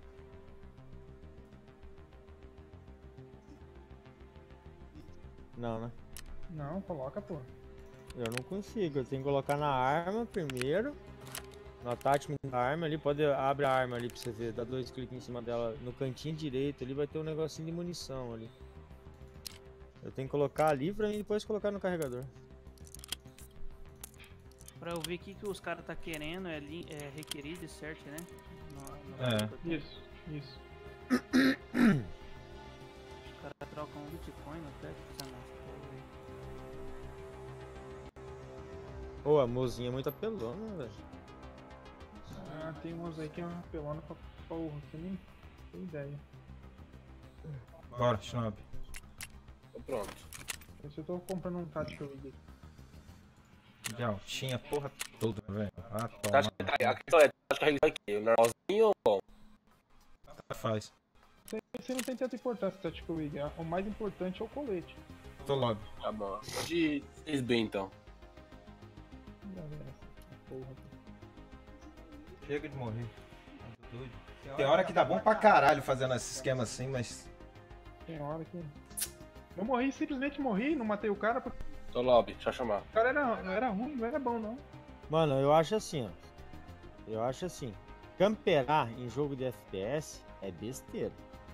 Não, né? Não, coloca, pô. Eu não consigo, eu tenho que colocar na arma primeiro. No attachment da arma ali, pode abre a arma ali pra você ver, dá dois cliques em cima dela, no cantinho direito ali vai ter um negocinho de munição ali. Eu tenho que colocar ali pra mim depois colocar no carregador. Pra eu ver o que, que os caras tá querendo, é, li- é requerido e cert, né? No, no É. bagulho que eu tenho. Isso, isso. Os caras trocam um Bitcoin no teto, essa nossa. Pô, a mozinha é muito apelona, velho. Ah, tem umas aí que é uma pelona pra porra, você nem tem ideia. Bora, Shinobi. Tô pronto. Eu só tô comprando um Tactical Wig. Legal, tinha a porra toda, velho. Ah, Tá, toma. acho que tá- a questão é, acho que carregador aqui, o normalzinho ou bom? Faz. Você, você não tem tanta importância, Tactical Wig. O mais importante é o colete. Tô logo. Tá bom. De seis B então. Galera, essa porra. Chega de morrer. Tá doido. Tem hora que dá bom pra caralho fazendo esse esquema assim, mas. Tem hora que. Eu morri, simplesmente morri, não matei o cara porque Tô lobby, deixa eu chamar. o cara era, não era ruim, não era bom não. Mano, eu acho assim, ó. Eu acho assim. Camperar em jogo de F P S é besteira.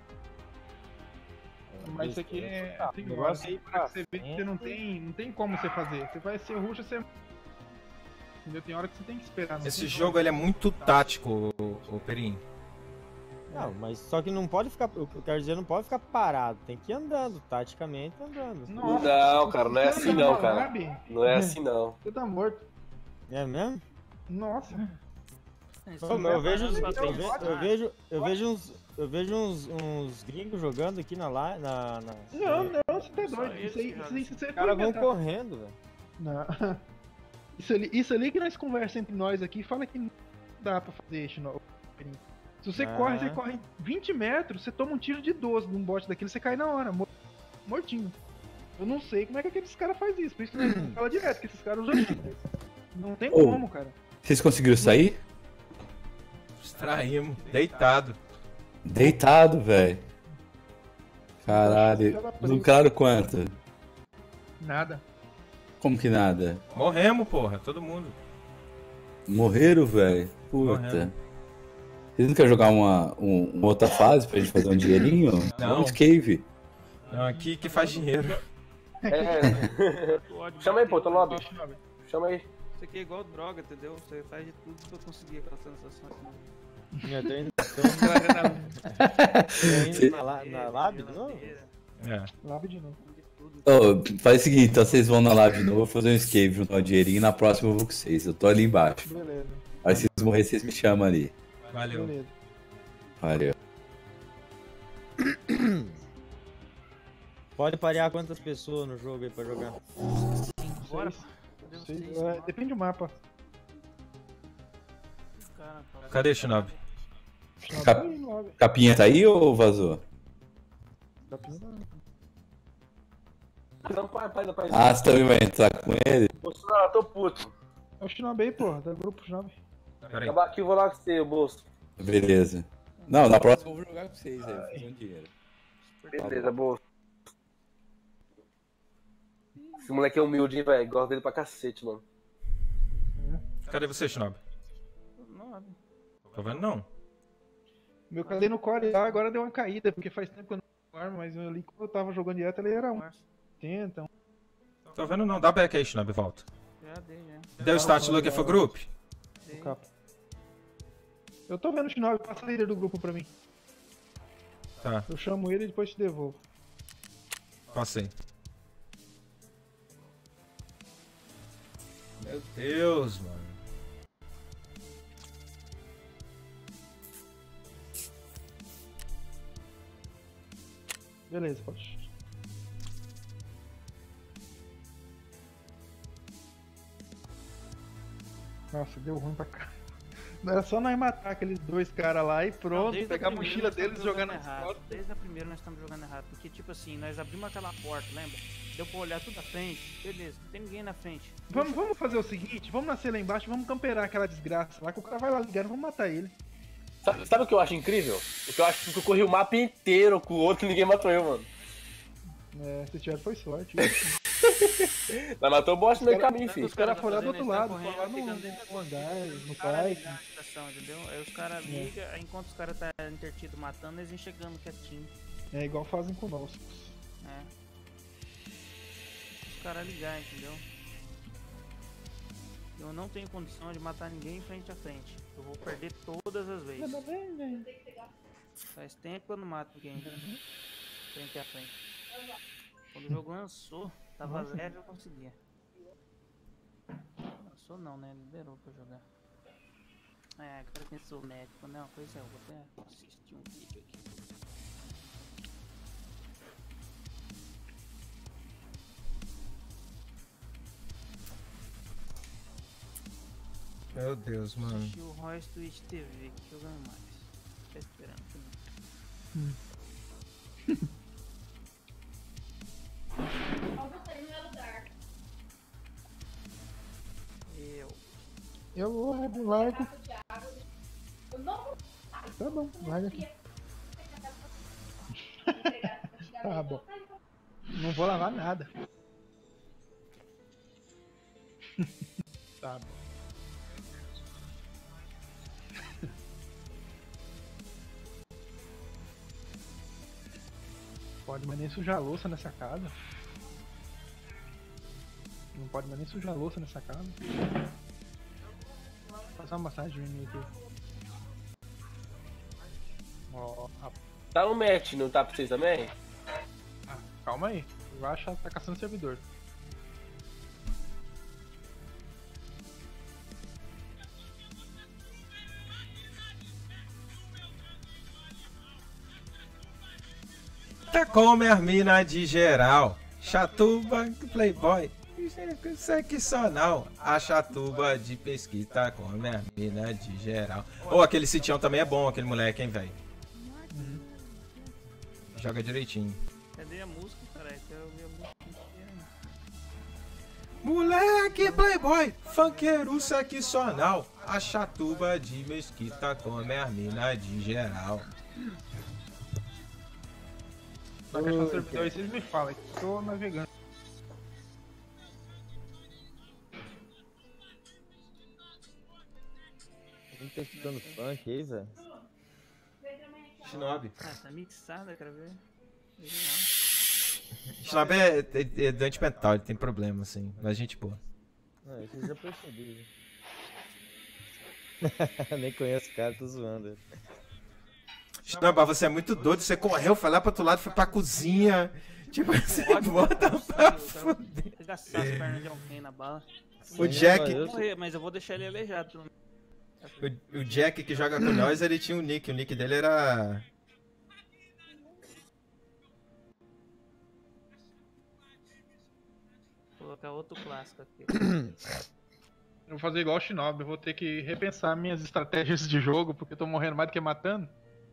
É Mas isso aqui besteira é. total. Tem O hora negócio que aí pra você vê que frente- você não tem, não tem como você fazer. Você vai ser ruxa, você. Entendeu? Tem hora que você tem que esperar. não Esse tem jogo como. ele é muito tático, o, o Perim. Não, mas só que não pode ficar. O que eu quero dizer, não pode ficar parado. Tem que ir andando, taticamente andando. Nossa, Não, cara, não é você assim anda não, numa cara. lab, Não é assim não. Você tá morto. É mesmo? Nossa. Isso Ô, não mas eu é vejo, parado uns- pra eu, ve- pensar. eu vejo, eu vejo uns, eu vejo uns, uns gringos jogando aqui na live, na, na... Não, não, você tá Só doido. eles Isso aí, que isso aí, isso aí Os caras vão tá- correndo, velho. Não. Isso ali, isso ali que nós conversamos entre nós aqui, fala que não dá pra fazer, Shino. Se você Ah. corre, você corre vinte metros, você toma um tiro de doze num bote daquele, você cai na hora, mor- mortinho. Eu não sei como é que aqueles caras fazem isso, por isso que nós fala direto, que esses caras usam isso. Não tem Ô. como, cara. Vocês conseguiram sair? Extraímos, deitado. Deitado, velho. Caralho. Lucraram quanto? Nada. Como que nada? Morremos, porra, todo mundo. Morreram, velho? Puta. Morremos. Vocês não querem jogar uma, um- uma outra fase pra gente fazer um dinheirinho? Não. Um cave. Não, aqui que faz dinheiro. É. O ódio Chama aí, pô, tô lobby. Shinobi. Chama aí. Isso aqui é igual droga, entendeu? Você faz de tudo pra conseguir aquela sensação. Eu tô indo, Cê- tô indo na, la- na lab de novo? É. Lava de novo. Ô, faz o seguinte, então vocês vão na live de novo, eu vou fazer um escape, juntar o dinheirinho e na próxima eu vou com vocês. Eu tô ali embaixo. Beleza, Aí se vocês morrerem, vocês me chamam ali. Valeu. beleza. Valeu. Pode parear quantas pessoas no jogo aí pra jogar? Bora, Seis. cadê Seis, vocês? é, depende do mapa. Cara, cara. Cadê Shinobi? Shinobi Cap- aí, lobby. Capinha tá aí ou vazou? Capinha tá- Não, pai, pai, pai. Ah, você também vai entrar com ele? Bolsonaro, tô puto. É o Shinobi aí, porra, da grupo Shinobi. Peraí. Acabar aqui, eu vou lá com você, bolso. Beleza. Não, na próxima eu vou jogar com vocês aí, vou fazer um dinheiro. Beleza, bolso. Esse moleque é humilde, hein, velho. Gosto dele pra cacete, mano. Cadê você, Shinobi? Não, Tô vendo não. Meu cadê no core lá agora deu uma caída, porque faz tempo que eu não armo, mas ali quando eu tava jogando direto ele era um Março. oitenta. Tô vendo não. Dá back aí, Shinobi, volta. Já dei, já. Deu start looking for group? Dei. Capa. Eu tô vendo o Shinobi, passa a líder do grupo pra mim. Tá. Eu chamo ele e depois te devolvo. Passei. Meu Deus, mano. Beleza, pode. Nossa, deu ruim pra cá. Não era só nós matar aqueles dois caras lá e pronto, Desde pegar a primeira mochila nós deles e estamos jogar jogando nas errado. costas. Desde a primeira nós estamos jogando errado. Porque, tipo assim, nós abrimos aquela porta, lembra? Deu pra olhar tudo à frente. Beleza, não tem ninguém na frente. Vamos, vamos fazer o seguinte, vamos nascer lá embaixo, vamos camperar aquela desgraça lá, que o cara vai lá ligar, vamos matar ele. Sabe, sabe o que eu acho incrível? O que eu acho que eu corri o mapa inteiro com o outro e ninguém matou eu, mano. É, se tiver foi sorte. Nós matou o boss no meio do cara- caminho, filho. Os caras foram lá do fazendo, outro eles lado, tão foram lá correndo, no, ficando dentro no andar, no Os caras parque. ligam na estação, entendeu? Aí os caras ligam, aí enquanto os caras tá intertido matando, eles vêm chegando quietinho. É igual fazem conosco. É. Os caras ligar, entendeu? Eu não tenho condição de matar ninguém frente a frente. Eu vou perder todas as vezes. Faz tempo que eu não mato ninguém frente a frente. Quando o jogo lançou, tava Nossa. leve, eu conseguia. Lançou não, né? Liberou pra jogar. É, agora que eu sou médico, né? Uma coisa é, eu vou até assistir um vídeo aqui. Meu Deus, mano. Assistir o Royce Twitch T V, que jogando mais. Tá esperando também. Eu. Eu largo, largo. Tá bom, larga aqui. Tá bom. Não vou lavar nada. Tá bom. Pode mais nem sujar a louça nessa casa. Não pode mais nem sujar a louça nessa casa. Vou passar uma massagem em mim aqui. Ó, ah, Tá um match, não tá pra vocês também? ah, calma aí. Eu acho que tá caçando servidor. Tá come as mina de geral. Chatuba, playboy. Seccional. A chatuba de pesquita come as mina de geral. Ô, aquele sitião também é bom, aquele moleque, hein, velho. Joga direitinho. Cadê a música, cara? Eu quero ouvir a música inteira. Moleque playboy, funkeiro seccional. A chatuba de mesquita come as mina de geral. Tá caçando servidor aí, vocês me falam. que Tô navegando. Quem tá escutando funk aí, velho? Shinobi. Ah, tá mixada, quero ver. Veja lá. Shinobi é, é, é doente mental, ele tem problema, assim. Mas gente boa. Não, isso eu já percebi. Nem conheço o cara, tô zoando. Shinobi, você é muito doido, você correu, foi lá pro outro lado, foi pra cozinha. Tipo, você bota pra fuder. Arregaçar as pernas de alguém na bala. O Jack, Eu vou morrer, mas eu vou deixar ele aleijado. Pelo menos. o, o Jack que joga com nós, ele tinha um nick. O nick dele era... Vou colocar outro clássico aqui. Eu vou fazer igual o Shinobi, eu vou ter que repensar minhas estratégias de jogo, porque eu tô morrendo mais do que matando.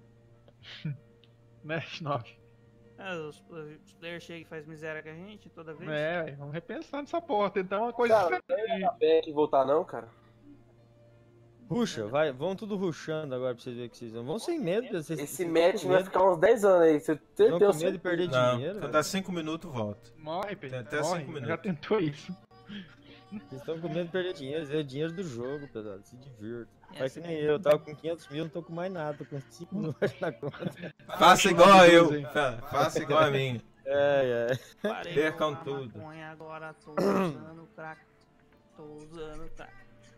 Né, Shinobi? Ah, os, os players chegam e fazem miséria com a gente toda vez. É, véi, vamos repensar nessa porra, tentar uma coisa Cara, diferente. não tem que voltar não, cara. Ruxa, vai, vão tudo ruxando agora pra vocês verem que vocês vão. Vão sem medo, vocês Esse vocês match tão com vai medo, ficar uns dez anos aí. Você tem tão com Deus medo de perder Não, dinheiro, quando velho. dá cinco minutos, volta. Morre, Pedro. Tem até morre. cinco Já minutos. tentou isso. Vocês estão com medo de perder dinheiro, é o dinheiro do jogo, pesado. Se divirta. É, Faz que sim. nem eu, eu tava com quinhentos mil, não tô com mais nada, tô com cinco mil na conta. Faça igual a eu. Fa- Faça igual a mim. É, é. Parei Percam de usar tudo. maconha, agora tô usando crack. Tô usando crack.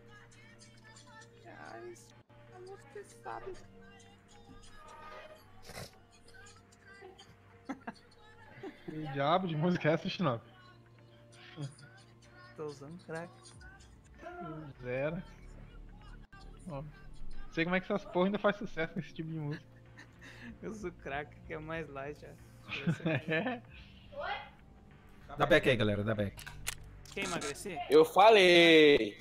Ai, você sabe. Que diabo de música é essa, Xinop? Tô usando crack. Zero. Ó, não sei como é que essas porra ainda faz sucesso com esse tipo de música. Eu uso crack, que é mais light, já. É. Dá back aí, galera, dá back. Quer emagrecer? Eu falei!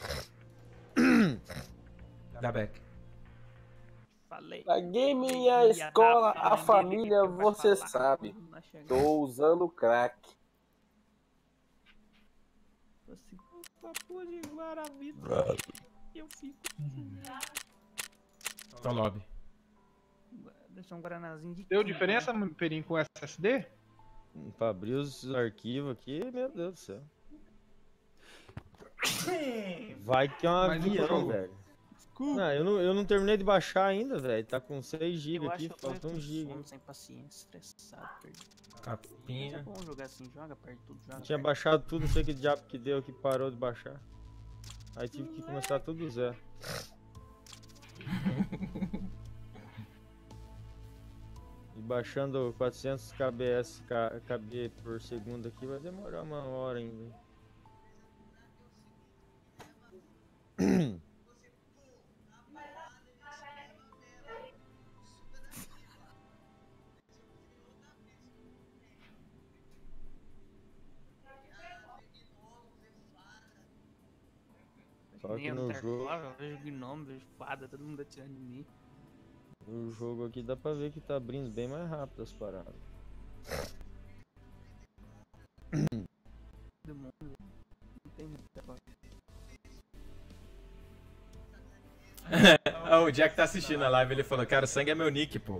Dá back. Falei. Paguei minha escola, a família, você sabe. Tô usando crack. Você papo de Guaravita. Eu fico. Então, lobby. Deixa um guaranazinho de. Deu quinta, diferença, né? Perim, com S S D? Pra abrir os arquivos aqui, meu Deus do céu. Vai que é um Mas o avião, jogo? velho. Não, eu não, eu não terminei de baixar ainda, velho. Tá com seis Eu gigas acho aqui, que eu tô falta um com giga. sono, sem paciência, estressado, perdido. É Capinha. bom jogar assim, joga perto de tudo, joga Tinha perto. baixado tudo, não sei que diabo que deu que parou de baixar. Aí tive que começar tudo do zero. E baixando quatrocentos kbps K- kb por segundo aqui vai demorar uma hora ainda. Só Nem que eu no no jogo, eu vejo gnome, vejo fada, todo mundo atirando em mim. no jogo aqui dá pra ver que tá abrindo bem mais rápido as paradas. Do mundo, não tem muita coisa. Ah, o Jack tá assistindo a live, ele falou, cara, sangue é meu nick, pô.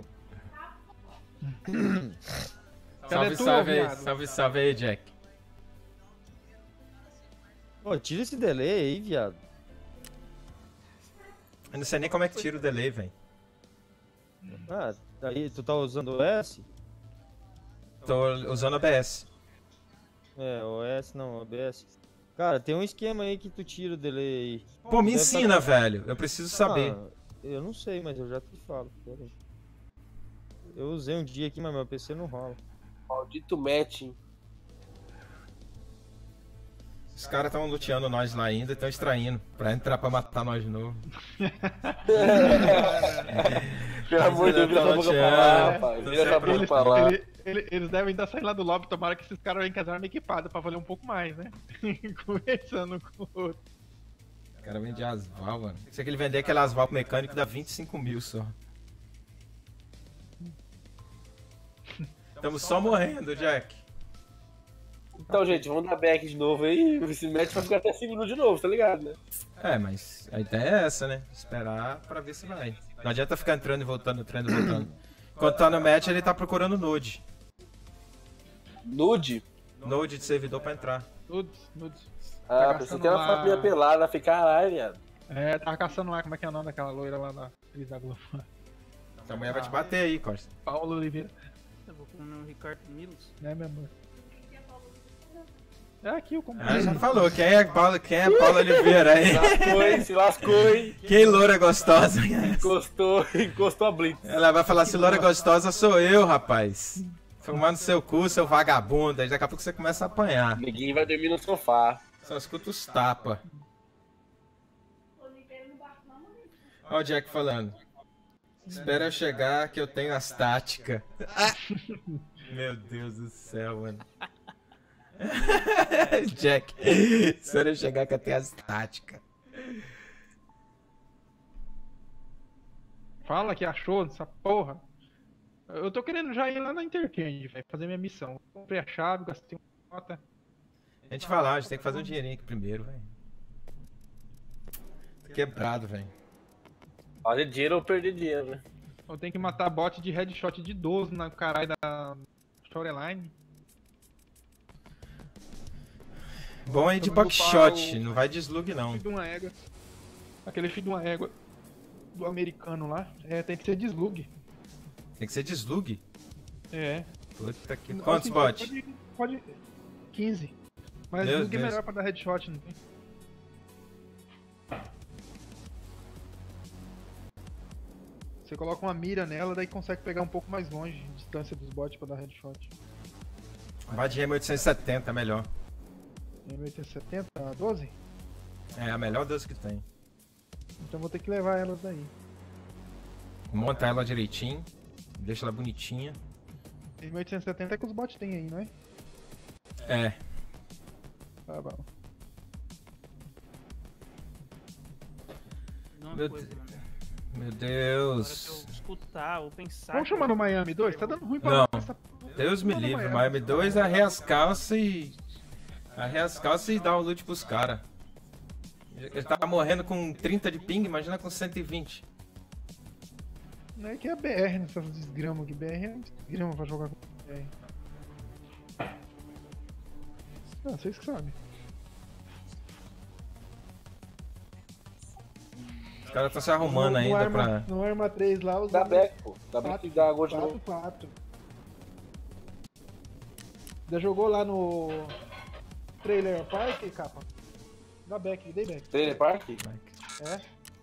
Salve, tu, salve aí, viado? salve, salve aí, Jack. Pô, tira esse delay aí, viado. Eu não sei nem como é que tira o delay, velho. Ah, aí tu tá usando o S? Tô usando O B S. É, O S não, O B S. Cara, tem um esquema aí que tu tira o delay aí. Pô, me Deve ensina, tá- velho. Eu preciso saber. Ah, eu não sei, mas eu já te falo. Pera aí. Eu usei um dia aqui, mas meu P C não rola. Maldito matching. Os caras tão luteando nós lá ainda e tão extraindo pra entrar pra matar nós de novo. Pelo amor de Deus, vira essa boca pra lá, rapaz. Vira essa boca Eles, pra lá. ele- ele- eles devem estar saindo lá do lobby, tomara que esses caras venham com as armas equipadas pra valer um pouco mais, né? Conversando com o outro. O cara vende asval, mano. Se ele vender aquele asval pro mecânico, dá vinte e cinco mil só. Estamos só morrendo, Jack. Então, gente, vamos dar back de novo aí. Esse match vai ficar até cinco minutos de novo, tá ligado, né? É, mas a ideia é essa, né? Esperar pra ver se vai. Não adianta ficar entrando e voltando, entrando e voltando. Enquanto tá no match, ele tá procurando node. Nude? Node de servidor pra entrar. Nudes, nudes. Ah, Tá pensei gastando que era lá- uma família pelada, fica caralho, viado. É, tava caçando lá, como é que é o nome daquela loira lá da Cris da Globo? Essa mulher vai te bater aí, Costa. Paulo Oliveira, Eu vou comer um Ricardo Milos. né, meu amor? É aqui o Ah, computador. já falou, quem é Paula, quem é Paula Oliveira aí? Se lascou, hein? Se lascou, hein? Quem loura gostosa? Encostou, encostou a Blitz. Ela vai falar, se loura gostosa sou eu, rapaz. Fumar no seu cu, seu vagabundo. Aí daqui a pouco você começa a apanhar. Neguinho vai dormir no sofá. Só escuta os tapa. Ó o Jack falando. Espera eu chegar que eu tenho as táticas. Meu Deus do céu, mano. Jack, espera eu chegar que eu tenho as táticas. Fala que achou dessa porra. Eu tô querendo já ir lá na Interchange, velho, fazer minha missão. Comprei a chave, gastei uma nota. A gente vai lá, a gente tem que fazer um dinheirinho aqui primeiro, velho. Quebrado, velho. Fazer dinheiro ou perder dinheiro, né? Eu tenho que matar bot de headshot de doze na caralho da Shoreline. Bom é de Vamos buckshot, upar o- não vai de slug não. Filho de uma égua. Aquele filho de uma égua do americano lá. É, tem que ser de slug. Tem que ser de slug? É. Puta que... Assim, Quantos bots? Pode, pode quinze. Mas Meu slug é Deus. melhor pra dar headshot, não tem? Você coloca uma mira nela, daí consegue pegar um pouco mais longe, a distância dos bots pra dar headshot. Vai de M oitocentos e setenta, é melhor. M oitocentos e setenta, a doze? É a melhor doze que tem. Então vou ter que levar elas daí. Monta ela direitinho, deixa ela bonitinha. M oitocentos e setenta é que os bots tem aí, não é? É. Tá bom. Uma Meu, coisa, de- mano. meu Agora Deus. se eu escutar ou pensar. Vamos que chamar eu- no Miami dois? Tá dando ruim pra Não. essa... Deus me Vamos no livre, Miami. Miami dois arreia as calças e. Arreia as calças e dá o loot pros caras. Ele tá morrendo com trinta de ping, imagina com cento e vinte. Não é que é B R nessas desgramas aqui. B R é desgrama pra jogar com B R. Ah, vocês que sabem. Os caras estão se arrumando No- no ainda arma, pra. No Arma três lá, os Dá back, pô. Dá back e dá gold de quatro novo. quatro. Já jogou lá no Trailer Park, capa? Dá back, dei back. Trailer Park? É?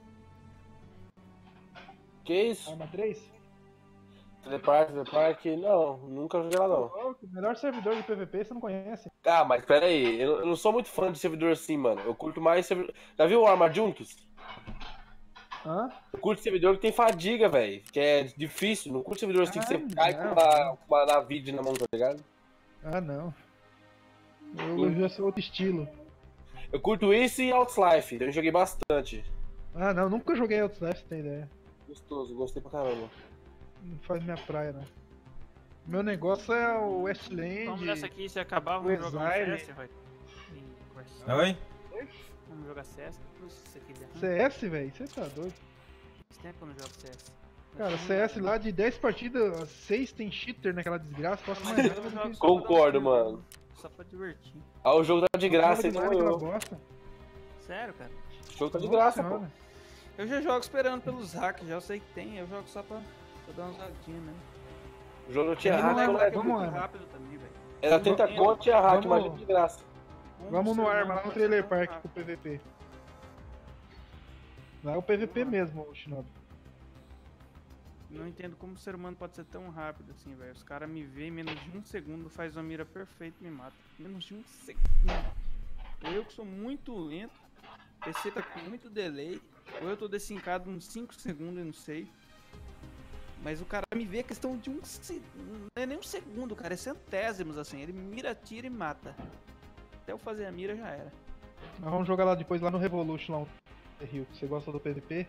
Que isso? Arma três? Trailer Park, Trailer Park. Não, nunca joguei lá não. O melhor servidor de P V P você não conhece. Ah, mas pera aí, eu, eu não sou muito fã de servidor assim, mano. Eu curto mais servidor. Já viu o Arma Junks? Hã? Eu curto servidor que tem fadiga, velho. Que é difícil. Não curto servidor assim que você Ah, cai não. com uma, com uma navide na mão, tá ligado? Ah, não. Eu já sou outro estilo. Eu curto isso e Outlife. Eu joguei bastante. Ah, não. Nunca joguei Outlast, você tem ideia. Gostoso, gostei pra caramba. Não faz minha praia, não. Meu negócio é o Westland. Vamos nessa aqui, se acabar, o vamos jogar um Exile. C S, vai. E conversar. Oi? Vamos jogar C S, depois se você quiser. C S, velho? Você tá doido? Faz tempo que eu não jogo C S. Cara, C S lá de dez partidas, seis tem cheater naquela desgraça. Posso mais nada do que Concordo, mano. Só pra divertir. Ah, o jogo tá de graça, Joga então demais eu. aquela bosta. Sério, cara? O jogo tá de Nossa graça, pô. senhora. Eu já jogo esperando pelos hacks, já eu sei que tem, eu jogo só pra, pra dar umas jogadinhas, né? O jogo não tinha Vamos hack, lá, não hack é? é vamos muito lá. rápido também, velho. Era trinta conto e a hack, Vamos- mas é de graça. Vamos no ser Arma, humano lá no pode Trailer ser tão Park rápido. com o P V P. Lá é o P V P mesmo, o Shinobi. Não entendo como o ser humano pode ser tão rápido assim, velho. Os caras me veem em menos de um segundo, faz uma mira perfeita e me mata. Menos de um segundo. Eu que sou muito lento, o P C tá com muito delay, ou eu tô desincado uns cinco segundos, eu não sei. Mas o cara me vê a questão de um segundo, não é nem um segundo, cara, é centésimos assim. Ele mira, tira e mata. Até eu fazer a mira já era. Nós vamos jogar lá depois, lá no Revolution, lá no Rio. Você gosta do P V P?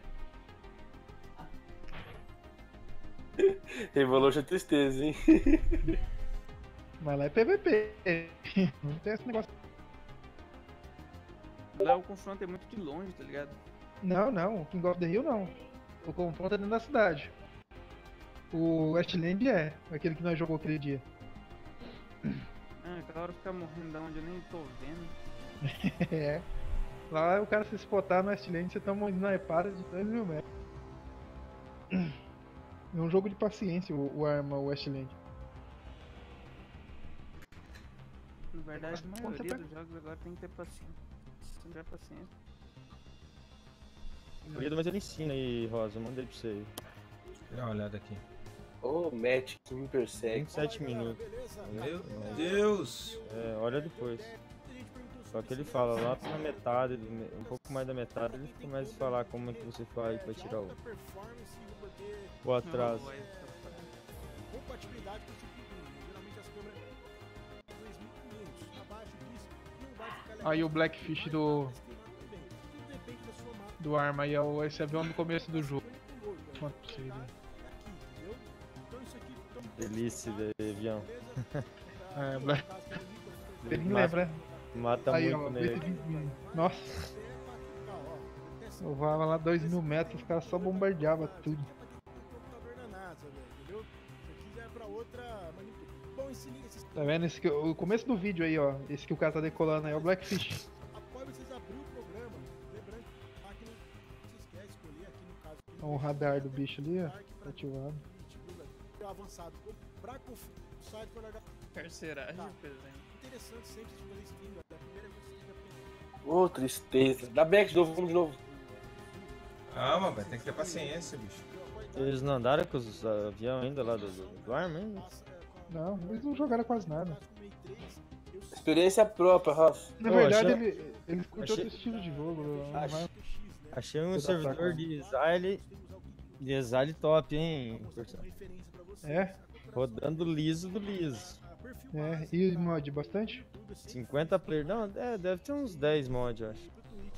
Revolution é tristeza, hein? Mas lá é P V P. Não tem esse negócio. Lá o confronto é muito de longe, tá ligado? Não, não. O King of the Hill não. O confronto é dentro da cidade. O Westland é. Aquele que nós jogou aquele dia. Ah, aquela hora ficar morrendo da onde eu nem tô vendo. É. Lá o cara se spotar no Westland, você toma uma snipada de dois mil metros. É um jogo de paciência o, o Arma, o Westland. Na verdade, a Mas maioria você dos jogos agora tem que ter paciência. Se não tiver paciência. Querido, mas ele ensina aí, Rosa. Eu mandei pra você aí. Dá uma olhada aqui. Ô, oh, Matt que me persegue. vinte e sete minutos. Meu Deus! É, olha depois. Só que ele fala lá na metade, um pouco mais da metade, ele começa a falar como é que você faz pra tirar o, o atraso. Compatibilidade com o tipo de câmera. Geralmente as câmeras dois mil e quinhentos. Abaixo disso, não vai ficar legal. Aí o Blackfish do, Tudo depende da sua máquina. do Arma aí é o, esse avião no começo do jogo. Quanto pra você ver. Entendeu? Então isso aqui então, Delícia de avião. É, Black... Você nem Mata- lembra? Mata Aí, muito ó, nele. vinte e vinte. Nossa, eu voava lá dois mil metros, os caras só bombardeavam tudo. computador na NASA, velho, entendeu? Isso aqui já é pra outra manipulação. Bom, esse link, esses Tá vendo? Esse que, o começo do vídeo aí, ó. Esse que o cara tá decolando aí é o Blackfish. após vocês abrir o programa, lembrando que a máquina, vocês querem escolher aqui no caso aqui, O radar do bicho ali, ó. Tá ativado. é avançado. Pra conferir o site para olhar. Carceragem, Tá. por exemplo. Interessante sempre de fazer stream, velho. A primeira vez que você tem que aprender. Ô, oh, tristeza. Dá back de novo, vamos de novo. Calma, velho, tem que ter paciência, bicho. Eles não andaram com os aviões ainda lá do, do, do Arma ainda? Não, eles não jogaram quase nada. Experiência própria, Rafa. Na Pô, verdade, achei- ele, eles curtem achei- outro estilo de jogo. não Ach- vai- Achei um Vou dar servidor pra cá. de Exile. De Exile top, hein? É, Rodando liso do liso. é. E mod bastante? cinquenta players. Não, é, deve ter uns dez mods, eu acho.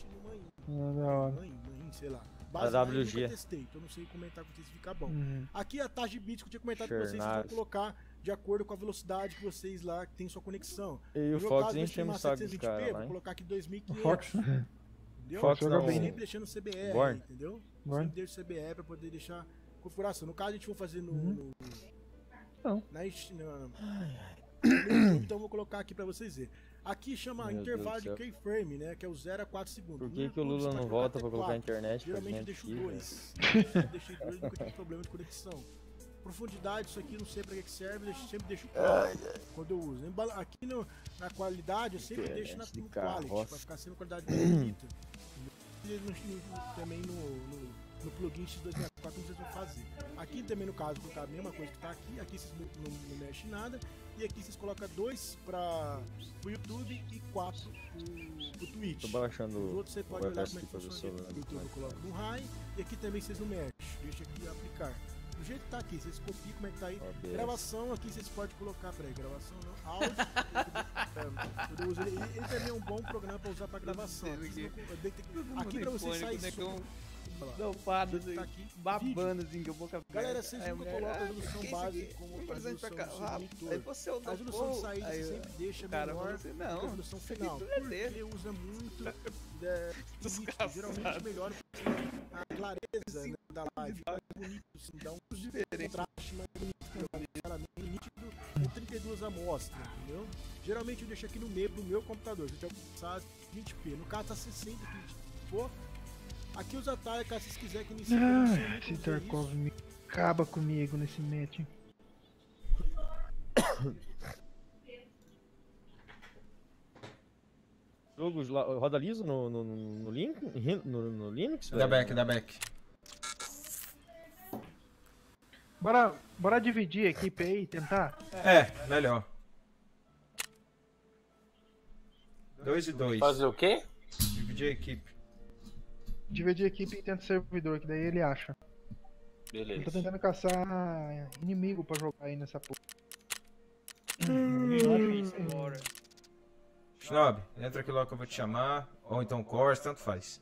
Ah, da hora. Mãe, mãe, sei lá. A Base W eu G. nunca testei, então não sei comentar com vocês se fica bom. Uhum. Aqui a taxa de bits que eu tinha comentado com vocês, vocês vão Chernaz. colocar de acordo com a velocidade que vocês lá que tem sua conexão. E No o meu Fox caso, eu enchemos o estimar saco dos setecentos e vinte p, caras lá, vou hein? colocar aqui dois mil e O quinhentos. Fox. Entendeu? Fox joga não, bem. Sempre deixando C B R, Born. entendeu? Born. Sempre deixo C B R pra poder deixar configuração. No caso, a gente vai fazer no. Uhum. no Não. na, est- na- no YouTube, então eu vou colocar aqui pra vocês verem. Aqui chama Meu intervalo Deus do de keyframe, né? Que é o zero a quatro segundos. Por No que, que o YouTube, você Lula pode não colocar volta até pra colocar a quatro. internet pra Geralmente eu gente deixo aqui, velho? dois. Eu deixei dois, nunca tive problema de conexão. Profundidade, isso aqui não sei pra que que serve, eu sempre deixo quatro quando eu uso. Embala- Aqui no, na qualidade, eu sempre deixo na, Internet de no quality, carroça. pra ficar sempre uma qualidade mais bonita. E no- no- também no, no, no plugin X dois sessenta e quatro, como vocês vão fazer. Aqui também, no caso, colocar a mesma coisa que tá aqui. Aqui vocês não, não, não mexem nada. E aqui vocês colocam dois para o YouTube e quatro pro, pro Twitch. Tô baixando Os o outros você pode o olhar como é que pra ver se funciona eu- aqui. No YouTube eu coloco no high. E aqui também vocês não mexem. Deixa aqui aplicar. Do jeito que tá aqui, vocês copiam como é que tá aí. Ó, beleza. Gravação aqui vocês podem colocar, peraí, gravação não, áudio. Quando eu uso ele, ele, ele também é um bom programa pra usar pra gravação. Aqui, vocês não- tem que- aqui pra vocês sair som. Não, para, Do jeito que tá aqui, babando assim, que eu vou ficar. Galera, vocês Aí a nunca mulher, colocam a "Ah, resolução que isso base aqui? como Vou a fazer resolução pra cá, do seu rápido. monitor. Aí você é o A resolução de saída aí, você sempre deixa o cara menor falou assim, do não, que a resolução isso aqui final. tudo é Porque dele. usa muito é, Desgraçado. geralmente melhora a clareza, né, da live. Fica mais bonito, assim, dá um contraste mais bonito, claramente nítido com trinta e duas amostras, entendeu? Geralmente eu deixo aqui no meio do meu computador, se eu alcançar vinte p. No caso tá sessenta aqui, pô. Aqui os atalhos, caso vocês quiserem que inicie a Ah, produção, esse Tarkov me acaba comigo nesse match. Jogos lá- roda liso no, no, no, no, link, no, no Linux? Dá velho? back, dá back. Bora, bora dividir a equipe aí e tentar? É, melhor. Dois e dois. Fazer o quê? Dividir a equipe. Dividir a equipe e tenta servidor, que daí ele acha. Ele Beleza. tá tentando caçar inimigo pra jogar aí nessa porra. Shinobi, entra aqui logo que eu vou te chamar. Ou então Cors, tanto faz.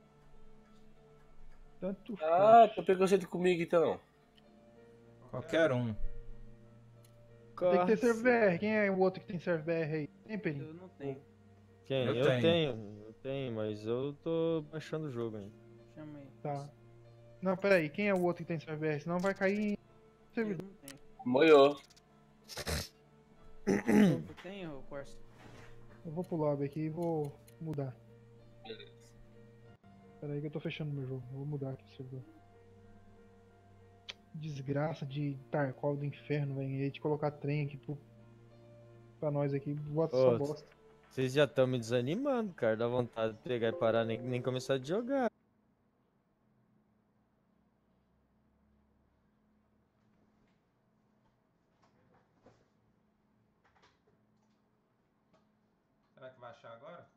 Tanto Ah, tá preconceito comigo então. Qualquer um. Tem que ter serve B R. Quem é o outro que tem serve B R aí? Tem, Perinho? Eu não tenho. Quem? Eu Eu, tenho. tenho. eu tenho, mas eu tô baixando o jogo ainda. Chama aí. Tá. Não, peraí. Quem é o outro que tem serve B R? Senão vai cair em Eu servidor. não tenho. Moiou. Eu tenho, Corsa. Eu vou pro lobby aqui e vou mudar. Beleza. Peraí que eu tô fechando meu jogo. Eu vou mudar aqui o servidor. Desgraça de Tarkov do inferno, velho. Ia te colocar trem aqui pro... pra nós aqui. Bota só Ô, bosta. Vocês já estão me desanimando, cara. Dá vontade de pegar e parar, nem, nem começar de jogar. Será que vai achar agora?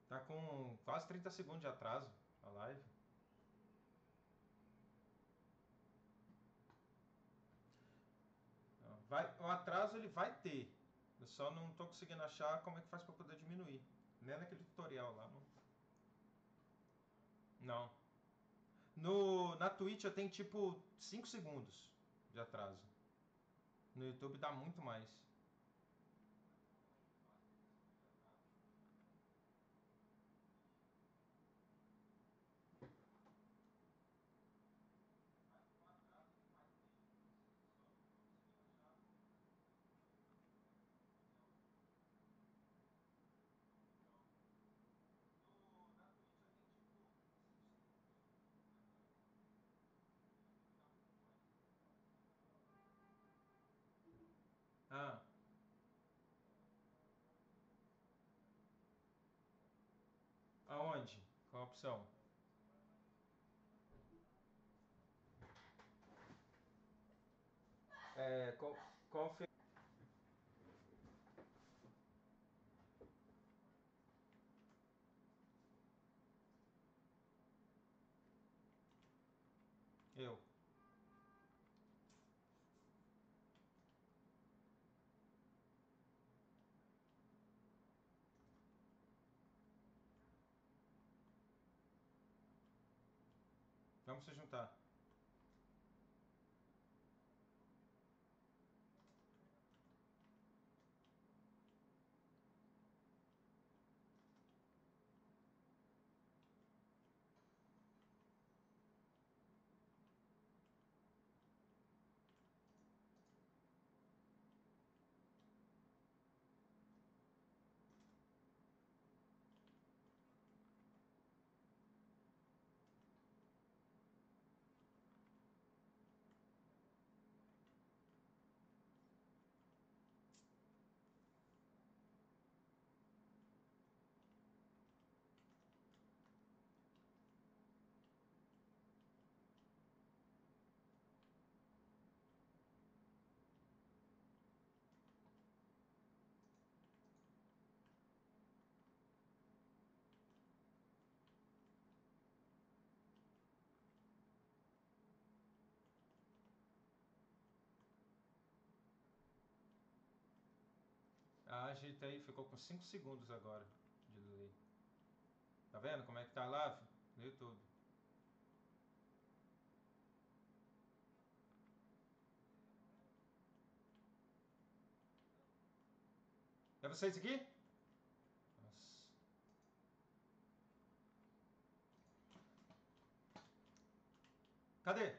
Tá com quase trinta segundos de atraso a live. Vai, o atraso ele vai ter. Eu só não tô conseguindo achar como é que faz pra poder diminuir. Nem naquele tutorial lá. Não. Não. No, na Twitch eu tenho tipo cinco segundos de atraso. No YouTube dá muito mais. Ah. Aonde? Qual a opção? É, qual, qual fe... Eu. Vamos se juntar. Ah, ajeita aí, ficou com cinco segundos agora de delay. Tá vendo como é que tá lá no YouTube? É vocês aqui? Nossa. Cadê?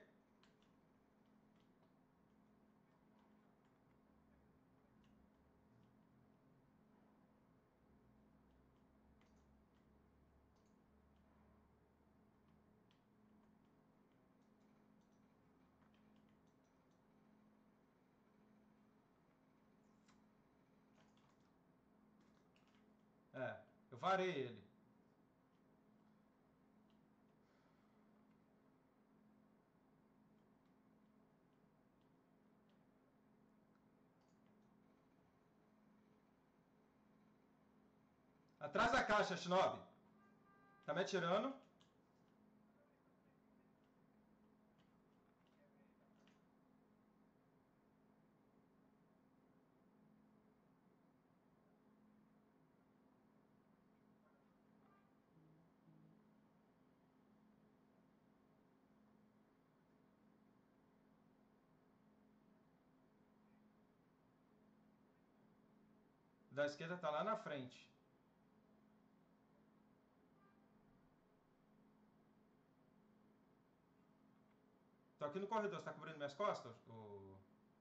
É, eu varei ele. Atrás da caixa, Shinobi. Tá me atirando? Da esquerda tá lá na frente. Tô aqui no corredor, você tá cobrindo minhas costas? O...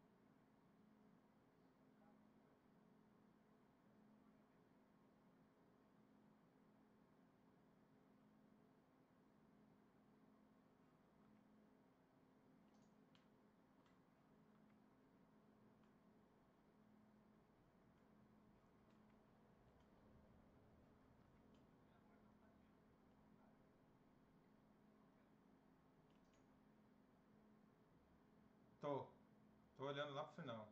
Tô. Tô olhando lá pro final.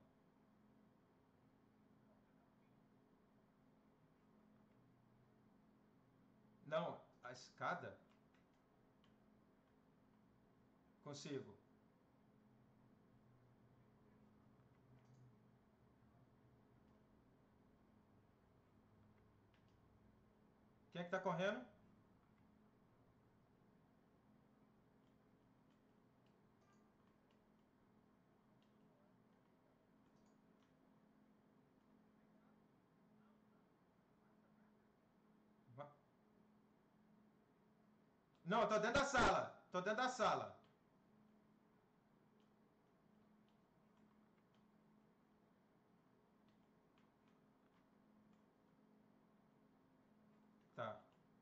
Não, a escada? Consigo. Quem é que tá correndo? Va- Não, eu tô dentro da sala. Tô dentro da sala. Tá.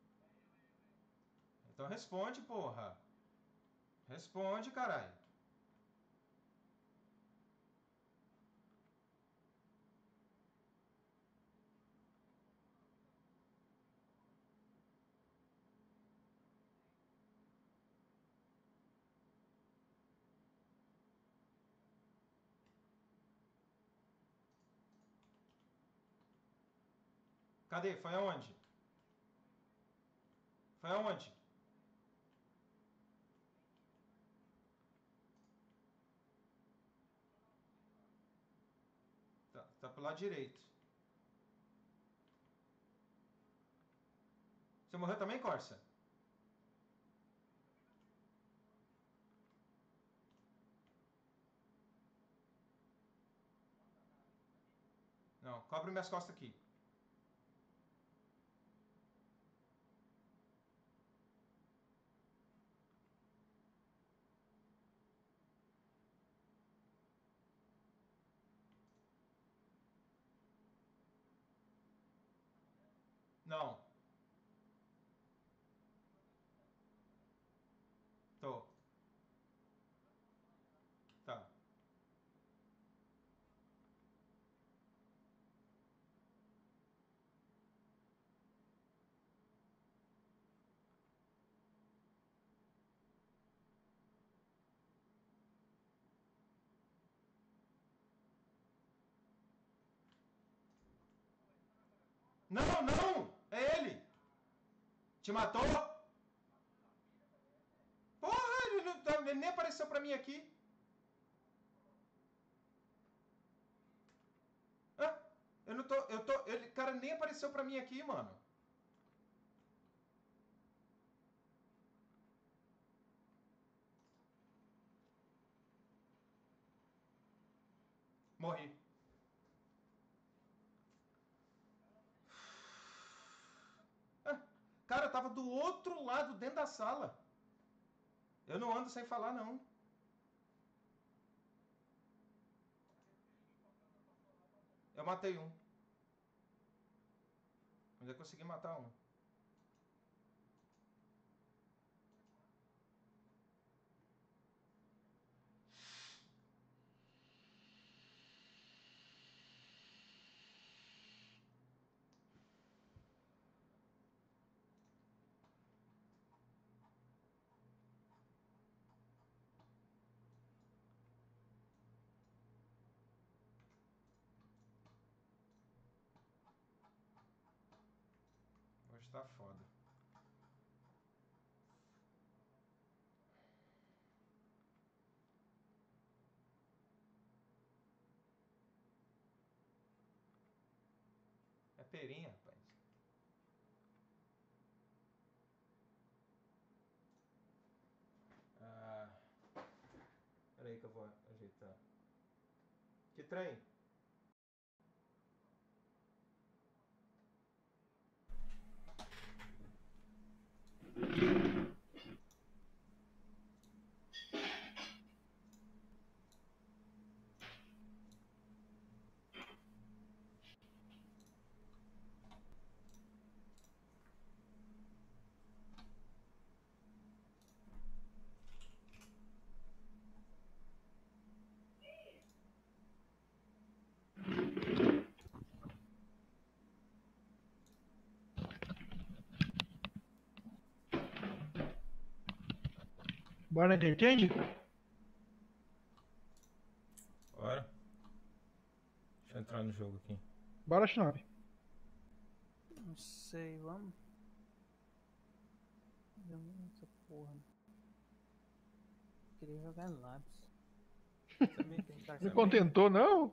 Então responde, porra. Responde, caralho. Cadê? Foi aonde? Foi aonde? Tá, tá pro lado direito. Você morreu também, Corsa? Não, cobre minhas costas aqui. Não. Tô. Tá. Não, não! É ele! Te matou? Porra, ele, não tá- ele nem apareceu pra mim aqui. Ah, eu não tô. Eu tô. Ele, cara, nem apareceu pra mim aqui, mano. Morri. Ah, cara, eu tava do outro lado, dentro da sala. Eu não ando sem falar, não. Eu matei um. Ainda consegui matar um. Hoje tá foda. É perinha, rapaz. Ah, peraí que eu vou ajeitar. Que trem? Bora na Interchange? Bora. Deixa eu entrar no jogo aqui. Bora, Shinobi. Não sei, vamos. Essa porra. Queria jogar lápis. Também tem que Não contentou, não?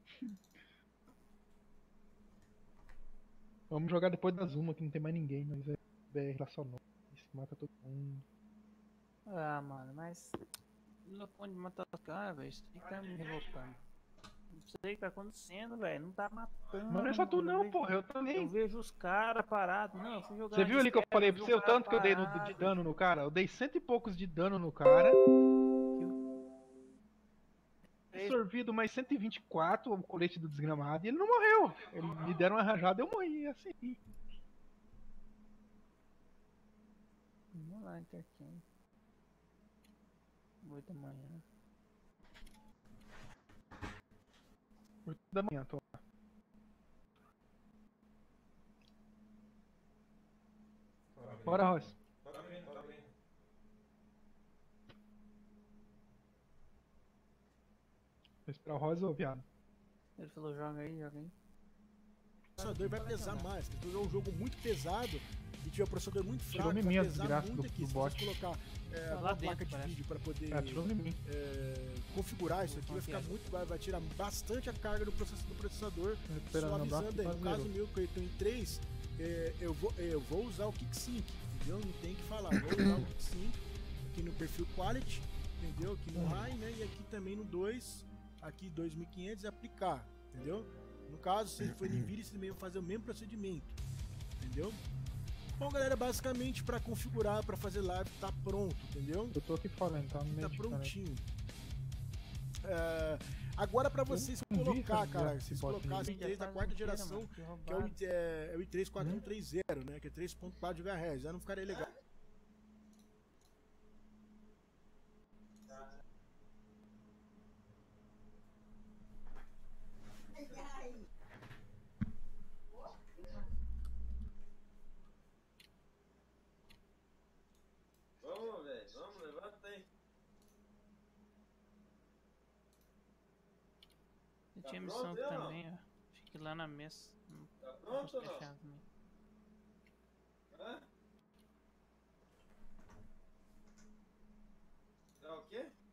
Vamos jogar depois da Zuma, que não tem mais ninguém, mas é B R lá só não. Isso mata todo mundo. Ah, mano, mas. Não pode matar os caras, velho. Isso aí tá me revoltando. Não sei o que tá acontecendo, velho. Não tá matando. Mas não é só tu mano. não, vejo- porra, eu também. Eu vejo os caras parados. Não, eu fui jogar. Você viu ali que eu disquete, falei vi pra o você o cara tanto que eu dei no- de parado. dano no cara? Eu dei cento e poucos de dano no cara. Absorvido mais cento e vinte e quatro o colete do desgramado e ele não morreu. Ele me deram uma rajada e eu morri, assim. Vamos lá, Intercam. oito da manhã. oito da manhã, tô lá. Bora, Ross. Toca bem, toca bem. Vou esperar o Ross ou viado? Ele falou: joga aí, joga aí. O processador vai pesar mais. Se tu é um jogo muito pesado e tiver um processador muito Tirou fraco, em vai mim a pesar desgraça muito do- aqui. do Se bot. você colocar é, Tá lá uma dentro, placa de parece. vídeo para poder Ah, tirou em mim. é, configurar isso aqui, vai ficar muito, vai, vai tirar bastante a carga do, process, do processador, Recuperando só o braço, avisando aí. No quase caso zerou. meu, que eu estou em três, é, eu, vou, é, eu vou usar o KickSync, entendeu? Não tem que falar, vou usar o KickSync aqui no perfil Quality, entendeu? Aqui no High, né? E aqui também no dois, aqui dois mil e quinhentos, aplicar, entendeu? No caso, se ele for NVIDIA, esse também vai fazer o mesmo procedimento, entendeu? Bom, galera, basicamente para configurar, para fazer live, tá pronto, entendeu? Eu tô aqui fora, então no meio Tá de cara. prontinho. É, agora para vocês Eu não vi colocar, essa cara, desgraça vocês de bot colocassem aí. três da Já faz quarta inteira, geração, mano, que que é o, roubado. i- é, é o i três quatro um três zero, né? Que é três ponto quatro gigahertz. Já não ficaria legal. Vamos, velho, vamos, levanta aí. Eu Tá tinha pronto missão aí, ó? também, ó. Fique lá na mesa. Não Tá posso pronto ou não? fechar também. Hã? Tá o quê?